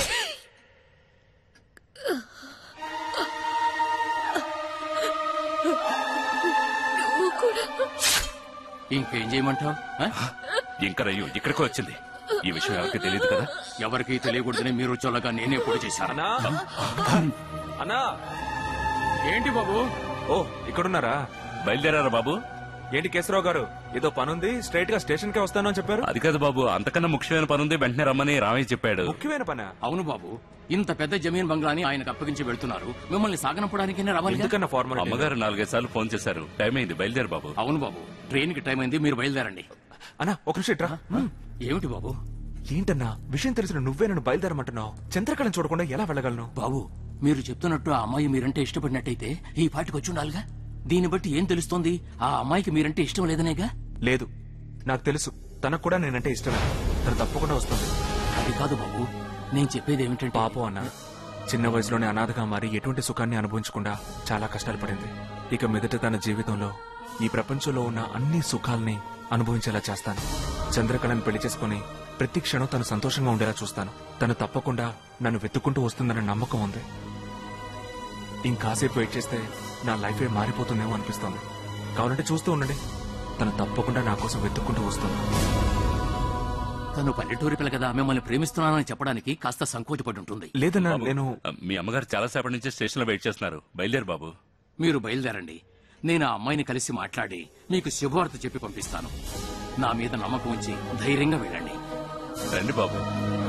నువ్వు కూడా ఇంకేం చేయమంటావు? ఇంకా రయ్యు ఇక్కడికి వచ్చింది. ఈ విషయం ఎవరికి తెలియదు కదా? ఎవరికి తెలియకూడదని మీరు చొల్లగా నేనే కూడా చేశాను. అన్నా, ఏంటి బాబు? ఓ, ఇక్కడున్నారా? బయలుదేరారా బాబు? ఏంటి కేశవరావు గారు, ఏదో పనుంది, స్ట్రైట్ గా స్టేషన్ కే వస్తాను అని చెప్పారు. అది కాదు బాబు, అంతకన్నా ముఖ్యమైన పనుంది, వెంటనే రమ్మని రామయ్య చెప్పాడు. ముఖ్యమైన పనా? అవును బాబు, ఇంత పెద్ద జమీన్ బంగ్లాని ఆయనకు అప్పగించి వెళ్తున్నారు. మిమ్మల్ని సాగనంపడానికి రావాలి. అమ్మగారు నాలుగైదు సార్లు ఫోన్ చేశారు. టైం అయింది, బయలుదేరు బాబు. అవును బాబు, ట్రైన్ కి టైం అయింది, మీరు బయలుదేరండి. అన్నా, ఒక నిమిషం ఇట్రా. ఏమిటి బాబు? ఏంటన్నా, విషయం తెలిసిన నువ్వే నన్ను బయలుదేరమంటున్నావు. చంద్రకళను చూడకుండా ఎలా వెళ్ళగలను? బాబు, మీరు చెప్తున్నట్టు ఆ అమ్మాయి మీరంటే ఇష్టపడినట్టయితే ఈ పాటికి వచ్చి ఉండాలిగా. దీన్ని బట్టి ఏం తెలుస్తోంది? ఆ అమ్మాయికి మీరంటే ఇష్టం లేదనేగా? లేదు, నాకు తెలుసు. తనకు కూడా నేనంటే ఇష్టమే. తను తప్పకుండా వస్తుంది. అది కాదు బాబు, నేను చెప్పేది ఏమిటంటే, పాపం అన్న చిన్న వయసులోనే అనాథగా మారి ఎటువంటి సుఖాన్ని అనుభవించకుండా చాలా కష్టాలు పడింది. ఇక మీదట తన జీవితంలో ఈ ప్రపంచంలో ఉన్న అన్ని సుఖాల్ని అనుభవించేలా చేస్తాను. చంద్రకళను పెళ్లి చేసుకుని ప్రతి క్షణం తను సంతోషంగా ఉండేలా చూస్తాను. తను తప్పకుండా నన్ను వెతుక్కుంటూ వస్తుందన్న నమ్మకం ఉంది. ఇంకాసేపు వెయిట్ చేస్తే నా లైఫే మారిపోతుందేమో అనిపిస్తోంది. కావాలంటే చూస్తూ ఉండండి, తను తప్పకుండా నా కోసం వెతుక్కుంటూ వస్తుంది. తను పల్లెటూరి పిల్ల కదా, మిమ్మల్ని ప్రేమిస్తున్నానని చెప్పడానికి కాస్త సంకోచపడి ఉంటుంది. లేదన్నా, నేను మీ అమ్మగారు చాలా సేపటి నుంచి స్టేషన్ లో వెయిట్ చేస్తున్నారు. బయలుదేరు బాబు. మీరు బయలుదేరండి. నేను ఆ అమ్మాయిని కలిసి మాట్లాడి మీకు శుభవార్త చెప్పి పంపిస్తాను. నా మీద నమ్మకం ఉంచి ధైర్యంగా వెళ్ళండి. రండి బాబు.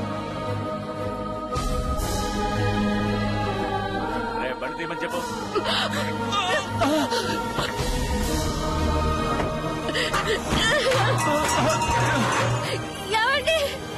బండి తీయమని చెప్పు. ఏమండి?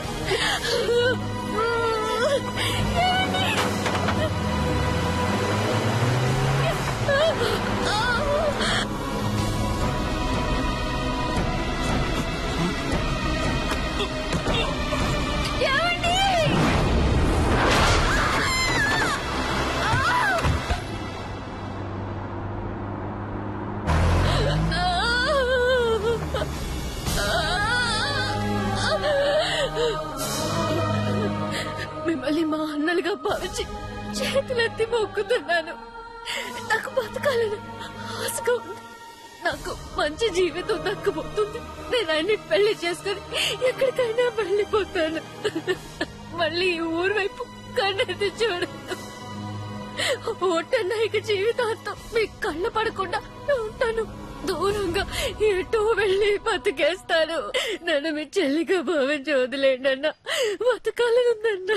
మిమ్మల్ని మా అన్నలుగా భావించి చేతులెత్తి మొక్కుతున్నాను. నాకు బతకాలని ఆశగా ఉంది. నాకు మంచి జీవితం దక్కబోతుంది. నేను ఆయన్ని పెళ్లి చేసుకుని ఎక్కడికైనా వెళ్ళిపోతాను. మళ్ళీ ఈ ఊరు వైపు కన్నెత్తి చూడను. ఓటన్నాయిక జీవితాంతం మీ కళ్ళ పడకుండా ఉంటాను. దూరంగా ఎటో వెళ్ళి బతికేస్తాను. నన్ను మీ చెల్లిగా భావించి వదిలేండి అన్న. బతకాలనుందన్నా.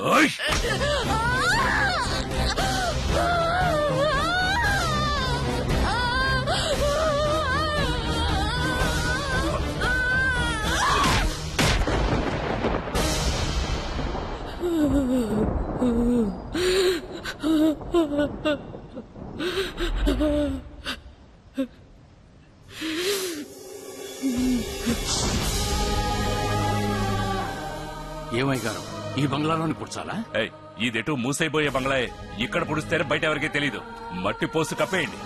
ఏమై గారు ఈ బంగ్లాలోని పుడ్చాలా? ఇదెటు మూసైపోయే బంగ్లాయే. ఇక్కడ పుడిస్తేనే బయట ఎవరికీ తెలీదు. మట్టి పోసు కప్పేయండి.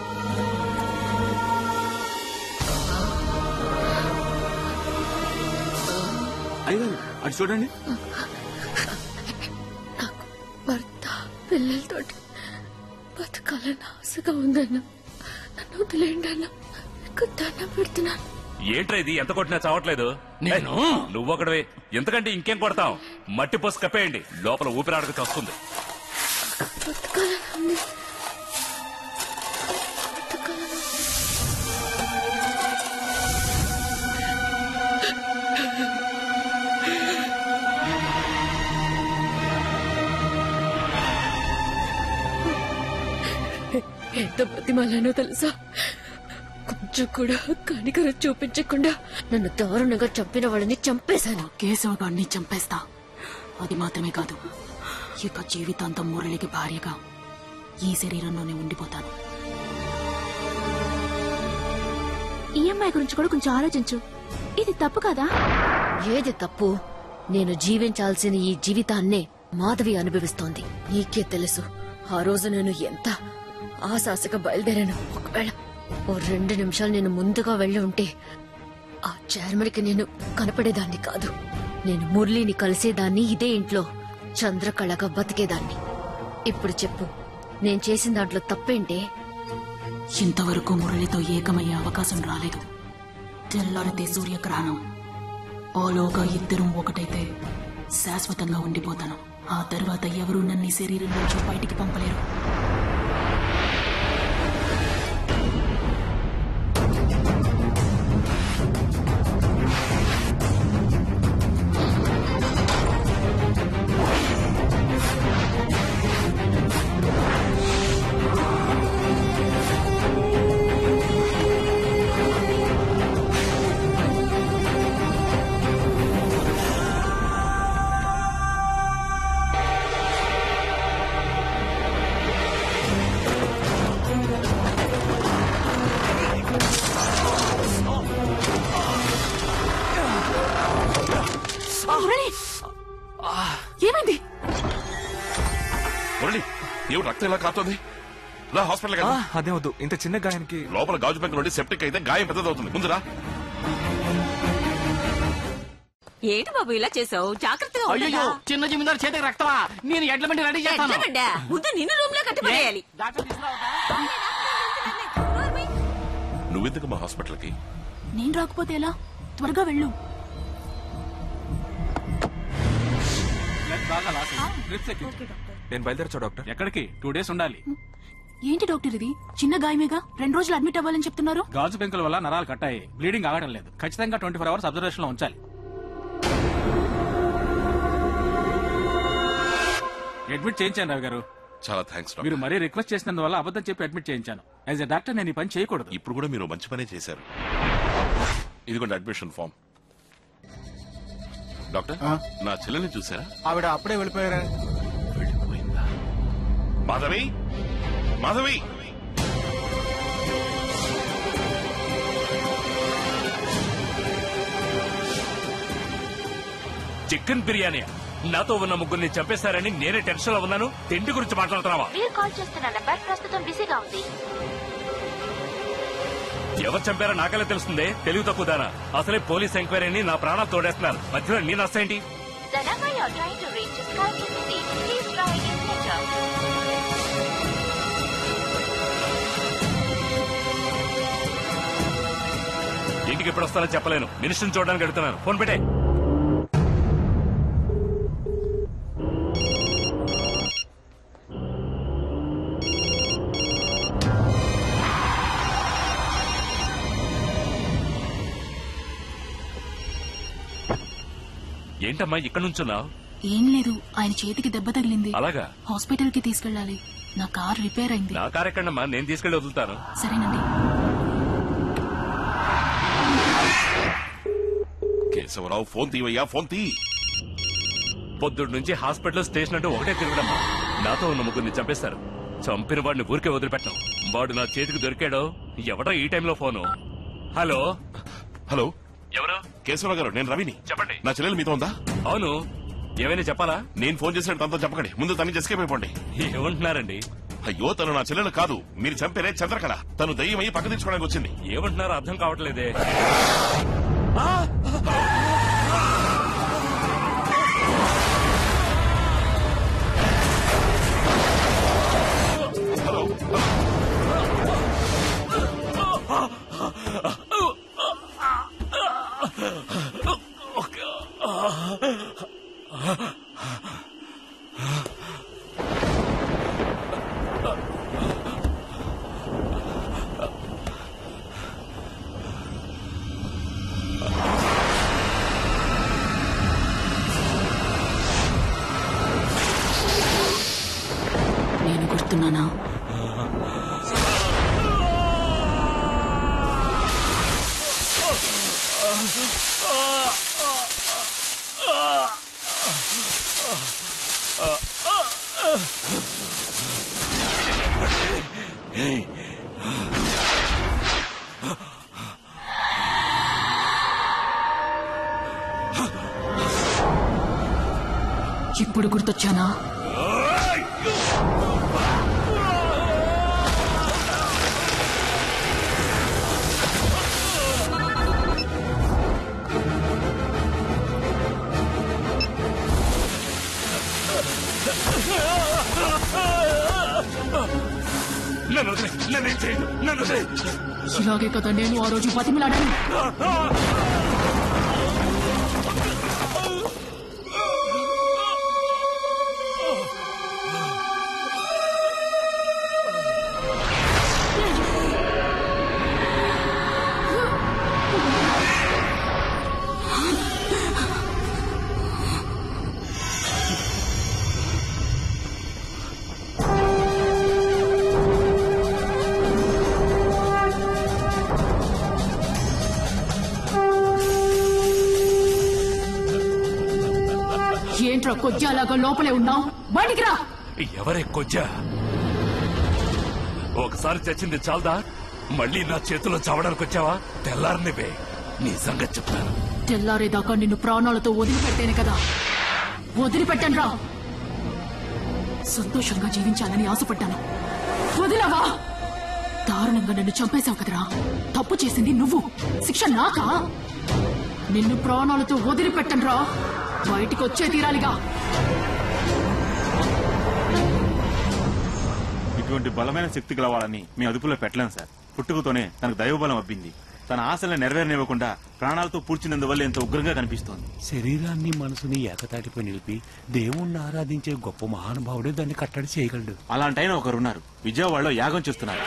అయ్యగారు అటు చూడండి. నాకు భర్త పిల్లలతోటి బతకాలని ఆశగా ఉందన్న. నన్ను వదిలేండి అన్న. మీకు దండం పెడుతున్నాను. ఏంట్రా ఇది? ఎంత కొట్టినా చావట్లేదు. నేను నువ్వొకడవే. ఎంతకంటే ఇంకేం కొడతాం? మట్టి పోసు కప్పేయండి. లోపల ఊపిరాడక వస్తుంది. బతకాలని ఎంత బతిమాలానో తెలుసా? కొంచెం కూడా కనికరం చూపించకుండా నన్ను దారుణంగా చంపిన వాళ్ళని చంపేశాను. కేశవ గారిని చంపేస్తా. అది మాత్రమే కాదు, ఇక జీవితాంతం మురళికి భార్యగా ఈ శరీరంలోనే ఉండిపోతాను. ఈ అమ్మాయి గురించి కూడా కొంచెం ఆలోచించు. ఇది తప్పు కదా? ఏది తప్పు? నేను జీవించాల్సిన ఈ జీవితాన్నే మాధవి అనుభవిస్తోంది. నీకే తెలుసు ఆ రోజు నేను ఎంత ఆశాసగా బయలుదేరాను. ఒకవేళ ఓ రెండు నిమిషాలు నేను ముందుగా వెళ్ళి ఉంటే ఆ చైర్మన్ కి నేను కనపడేదాన్ని కాదు. నేను మురళిని కలిసేదాన్ని ఇదే ఇంట్లో చంద్రకళగా బతికేదాన్ని. ఇప్పుడు చెప్పు, నేను చేసిన దాంట్లో తప్పేంటే? ఇంతవరకు మురళితో ఏకమయ్యే అవకాశం రాలేదు. తెల్లారితే సూర్యగ్రహణం. ఆలోగా ఇద్దరం ఒకటైతే శాశ్వతంగా ఉండిపోతాను. ఆ తర్వాత ఎవరూ నన్ను ఈ శరీరం నుంచి బయటికి పంపలేరు. ఏమైంది? మురళి, ఏమిటి రక్తం ఇలా కాస్తుంది? రా హాస్పిటల్ కదా. అదే వద్దు, ఇంత చిన్న గాయానికి. లోపల గాజు పెంకు నుండి సెప్టిక్ అయితే గాయం పెద్దదవుతుంది. ముందురా. ఏంటి బాబు ఇలా చేసావు? జాగ్రత్తగా అయ్యో, చిన్న జమీందారు చేతికి రక్తమా? నేను ఎడ్ల బండి రెడీ చేస్తాను. ముందు నిన్ను రూమ్ లో కట్టిపడేయాలి. నువ్వెందుకు మా హాస్పిటల్ కి? నేను రాకపోతే ఎలా? త్వరగా వెళ్ళు. నేను బయలుదేరచా డాక్టర్. ఎక్కడికి? టూ డేస్ ఉండాలి. ఏంటి డాక్టర్ ఇది? చిన్న గాయమేగా, రెండు రోజులు అడ్మిట్ అవ్వాలని చెప్తున్నారు. గాజు పెంకుల వల్ల నరాలు కట్టాయి. బ్లీడింగ్ ఆగడం లేదు. ఖచ్చితంగా ట్వంటీ ఫోర్ అవర్స్ అబ్జర్వేషన్ లో ఉంచాలి. అడ్మిట్ చేయించాను రావు గారు. చాలా థ్యాంక్స్. మీరు మరీ రిక్వెస్ట్ చేసినందువల్ల అబద్ధం చెప్పి అడ్మిట్ చేయించాను. యాజ్ ఎ డాక్టర్ నేను ఈ పని చేయకూడదు. ఇప్పుడు కూడా మీరు మంచి పనే చేశారు. ఇదిగోండి అడ్మిషన్ ఫామ్. డాక్టర్, నా చెల్లెని చూసారా? ఆవిడ అప్పుడే వెళ్ళిపోయారా? వెళ్ళిపోయిందా? మాధవి, మాధవి, చికెన్ బిర్యానీ నాతో ఉన్న ముగ్గురిని చంపేశారని నేనే టెన్షన్ లో ఉన్నాను. తిండి గురించి మాట్లాడుతున్నావా? మీరు కాల్ చేస్తున్న నంబర్ ప్రస్తుతం బిజీగా ఉంది. ఎవరు చంపారో నాకెలా తెలుస్తుంది? తెలివి తక్కువదానా? అసలే పోలీస్ ఎంక్వైరీని నా ప్రాణాలు తోడేస్తున్నారు. మధ్యలో నీ నష్టేంటి? The number you are trying to reach is currently busy. Please try again later. ఇంటికి ఎప్పుడు వస్తానో చెప్పలేను. మినిస్టర్ని చూడడానికి వెళ్తున్నాను. ఫోన్ పెట్టే. ఏంటమ్మా ఇక్కడ నుంచున్నావు? ఏం లేదు, ఆయన చేతికి దెబ్బ తగిలింది. అలాగా? హాస్పిటల్ కి తీసుకెళ్ళాలి. నా కార్ రిపేర్ అయింది. నా కార్ ఎక్కడమ్మా? నేను తీసుకెళ్లి వదులుతాను. సరేనండి. కేశవరావు ఫోన్ తీవయ్యా, ఫోన్ తీ. పొద్దుడు నుంచి హాస్పిటల్ స్టేషన్ అంటూ ఒకటే తిరగడమ్మా. నాతో ఉన్న ముగ్గురిని చంపేస్తారు. చంపిన వాడిని ఊరికే వదిలిపెట్టాం. వాడు నా చేతికి దొరికాడో. ఎవడో ఈ టైంలో ఫోను. హలో హలో, ఎవరు? కేశవరావు గారు, నేను రవిని. చెప్పండి. నా చెల్లెలు మీతో ఉందా? అవును, ఏమైనా చెప్పాలా? నేను ఫోన్ చేసినట్టు తనతో చెప్పకండి. ముందు తను ఎస్కేప్ అయిపోండి. ఏమంటున్నారండి? అయ్యో, తను నా చెల్లెలు కాదు. మీరు చంపేరే చంద్రకళ. తను దయ్యం అయ్యి పక్క తెచ్చుకోవడానికి వచ్చింది. ఏమంటున్నారో అర్థం కావట్లేదే. హలో, నేను గుర్తున్నానా? ఇప్పుడు గుర్తొచ్చానా? నన్ను వదిలే, నన్నేం చేయను, నన్ను వదిలే. ఇలాగే కదా నేను ఆ రోజు బతిమలాడాను. ఏంట్రా కొజ్జాలాగా లోపలే ఉన్నావు? బయటికి రా. ఎవరే కొజ్జా? ఒకసారి చచ్చింది చాలదా? మళ్ళీ నా చేతిలో చావడానికి వచ్చావా? తెల్లారనివే, నీ సంగతి చెప్తాను. తెల్లారేదాకా నిన్ను ప్రాణాలతో వదిలిపెట్టేనే కదా. వదిలిపెట్టాను రా. సంతోషంగా జీవించాలని ఆశపడ్డాను. వదిలావా? దారుణంగా నన్ను చంపేశావు కదరా. తప్పు చేసింది నువ్వు, శిక్ష నాకా? నిన్ను ప్రాణాలతో వదిలిపెట్టను రా. బయటికి వచ్చే తీరాలిగా. ఇటువంటి బలమైన శక్తి గలవాళ్ళని మీ అదుపులో పెట్టలేం సార్. పుట్టుకతోనే తనకు దైవబలం అబ్బింది. తన ఆశలను నెరవేరనివ్వకుండా ప్రాణాలతో పూడ్చినందువల్ల ఎంత ఉగ్రంగా కనిపిస్తోంది. శరీరాన్ని మనసుని ఏకతాటిపై నిలిపి దేవుణ్ణి ఆరాధించే గొప్ప మహానుభావుడే దాన్ని కట్టడి చేయగలడు. అలాంటి ఆయన ఒకరున్నారు, విజయవాడలో యాగం చేస్తున్నారు.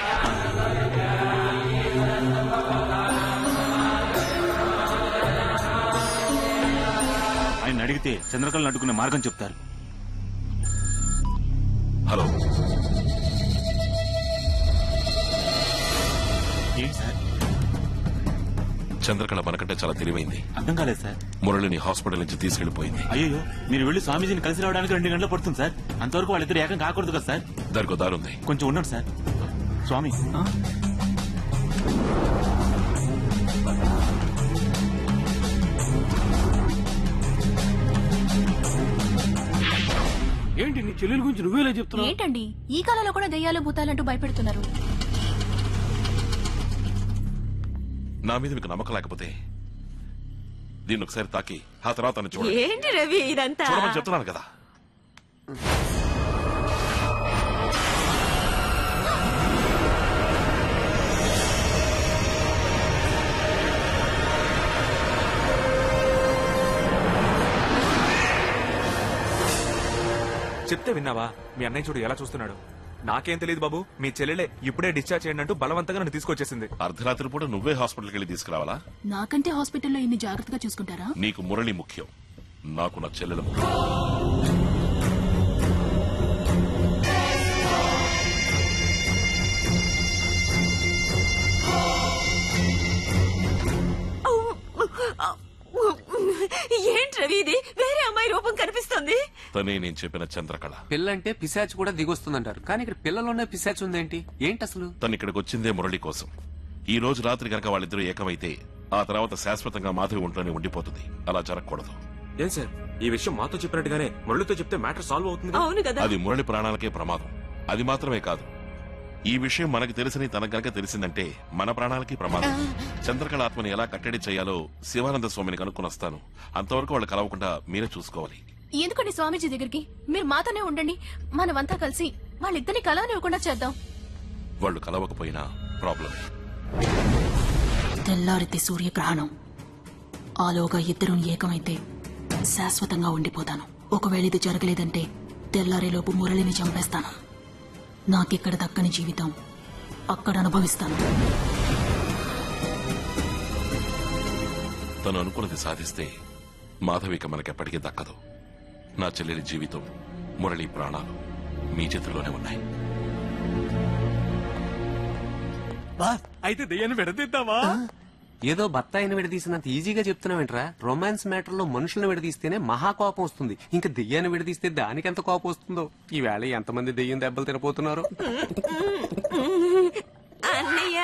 ఆయన అడిగితే చంద్రకళను అడ్డుకునే మార్గం చెప్తారు. హలో, ఏంటి సార్? చంద్రకళ మనకంటే చాలా తెలివైంది. అర్థం కాలేదు సార్. మురళిని హాస్పిటల్ నుంచి తీసుకెళ్లిపోయింది. అయ్యో, మీరు వెళ్లి స్వామీజీని కలిసి రావడానికి రెండు గంటలు పడుతుంది సార్. అంతవరకు వాళ్ళిద్దరు ఏకం కాకూడదు కదా సార్. దానికో దారుంది. కొంచెం ఉండండి సార్. స్వామి, ఏంటి నీ చెల్లెల గురించి నువ్వేలా చెప్తున్నావు? ఏంటండి ఈ కాలంలో కూడా దెయ్యాలు భూతాలంటూ భయపెడుతున్నారు? నా మీద మీకు నమ్మకం లేకపోతే దీన్ని ఒకసారి తాకి ఆ తర్వాత తను చూడండి. ఏంటి రవి ఇదంతా? చూడమని చెప్తున్నాను కదా. చెప్తే విన్నావా? మీ అన్నయ్య చూడు ఎలా చూస్తున్నాడు. నాకేం తెలియదు బాబు, మీ చెల్లెలే ఇప్పుడే డిశ్చార్జ్ చేయండి అంటూ బలవంతంగా నన్ను తీసుకొచ్చేసింది. అర్ధరాత్రి పూట నువ్వే హాస్పిటల్కి వెళ్ళి తీసుకురావాలా? నాకంటే హాస్పిటల్లో ఇన్ని జాగ్రత్తగా చూసుకుంటారా? నీకు మురళి ముఖ్యం, నాకు నా చెల్లెలు ముఖ్యం. ఏంటి రవి ఇది? వేరే అమ్మాయి రూపం కనిపిస్తుంది. తనే నేను చెప్పిన చంద్రకళ. పిల్లంటే పిశాచి కూడా దిగొస్తుందంటారు, కానీ ఇక్కడ పిల్లలోనే పిశాచి ఉందేంటి? ఏంటి అసలు? తను ఇక్కడికి వచ్చిందే మురళి కోసం. ఈ రోజు రాత్రి కనుక వాళ్ళిద్దరూ ఏకమైతే ఆ తర్వాత శాశ్వతంగా మాధవి ఒంట్లోనే ఉండిపోతుంది. అలా జరగకూడదు. ఏం సార్, ఈ విషయం మాతో చెప్పినట్టుగానే మురళితో చెప్తే మ్యాటర్ సాల్వ్ అవుతుంది. అవును కదా. అది మురళి ప్రాణాలకే ప్రమాదం. అది మాత్రమే కాదు, ఈ విషయం మనకు తెలిసిన తనకు గనక తెలిసిందంటే మన ప్రాణాలకి ప్రమాదం. చంద్రకళ ఆత్మని ఎలా కట్టడి చేయాలో శివానంద స్వామిని కనుక్కొని వస్తాను. అంతవరకు వాళ్ళు కలవకుండా మీరే చూసుకోవాలి. ఎందుకండి స్వామీజీ దగ్గరికి? మీరు మాతోనే ఉండండి, మనమంతా కలిసి వాళ్ళిద్దరిని కలవనివ్వకుండా చేద్దాం. వాళ్ళు కలవకపోయినా ప్రాబ్లం. తెల్లారితే సూర్యగ్రహణం, ఆలోగా ఇద్దరు ఏకమైతే శాశ్వతంగా ఉండిపోతాను. ఒకవేళ ఇది జరగలేదంటే తెల్లారేలోపు మురళిని చంపేస్తాను. నాకిక్కడ దక్కని జీవితం అక్కడ అనుభవిస్తాను. తను అనుకున్నది సాధిస్తే మాధవిక మనకెప్పటికీ దక్కదు. నా చెల్లెలి జీవితం, మురళి ప్రాణాలు మీ చేతుల్లోనే ఉన్నాయి. అయితే దెయ్యాన్ని విడదీద్దామా? ఏదో బత్తాయిని విడదీసినంత ఈజీగా చెప్తున్నావేంట్రా? రొమాన్స్ మ్యాటర్ లో మనుషులను విడదీస్తేనే మహా కోపం వస్తుంది, ఇంకా దెయ్యాన్ని విడదీస్తే దానికి ఎంత కోపం వస్తుందో. ఈవేళ ఎంతమంది దెయ్యం దెబ్బలు తినపోతున్నారు. అన్నయ్య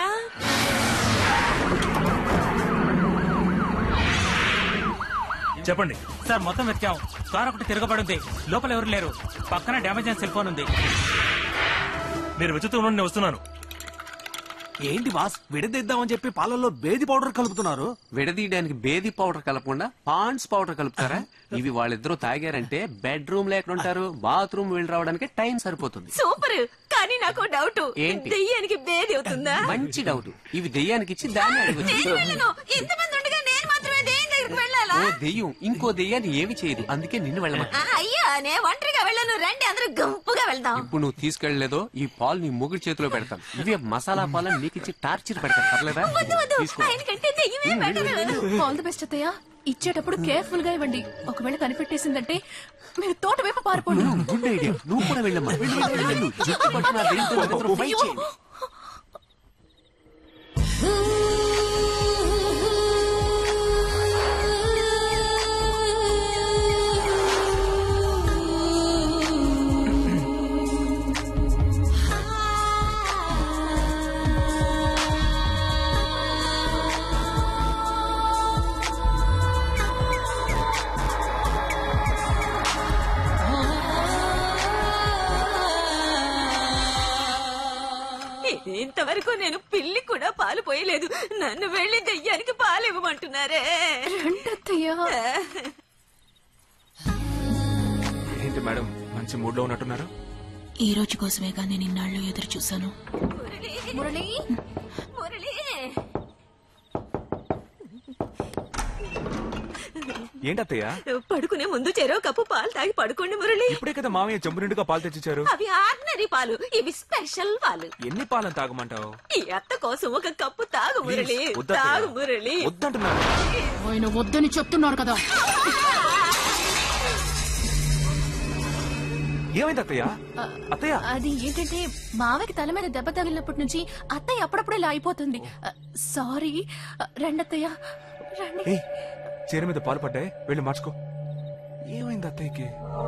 చెప్పండి సార్. మొత్తం వెతికాం, కార్ ఒకటి తిరగబడింది, లోపల ఎవరు లేరు, పక్కన డ్యామేజ్ అయిన సెల్ ఫోన్ ఉంది. మీరు వెతుకుతూ ఉండండి, నేను వస్తున్నాను. ఏంటి బాస్, విడదీద్దామని చెప్పి పాలల్లో బేది పౌడర్ కలుపుతున్నారు? విడదీయడానికి బేది పౌడర్ కలపకుండా పాండ్స్ పౌడర్ కలుపుతారా? ఇవి వాళ్ళిద్దరూ తాగారంటే బెడ్రూమ్ లో ఎక్కడ ఉంటారు? బాత్రూమ్ వెళ్ళి రావడానికి టైం సరిపోతుంది. సూపర్. కానీ నాకు డౌట్, ఏంటి? దెయ్యానికి బేది అవుతుందా? మంచి డౌట్. ఇవి దెయ్యానికి ఇచ్చి దాన్ని అడగచ్చు. నేను వెళ్ళను. ఇంతమంది ఉండగా నేను మాత్రమే దెయ్యం దగ్గరికి వెళ్ళాలా? ఓ దెయ్యం ఇంకో దెయ్యాన్ని ఏమి చేయదు, అందుకే నిన్ను వెళ్ళమని. ఆ, అయ్యా నేను ఒంటరిగా వెళ్ళను, రండి అందరూ గుంపుగా వెళ్దాం. ఇప్పుడు నువ్వు తీసుకెళ్లేదో ఈ పాలు నీ మొగుడి చేతిలో పెడతాను. ఇవే మసాలా పాలను నీకిచ్చి టార్చర్ పెడతాను. పర్లేదా? తీసుకో. ఆయనకంటే దెయ్యమే బెటర్. ఆల్ ది బెస్ట్ అత్తయ్య. ఇచ్చేటప్పుడు కేర్ఫుల్ గా ఇవ్వండి, ఒకవేళ కనిపెట్టేసిందంటే మీరు తోట వైపు పారిపోండి. Good idea. నువ్వు కూడా వెళ్ళమ్మా. వెళ్ళు, వెళ్ళు. జుట్టు పట్టుకున్న దెయ్యంతో వాళ్ళిద్దరూ ఫైట్ చేయండి. ఇంతవరకు నేను పిల్లి కూడా పాలు పోయలేదు, నన్ను వెళ్లి దెయ్యానికి పాలు ఇవ్వమంటున్నారే. ఏంటి మేడం, మంచి మూడ్ లో ఉన్నట్టున్నారు? ఈ రోజు కోసమేగా నేను ఇన్నాళ్ళు ఎదురు చూశాను. మురళి, మురళి. ఏంటత్తయ్య? పడుకునే ముందు చెరో కప్పు పాలు తాగి పడుకోండి మురళి. ఇప్పుడే కదా మామయ్య చెంబు నిండుగా పాలు తెచ్చిచ్చారు. అవి ఆర్డినరీ పాలు, ఇవి స్పెషల్ పాలు. ఎన్ని పాలను తాగమంటావు? ఈ అత్త కోసం ఒక కప్పు తాగు మురళి. ప్లీజ్, వద్దత్తయ్య. తాగు మురళి. వద్దంటున్నాను. ఆయన వద్దని చెప్తున్నారు కదా. ఏమైంది అత్తయ్య? అత్తయ్య అది ఏంటంటే మావకి తల మీద దెబ్బ తగిలినప్పటి నుంచి అత్తయ్య అప్పుడప్పుడు ఇలా అయిపోతుంది. సారీ. రండి అత్తయ్య, రండి. ఏయ్, చీర మీద పాలు పడ్డాయి, వెళ్ళి మార్చుకో. ఏమైంది అత్తయ్యకి?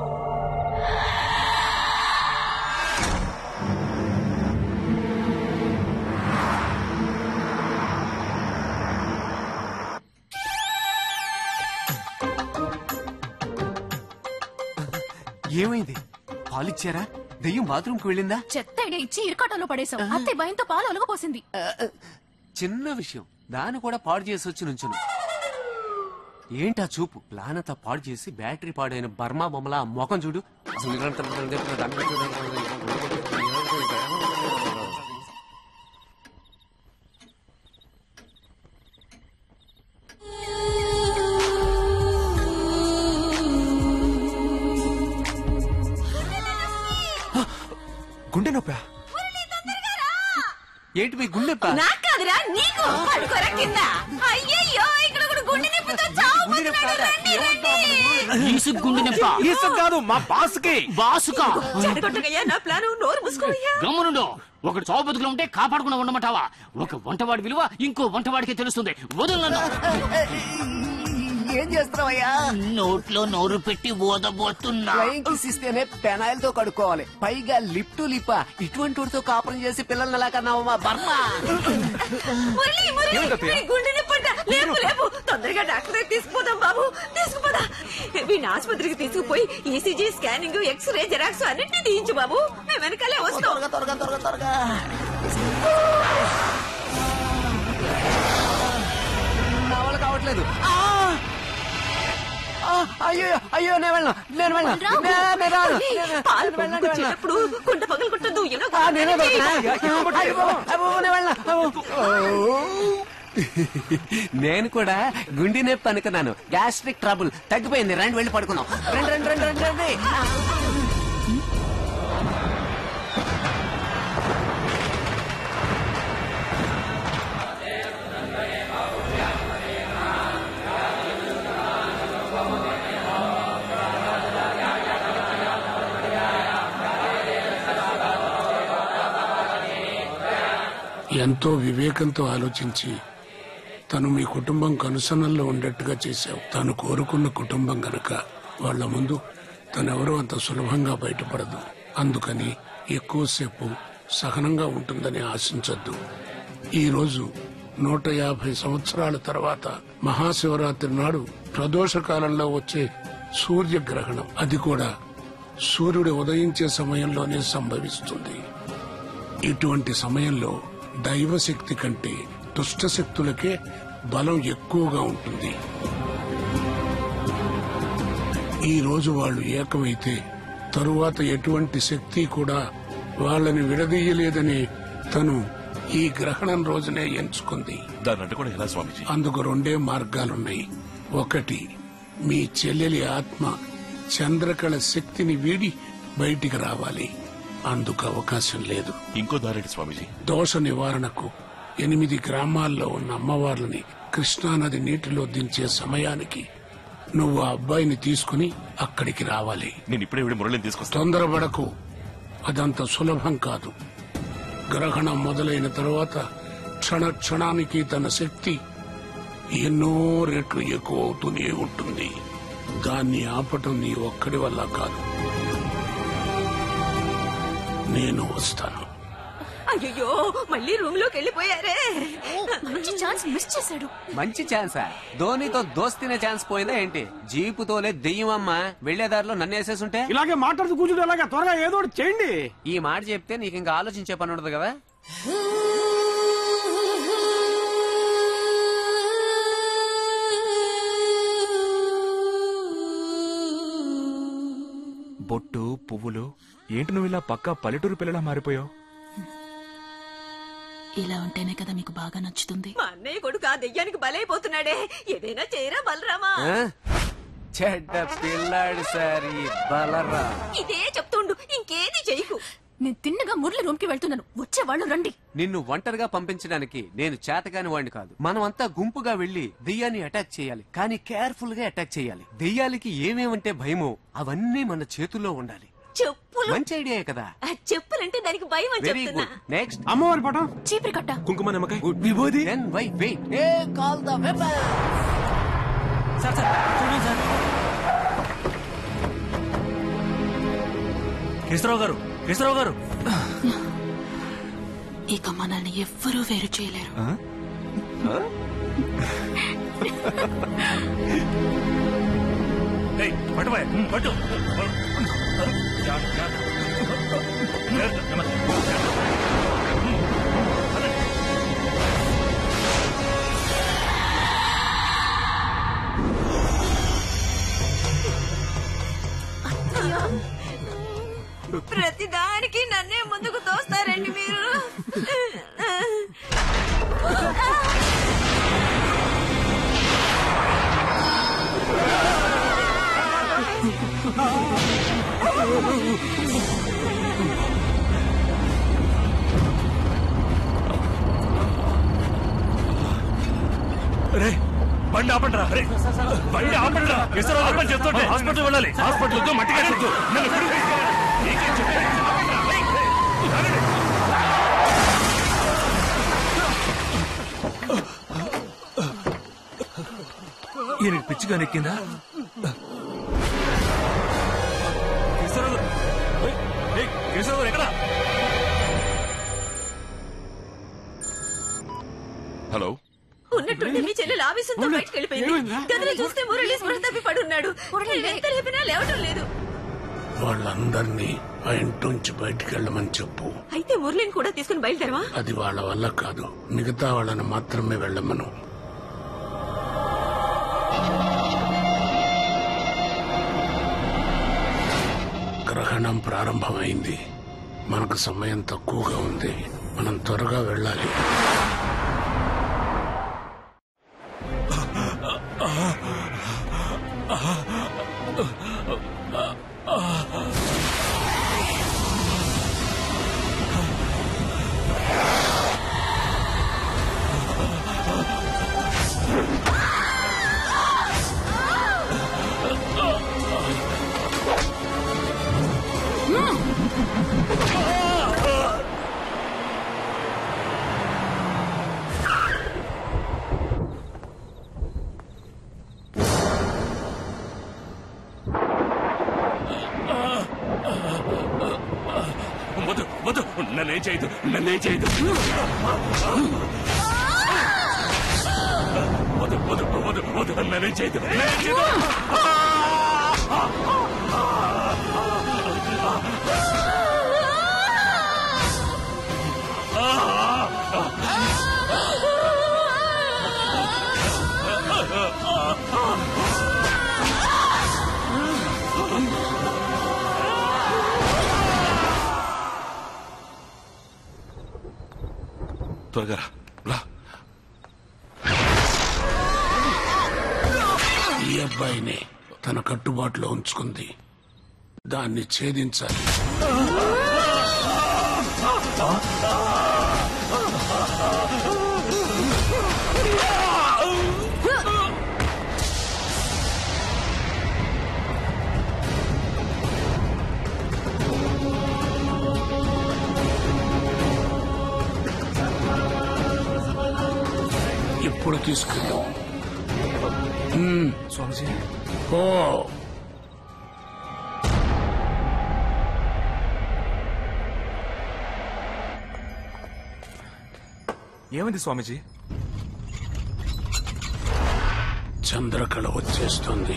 ఏమైంది? పాలిచ్చారా? దెయ్యం బాత్రూమ్ కి వెళ్ళిందా? చెత్త ఐడియా ఇచ్చి ఇరకాటంలో పడేశాం. అత్తయ్య భయంతో పాలు ఒలగపోసింది. చిన్న విషయం, దాన్ని కూడా పాడు చేసి వచ్చి నుంచును. ఏంటా చూపు? ప్లానతా పాడు చేసి బ్యాటరీ పాడైన బర్మా బొమ్మలా మొఖం చూడు. ఏంటి మీ గుండె నాకు కాదురా నీకు. పడుకోరా కింద. అయ్యయ్యో ఇక్కడ కూడా గుండె నొప్పితో చావబోతున్నాడు. రండి రండి. ఈసుకు గుండె నొప్ప. ఈసుకు కాదు మా బాసుకి. బాసుకా? చెడగొట్టగయ్యా నా ప్లాను. నోరు మూసుకోయ్యా. గమ్మునుండు. ఒకటి చావు బతుకులు ఉంటే కాపాడుకుని ఉండమంటావా? ఒక వంటవాడి విలువ ఇంకో వంటవాడికి తెలుస్తుంది. వదులను. ఏం చేస్తున్నావయ్యా? నోట్లో నోరు పెట్టి ఓదబోతున్నా. ఫ్లయింగ్ కిస్ ఇస్తేనే పెనాయిల్ తో కడుక్కోవాలి, పైగా లిప్ టు లిప్. ఇటువంటి వాడితో కాపురం చేసి పిల్లల్ని ఎలా కన్నావమ్మా బర్మ? మురళి, మురళి, నీ గుండె నొప్పంట. లేపు లేపు. తొందరగా డాక్టర్ దగ్గరికి తీసుకుపోదాం బాబు. తీసుకుపోదా. వీడిని ఆసుపత్రికి తీసుకుపోయి ఈసీజీ, స్కానింగ్, ఎక్స్రే, జెరాక్స్ అన్నింటినీ తీయించు బాబు. మేము వెనకాలే వస్తాం. త్వరగా త్వరగా త్వరగా త్వరగా. నా వల్ల కావట్లేదు. అయ్యో అయ్యో నేను వెళ్ళను నేను వెళ్ళను. పాలు పొంగుకొచ్చేటప్పుడు గుండె పగలు కొట్టద్దు. నేనే నేను కూడా గుండె నొప్పి అనుకున్నాను. గ్యాస్ట్రిక్ ట్రబుల్ తగ్గిపోయింది. రండి వెళ్ళి పడుకున్నాం. రండి రండి రండి రండి రండి. ఎంతో వివేకంతో ఆలోచించి తను మీ కుటుంబం కనుసనల్లో ఉండేట్టుగా చేశావు. తను కోరుకున్న కుటుంబం గనక వాళ్ల ముందు తనెవరో అంత సులభంగా బయటపడదు. అందుకని ఎక్కువసేపు సహనంగా ఉంటుందని ఆశించొద్దు. ఈ రోజు నూట యాభై సంవత్సరాల తర్వాత మహాశివరాత్రి నాడు ప్రదోష కాలంలో వచ్చే సూర్యగ్రహణం. అది కూడా సూర్యుడు ఉదయించే సమయంలోనే సంభవిస్తుంది. ఇటువంటి సమయంలో దైవశక్తి కంటే దుష్టశక్తులకే బలం ఎక్కువగా ఉంటుంది. ఈ రోజు వాళ్ళు ఏకమైతే తరువాత ఎటువంటి శక్తి కూడా వాళ్ళని విడదీయలేదని తను ఈ గ్రహణం రోజునే ఎంచుకుంది. అందుకు రెండే మార్గాలున్నాయి. ఒకటి, మీ చెల్లెలి ఆత్మ చంద్రకళ శక్తిని వీడి బయటికి రావాలి. అందుకు అవకాశం లేదు. ఇంకో దారేంటి స్వామిజీ? దోష నివారణకు ఎనిమిది గ్రామాల్లో ఉన్న అమ్మవార్లని కృష్ణానది నీటిలో దించే సమయానికి నువ్వు ఆ అబ్బాయిని తీసుకుని అక్కడికి రావాలి. నేను ఇప్పుడే మురళిని తీసుకొస్తా. తొందరపడకు. అదంత సులభం కాదు. గ్రహణం మొదలైన తరువాత క్షణ క్షణానికి తన శక్తి ఎన్నో రెట్లు ఎక్కువ అవుతూనే ఉంటుంది. దాన్ని ఆపటం నీ ఒక్కడి వల్ల కాదు. నేను వస్తాను. అయ్యో మళ్ళీ రూమ్ లోకి వెళ్ళిపోయారే. మంచి ఛాన్స్ మిస్ చేశాడు. మంచి ఛాన్సా? ధోనితో దోస్తిన ఛాన్స్ పోయిందా ఏంటి? జీపుతోలే దెయ్యమమ్మా. వెళ్లేదారిలో నన్ను వేసేసుంటే ఇలాగే మాట్లాడుతూ కూర్చుంటే ఎలాగా? త్వరగా ఏదో ఒకటి చేయండి. ఈ మాట చెప్తే నీకు ఇంకా ఆలోచించే పని ఉండదు కదా. బొట్టు పువ్వులు ఏంటి నువ్వు ఇలా పక్కా పల్లెటూరు పిల్లలా మారిపోయావు? ఇలా ఉంటేనే కదా మీకు బాగా నచ్చుతుంది. మా అన్నయ్య కొడుకు ఆ దెయ్యానికి బలైపోతున్నాడే. ఏదైనా చేయరా బలరామా? చెడ్డ పిల్లాడు సార్ ఈ బలరా. ఇదే చెప్తుండు, ఇంకేది చెయ్యకు. నేను తిన్నగా మురళి రూమ్ కి వెళ్తున్నాను. వచ్చే వాళ్ళు రండి. నిన్ను ఒంటరిగా పంపించడానికి నేను చేతగాని వాడిని కాదు. మనమంతా గుంపుగా వెళ్లి దెయ్యాన్ని అటాక్ చేయాలి. కానీ కేర్ఫుల్ గా అటాక్ చేయాలి. దెయ్యాలకి ఏమేమంటే భయమో అవన్నీ మన చేతుల్లో ఉండాలి. చెప్పులు మంచి ఐడియా కదా. చెప్పులంటే దానికి భయం అని వెరీ చెప్తున్నా. గుడ్. నెక్స్ట్ అమ్మవారి పటం, చీపురు కట్ట, కుంకుమ నిమ్మకాయ, గుడ్ విభూది. Then why wait. A call the weapon. Sir sir చూడండి సార్. కృష్ణరావు గారు, కృష్ణరావు గారు. ఇక మనల్ని ఎవ్వరూ వేరు చేయలేరు. పట్టు బాయ్, పట్టు. ప్రతి దానికి నన్నే ముందుకు తోస్తారండి మీరు. రే బండి ఆపండిరా రే బండి ఆపండిరా కేశవరావు అర్థం చేస్తుంటే హాస్పిటల్ వెళ్ళాలి హాస్పిటల్ వద్దు మట్టి కాదు నన్ను గుడి తీసుకెళ్ళాలి. నీకేం చెప్పాను? ఈయనకి పిచ్చిగా నెక్కిందా? కేశవరావు కేశవరావు ఎక్కడ? హలో ఉన్నట్టుండి మీ చెల్లెలు ఆవేశంతో బయటకు వెళ్ళిపోయింది. గదిలో చూస్తే మురళి స్పృహ తప్పి పడున్నాడు. ఎంత లేపినా లేవటం లేదు. వాళ్ళందరినీ ఆ ఇంట్లోంచి బయటికి వెళ్ళమని చెప్పు. అయితే మురళిని కూడా తీసుకుని బయలుదేరవా? అది వాళ్ళ వల్ల కాదు, మిగతా వాళ్ళని మాత్రమే వెళ్ళమను. గ్రహణం ప్రారంభమైంది. మనకు సమయం తక్కువగా ఉంది. మనం త్వరగా వెళ్ళాలి. వద్దు వద్దు నన్నేం చేయదు నన్నేం చేయదు వద్దు వద్దు వద్దు వద్దు నన్నేం చేయదు నన్నేం చేయదు. త్వరగా రా. ఈ అబ్బాయిని తన కట్టుబాటులో ఉంచుకుంది. దాన్ని ఛేదించాలి. ఇప్పుడు తీసుకెళ్ళు. స్వామిజీ ఓ ఏమైంది స్వామిజీ? చంద్రకళ వచ్చేస్తుంది.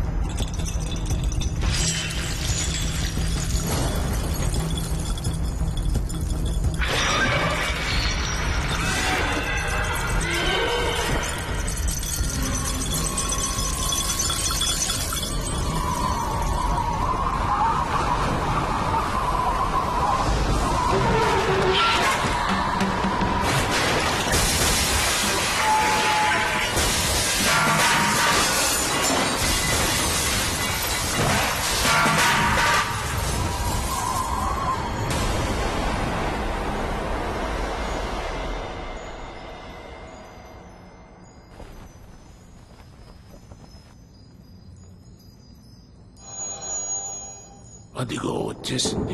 అదిగో వచ్చేసింది.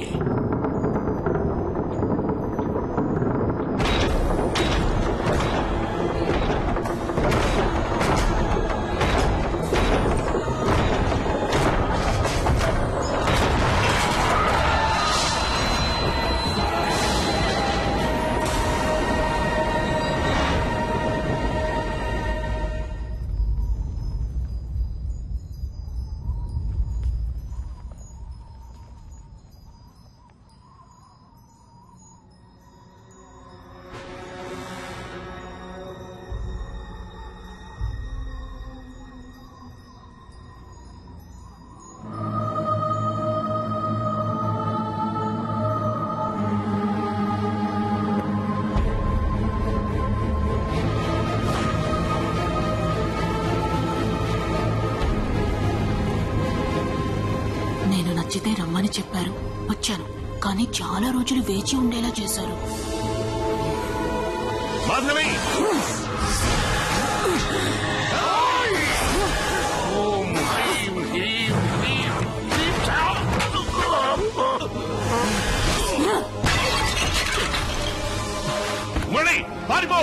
నేను నచ్చితే రమ్మని చెప్పారు, వచ్చాను. కానీ చాలా రోజులు వేచి ఉండేలా చేశారు. మాధవి ఓం హ్రీం హ్రీం హ్రీం మురళి పారిపో.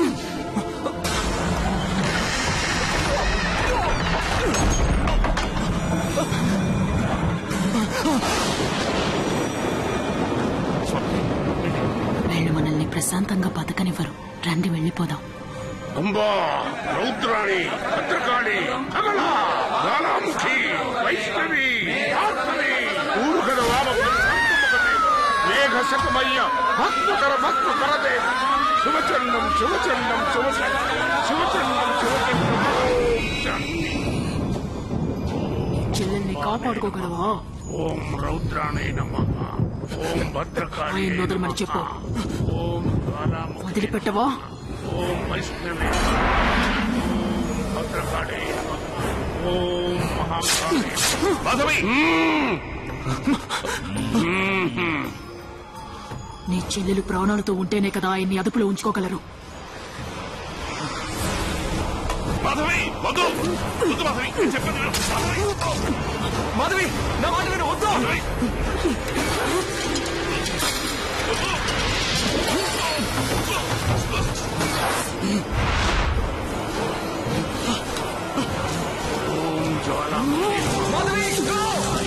వీళ్ళు మనల్ని ప్రశాంతంగా బతకనివ్వరు. రండి వెళ్ళిపోదాం. అంబా, రౌద్రాణి, భద్రకాళి, కమల, జ్వాలాముఖి, వైష్ణవి, భార్గవి, ఊర్గద వామపుర సంతముఖి, మేఘ శతమయ్య, భక్తుకర భక్తు కరదే, శుభచండం శుభచండం శుభచండం శుభచండం శుభచండం. శాంతి. చెల్లెల్ని కాపాడుకోగలవా? ఓం రౌద్రాణి నమః. ఓం భద్రకాళి ఆయన వదలమని చెప్పు. ఓం జ్వాలాముఖి, వదిలిపెట్టవా? ఓం వైష్ణవి, భద్రకాళి, ఓం మహాకాళి. మాధవి, నీ చెల్లెలు ప్రాణాలతో ఉంటేనే కదా ఆయన్ని అదుపులో ఉంచుకోగలరు. మాధవి వద్దు వద్దు మాధవి, నేను చెప్పాను విను. మాధవి, నా మాట విను, వద్దు. ఓం జ్వాలాముఖి. మాధవి, go!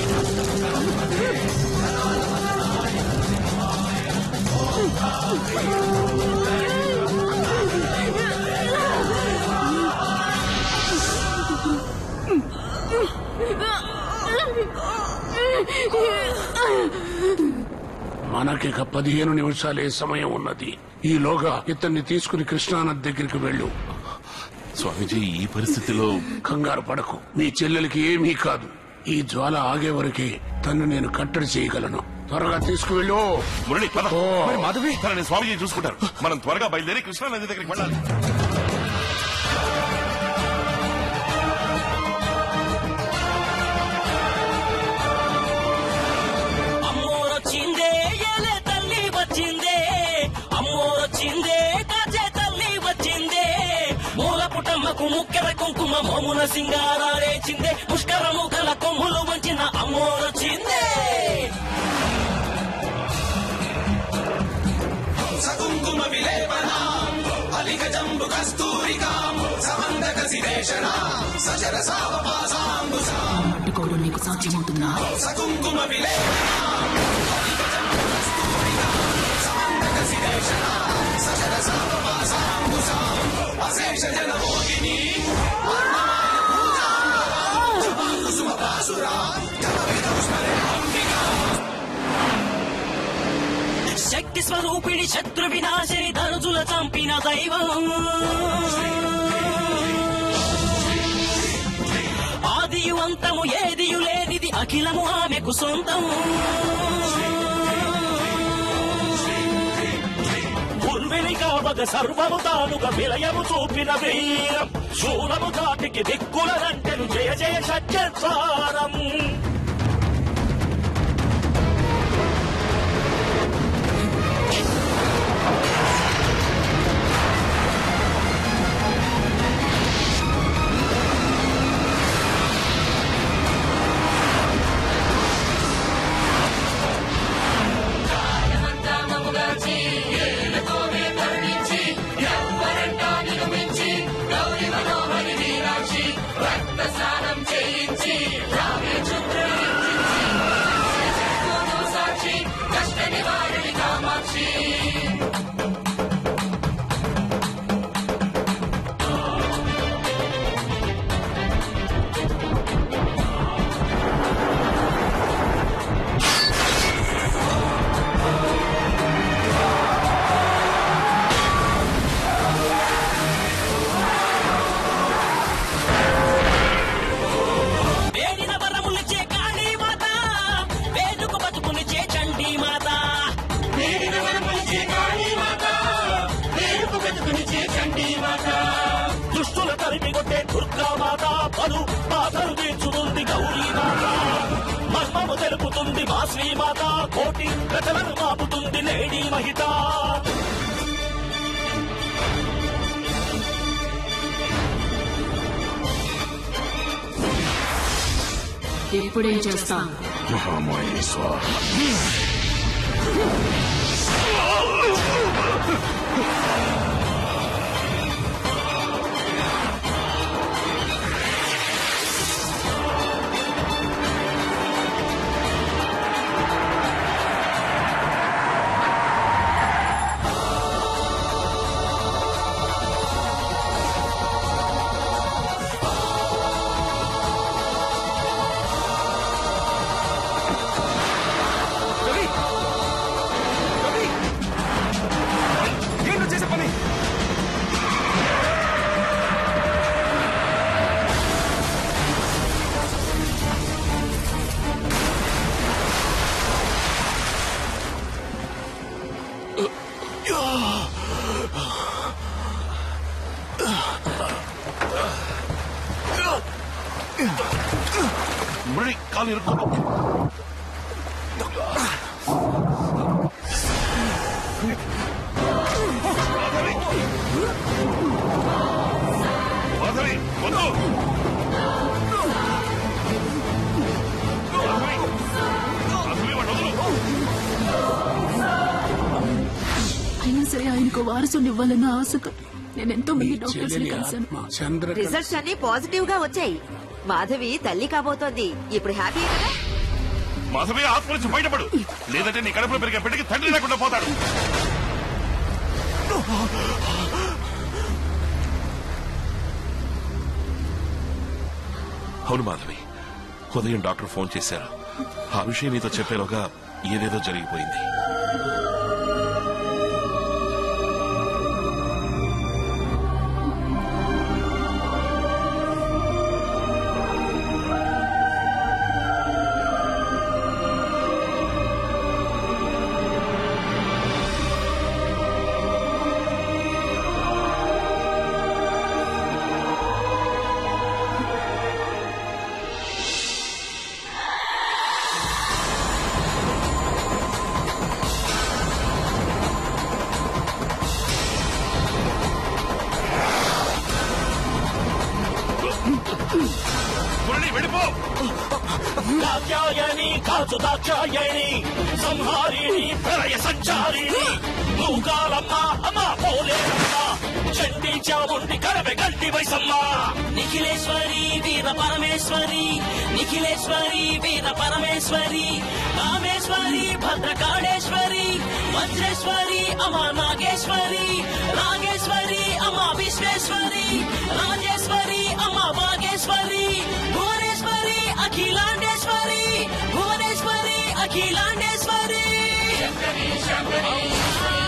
మనకిక పదిహేను నిమిషాలే సమయం ఉన్నది. ఈలోగా ఇతన్ని తీసుకుని కృష్ణానది దగ్గరికి వెళ్ళు. స్వామీజీ, ఈ పరిస్థితిలో కంగారు పడకు, నీ చెల్లెలికి ఏమీ కాదు. ఈ జ్వాల ఆగే వరకే తన్ను నేను కట్టడి చేయగలను. త్వరగా తీసుకువెళ్ళు. మురళి పద. ఓ. మరి మాధవి, తనని స్వామీజీ చూసుకుంటారు. మనం త్వరగా బయలుదేరి కృష్ణా నది దగ్గరికి వెళ్ళాలి. అమ్మోరొచ్చిందే, ఏలే తల్లి వచ్చిందే, అమ్మోరొచ్చిందే, కాచే తల్లి వచ్చిందే, మూల పుటమ్మకు ముక్కెర కుంకుమ మోమున సింగారేచిందే, పుష్కర ముఖల కొమ్ములు వంచిన అమ్మోరొచ్చిందే. సకుంకుమ విలేపన అలిక జంబు కస్తూరికా సమందక శిరేషణ సజర సావపాసాంబుసా అడ్డుకోవడం నీకు సాధ్యమవుతుందా? సకుంకుమ విలేపన అలిక జంబు కస్తూరికా సమందక శిరేషణ సజర సావపాసాంబుసా అశేష జనమోహిని వర్ణమాల పూజాంబరా జపా కుసుమ పాసురా జప విదౌష్మరే అంబికా. శక్తి స్వరూపిణి శత్రు వినాశిని ధనుజుల చంపిన దైవం, ఆదియు అంతము ఏదియు లేనిది అఖిలము ఆమెకు సొంతం. ఉర్విని కావగ సర్వము తానుగా విలయము చూపిన వీరం, శూలము కాటికి దిక్కులనంటెను జయ జయ షట్చత్వారం. దుష్టుల తరిమి కొట్టే దుర్గామాత, పలు బాధలు తీర్చుతుంది గౌరీమాత, మర్మము తెలుపుతుంది మా శ్రీమాత, కోటి కథలను మాపుతుంది లేడీ మహిత. ఇప్పుడేం చేస్తాం? మహామాయి స్వాహ. మురళి కాలు ఇరుక్కో. మాధవి వద్దు. అయినా సరే ఆయనకు వారసుని ఇవ్వాలన్న ఆశతో నేను ఎంతో మంది డాక్టర్స్ ని కలిశాను. రిజల్ట్స్ అన్ని పాజిటివ్ గా వచ్చాయి. మాధవి తల్లి కాబోతోంది. ఇప్పుడు హ్యాపీ కదా? మాధవి ఆత్మ నుంచి బయటపడు, లేదంటే నీ కడుపులో పెరిగే బిడ్డకి తండ్రి లేకుండా పోతాడు. అవును మాధవి, ఉదయం డాక్టర్ ఫోన్ చేశారు. ఆ విషయం నీతో చెప్పేలోగా ఏదేదో జరిగిపోయింది. మురళి వెళ్ళిపో. కాత్యాయని కాచు దాక్షాయణి సంహారిణి ప్రళయ సంచారిణి మూకాలమ్మ అమ్మ పోలేరమ్మ చండి చాముండి కడప గట్టి వైసమ్మ నిఖిలేశ్వరి వీర పరమేశ్వరి నిఖిలేశ్వరి వీర పరమేశ్వరి కామేశ్వరి భద్రకాళేశ్వరి వజ్రేశ్వరి అమ్మ నాగేశ్వరి నాగేశ్వరి అమ్మ విశ్వేశ్వరి రాజేశ్వరి అమ్మ వాగేశ్వరి భువనేశ్వరి అఖిలాండేశ్వరి భువనేశ్వరి అఖిలాండేశ్వరి.